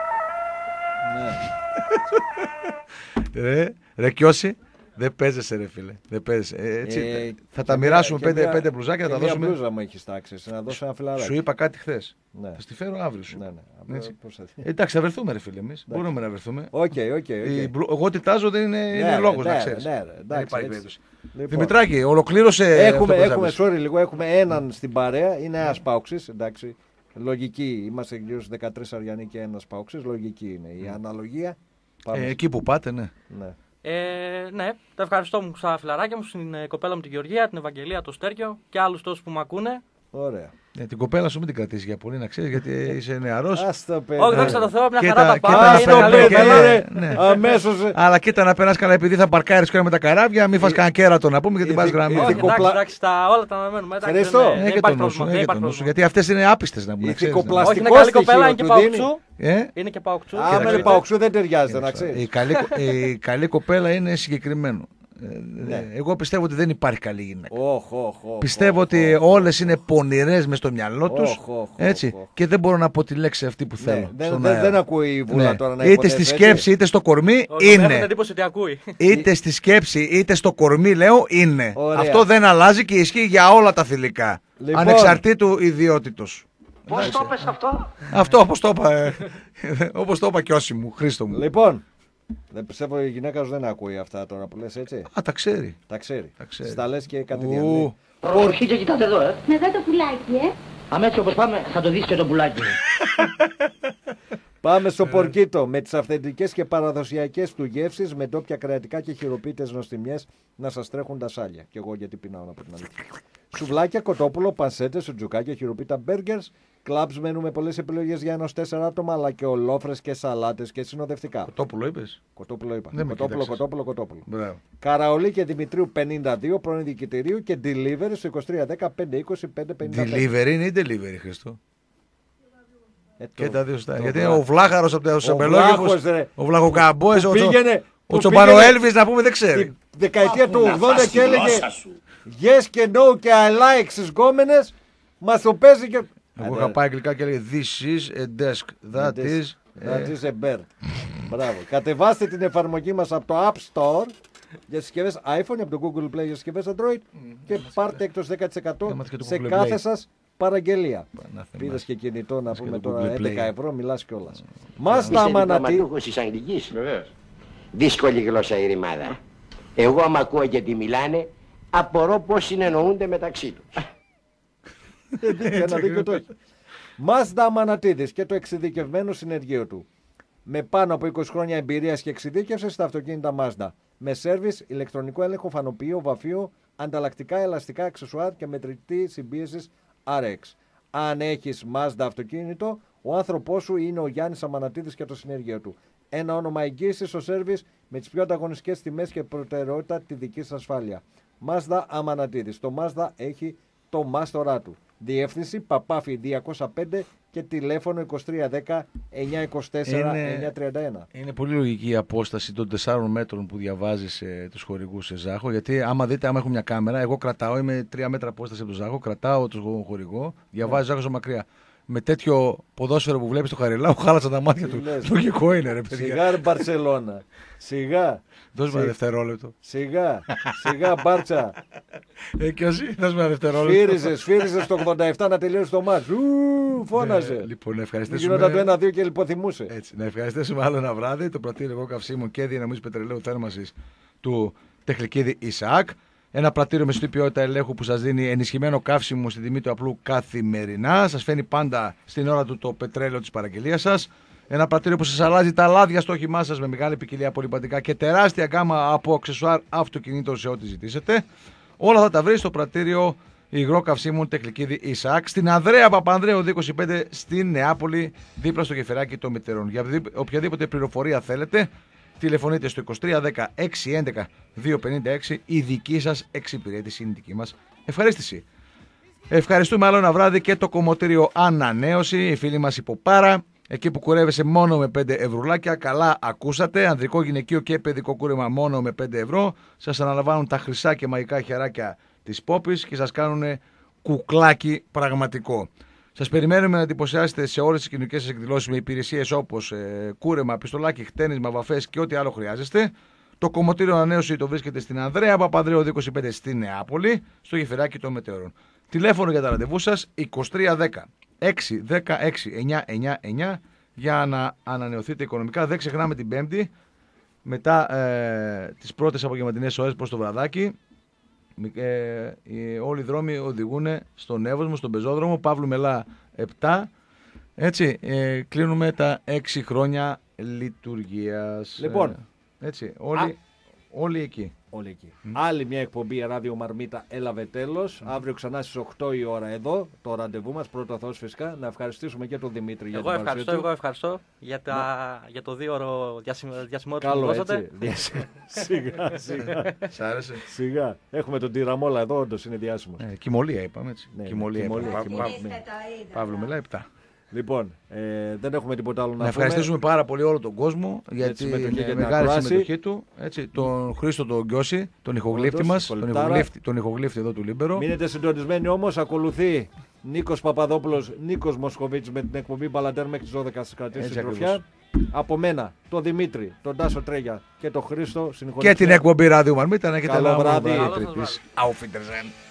[SPEAKER 1] Ρε Κιώση. Δεν παίζεσαι ρε φίλε. Δεν παίζεσαι. Έτσι, θα τα μοιράσουμε 5 μπλουζάκια, θα τα δώσουμε.
[SPEAKER 2] Μια μπλούζα μου έχεις τάξεις, να δώσω ένα φιλαράκι.
[SPEAKER 1] Σου είπα κάτι χθες.
[SPEAKER 2] Ναι.
[SPEAKER 1] Θα στη φέρω αύριο σου.
[SPEAKER 2] Ναι.
[SPEAKER 1] Εντάξει, θα βρεθούμε ρε φίλε εμείς. Μπορούμε να βρεθούμε.
[SPEAKER 2] Οκ.
[SPEAKER 1] Εγώ τιτάζω δεν είναι λόγος να ξέρεις.
[SPEAKER 2] Δεν υπάρχει
[SPEAKER 1] περίπτωση. Δημητράκη, ολοκλήρωσε.
[SPEAKER 2] Έχουμε έναν στην παρέα, είναι ένας Πάοξης, εντάξει. Λογική, είμαστε γύρω στους 13 Αριανοί και ένας Πάοξης, λογική είναι. Η αναλογία.
[SPEAKER 1] Εκεί που πάτε, ναι.
[SPEAKER 3] Ναι, τα ευχαριστώ μου στα φιλαράκια μου, στην κοπέλα μου τη Γεωργία, την Ευαγγελία, το Στέρκιο και άλλους τόσους που με ακούνε.
[SPEAKER 2] Ωραία.
[SPEAKER 1] Την κοπέλα σου μην την κρατήσει για πολύ, να ξέρεις, γιατί είσαι νεαρός.
[SPEAKER 3] Όχι, δόξα τω Θεώ, μια χαρά τα πάει.
[SPEAKER 2] Αμέσως.
[SPEAKER 1] Αλλά κοίτα να περνάς καλά, επειδή θα παρκάρεις με τα καράβια, μην φας κανένα κέρατο να πούμε, γιατί πας γραμμή.
[SPEAKER 3] Εντάξει, όλα τα αναμένουμε.
[SPEAKER 2] Ευχαριστώ.
[SPEAKER 3] Δεν υπάρχει πρόβλημα.
[SPEAKER 1] Γιατί αυτές είναι άπιστες να πούμε.
[SPEAKER 3] Όχι, είναι καλή κοπέλα, είναι και παουξού. Είναι και παουξού.
[SPEAKER 2] Με παουξού δεν ταιριάζεται, να ξέρεις.
[SPEAKER 1] Η καλή κοπέλα είναι συγκεκριμένο. Εγώ πιστεύω ότι δεν υπάρχει καλή γυναίκα. Πιστεύω ότι όλες είναι πονηρές μες στο μυαλό τους. Έτσι. Και δεν μπορώ να πω τη λέξη αυτή που θέλω.
[SPEAKER 2] Δεν ακούει η Βούλα τώρα να
[SPEAKER 1] είτε στη σκέψη είτε στο κορμί είναι.
[SPEAKER 3] Έχω εντύπωση ότι ακούει.
[SPEAKER 1] Είτε στη σκέψη είτε στο κορμί, λέω, είναι. Αυτό δεν αλλάζει και ισχύει για όλα τα θηλυκά. Ανεξαρτήτου ιδιότητος.
[SPEAKER 11] Πώς το είπες αυτό?
[SPEAKER 1] Αυτό όπως το είπα και όσοι μου, Χρήστο μου.
[SPEAKER 2] Λοιπόν, δεν πιστεύω η γυναίκα σου δεν ακούει αυτά τώρα που λες, έτσι.
[SPEAKER 1] Τα ξέρει.
[SPEAKER 2] Τα ξέρει. Στα λες και κάτι διαλύει.
[SPEAKER 11] Προσοχή και κοιτάτε εδώ,
[SPEAKER 12] Να δω το πουλάκι,
[SPEAKER 11] Αμέσως όπως πάμε θα το δεις και το πουλάκι.
[SPEAKER 2] Πάμε στο πορκίτο με τις αυθεντικές και παραδοσιακές του γεύσεις, με ντόπια κρεατικά και χειροποίητες νοστιμιές να σας τρέχουν τα σάλια. Και εγώ γιατί πεινάω να πω την αλήθεια. Σουβλάκια, κοτόπουλο, πανσέτες, σουτζουκάκια, χειροποίητα μπέργκερς, κλαμπς μενού με πολλές επιλογές για 1-4 άτομα, αλλά και ολόφρες και σαλάτες και συνοδευτικά.
[SPEAKER 1] Κοτόπουλο είπες?
[SPEAKER 2] Κοτόπουλο είπα. Κοτόπουλο.
[SPEAKER 1] Μπράβο.
[SPEAKER 2] Καραολί και Δημητρίου 52, πρώην διοικητηρίου, και delivery στο 2310 520 555.
[SPEAKER 1] Delivery είναι ή delivery, Χριστό? Και τα δύο σωστά. Γιατί ο Βλάχαρος από τα Σαμπελόγιος, ο Βλαχοκαμπόες, ο Τσομπαροέλβης να πούμε δεν ξέρει.
[SPEAKER 2] Τη δεκαετία του 80 και έλεγε yes και no και I like στις γκόμενες, μας το παίζει και...
[SPEAKER 1] Εγώ είχα πάει αγγλικά και έλεγε this is a desk, that is
[SPEAKER 2] a bird. Μπράβο. Κατεβάστε την εφαρμογή μας από το App Store για συσκευές iPhone, από το Google Play για συσκευές Android και πάρτε έκτος 10% σε κάθε σας παραγγελία. Πήρες και κινητό να πούμε τώρα 11 ευρώ, μιλάς κιόλας.
[SPEAKER 11] Μάστα αμανατή. Είσαι της Αγγλικής. Δύσκολη γλώσσα η ρημάδα. Εγώ άμα ακούω και τι μιλάνε, απορώ πώς συνεννοούνται μεταξύ τους.
[SPEAKER 2] Ένα δίκιο το έχει. Μάστα Αμανατίδης και το εξειδικευμένο συνεργείο του. Με πάνω από 20 χρόνια εμπειρίας και εξειδίκευσης στα αυτοκίνητα Mazda. Με σέρβις, ηλεκτρονικό έλεγχο, φανοποιείο, βαφείο, ανταλλακτικά ελαστικά, αξεσουάρ και μετρητή συμπίεσης RX. Αν έχεις Mazda αυτοκίνητο, ο άνθρωπός σου είναι ο Γιάννης Αμανατίδης και το συνεργείο του. Ένα όνομα εγγύησης στο σέρβις με τις πιο ανταγωνιστικές τιμές και προτεραιότητα τη δική σας ασφάλεια. Mazda Αμανατίδης. Το Mazda έχει το μάστορά του. Διεύθυνση Παπάφη 205 και τηλέφωνο 2310 924 931.
[SPEAKER 1] Είναι πολύ λογική η απόσταση των 4 μέτρων που διαβάζεις τους χορηγούς σε Ζάχο. Γιατί άμα δείτε, άμα έχω μια κάμερα, εγώ κρατάω, είμαι 3 μέτρα απόσταση από τον Ζάχο, κρατάω τον χορηγό, διαβάζει Ζάχο στο μακριά. Με τέτοιο ποδόσφαιρο που βλέπεις το Χαριλάου, χάλασα τα μάτια του. Λογικό είναι, ρε παιδιά.
[SPEAKER 2] Σιγά, Μπαρσελόνα. Σιγά.
[SPEAKER 1] Δώσ' μου ένα δευτερόλεπτο.
[SPEAKER 2] Σιγά, Μπάρτσα.
[SPEAKER 1] Και εσύ, δώσ' μου ένα δευτερόλεπτο.
[SPEAKER 2] Σφύριζες το 87 να τελειώσει το μάτς. Φώναζε.
[SPEAKER 1] Λοιπόν, να ευχαριστήσουμε.
[SPEAKER 2] Γινόταν το 1-2 και λιποθυμούσε.
[SPEAKER 1] Έτσι, να ευχαριστήσουμε άλλο ένα βράδυ το πρατήριο εγώ καυσίμων και δυναμής πετρελαίου θέρμανσης του Τεχλικίδη Ισαάκ. Ένα πρατήριο με σωστή ποιότητα ελέγχου που σας δίνει ενισχυμένο καύσιμο στην τιμή του απλού καθημερινά. Σας φέρνει πάντα στην ώρα του το πετρέλαιο της παραγγελίας σας. Ένα πρατήριο που σας αλλάζει τα λάδια στο όχημά σας με μεγάλη ποικιλία πολυπαντικά και τεράστια γκάμα από αξεσουάρ αυτοκινήτων σε ό,τι ζητήσετε. Όλα θα τα βρει στο πρατήριο υγρό καυσίμων Τεχλικίδη Ισαάκ στην Ανδρέα Παπανδρέου 225 στην Νεάπολη, δίπλα στο γεφυράκι των Μητέρων. Για οποιαδήποτε πληροφορία θέλετε, τηλεφωνείτε στο 2310 611 256. Η δική σας εξυπηρέτηση είναι δική μας ευχαρίστηση. Ευχαριστούμε άλλο ένα βράδυ και το κομμωτήριο Ανανέωση, οι φίλοι μας Υποπάρα. Εκεί που κουρεύεσαι μόνο με 5 ευρουλάκια, καλά ακούσατε. Ανδρικό, γυναικείο και παιδικό κούρεμα μόνο με 5 ευρώ. Σας αναλαμβάνουν τα χρυσά και μαγικά χεράκια της Πόπης και σας κάνουν κουκλάκι πραγματικό. Σας περιμένουμε να εντυπωσιάσετε σε όλες τις κοινωνικές σας εκδηλώσεις με υπηρεσίες όπως κούρεμα, πιστολάκι, χτένισμα, βαφές και ό,τι άλλο χρειάζεστε. Το κομμωτήριο Ανανέωση το βρίσκεται στην Ανδρέα Παπανδρέου 225 στη Νεάπολη, στο γεφυράκι των Μετεωρών. Τηλέφωνο για τα ραντεβού σας 2310 616 999 για να ανανεωθείτε οικονομικά. Δεν ξεχνάμε την Πέμπτη, μετά τις πρώτες απογευματινές ώρες προς το βραδάκι. Όλοι οι δρόμοι οδηγούν στον Εύωσμο, στον πεζόδρομο, Παύλου Μελά 7. Έτσι, κλείνουμε τα 6 χρόνια λειτουργίας.
[SPEAKER 2] Λοιπόν,
[SPEAKER 1] έτσι, όλοι εκεί.
[SPEAKER 2] Όλοι εκεί. Άλλη μια εκπομπή Ράδιο Μαρμίτα έλαβε τέλος. Αύριο ξανά στις 8 η ώρα εδώ το ραντεβού μας. Πρώτο Θεός φυσικά. Να ευχαριστήσουμε και τον Δημήτρη για την παρουσία του.
[SPEAKER 3] Εγώ ευχαριστώ για το 2ωρο διασημότητα που δώσατε.
[SPEAKER 2] Σιγά.
[SPEAKER 1] Σ' άρεσε.
[SPEAKER 2] Σιγά. Έχουμε τον Τυραμόλα εδώ, όντως είναι διάσημος.
[SPEAKER 1] Κιμωλία είπαμε έτσι. Κιμωλία. Παύλου Μελά 7.
[SPEAKER 2] Λοιπόν, δεν έχουμε τίποτα άλλο να πούμε.
[SPEAKER 1] Ευχαριστήσουμε πάρα πολύ όλο τον κόσμο για τη μεγάλη συμμετοχή του. Έτσι, τον Χρήστο τον Γκιώση, τον ηχογλύφτη μας, τον ηχογλύφτη εδώ του Λίμπερο.
[SPEAKER 2] Μείνετε συντονισμένοι όμως, ακολουθεί Νίκος Παπαδόπουλος, Νίκος Μοσχοβίτης με την εκπομπή Μπαλαντέρ μέχρι τις 12 στις κρατήσεις συντροφιά. Από μένα, τον Δημήτρη, τον Τάσο Τρέγια και τον Χρήστο.
[SPEAKER 1] Και την εκπομπή Ραδιού Μαρμίτα να έχετε
[SPEAKER 2] καλό βράδυ.
[SPEAKER 1] Auf Wiedersehen.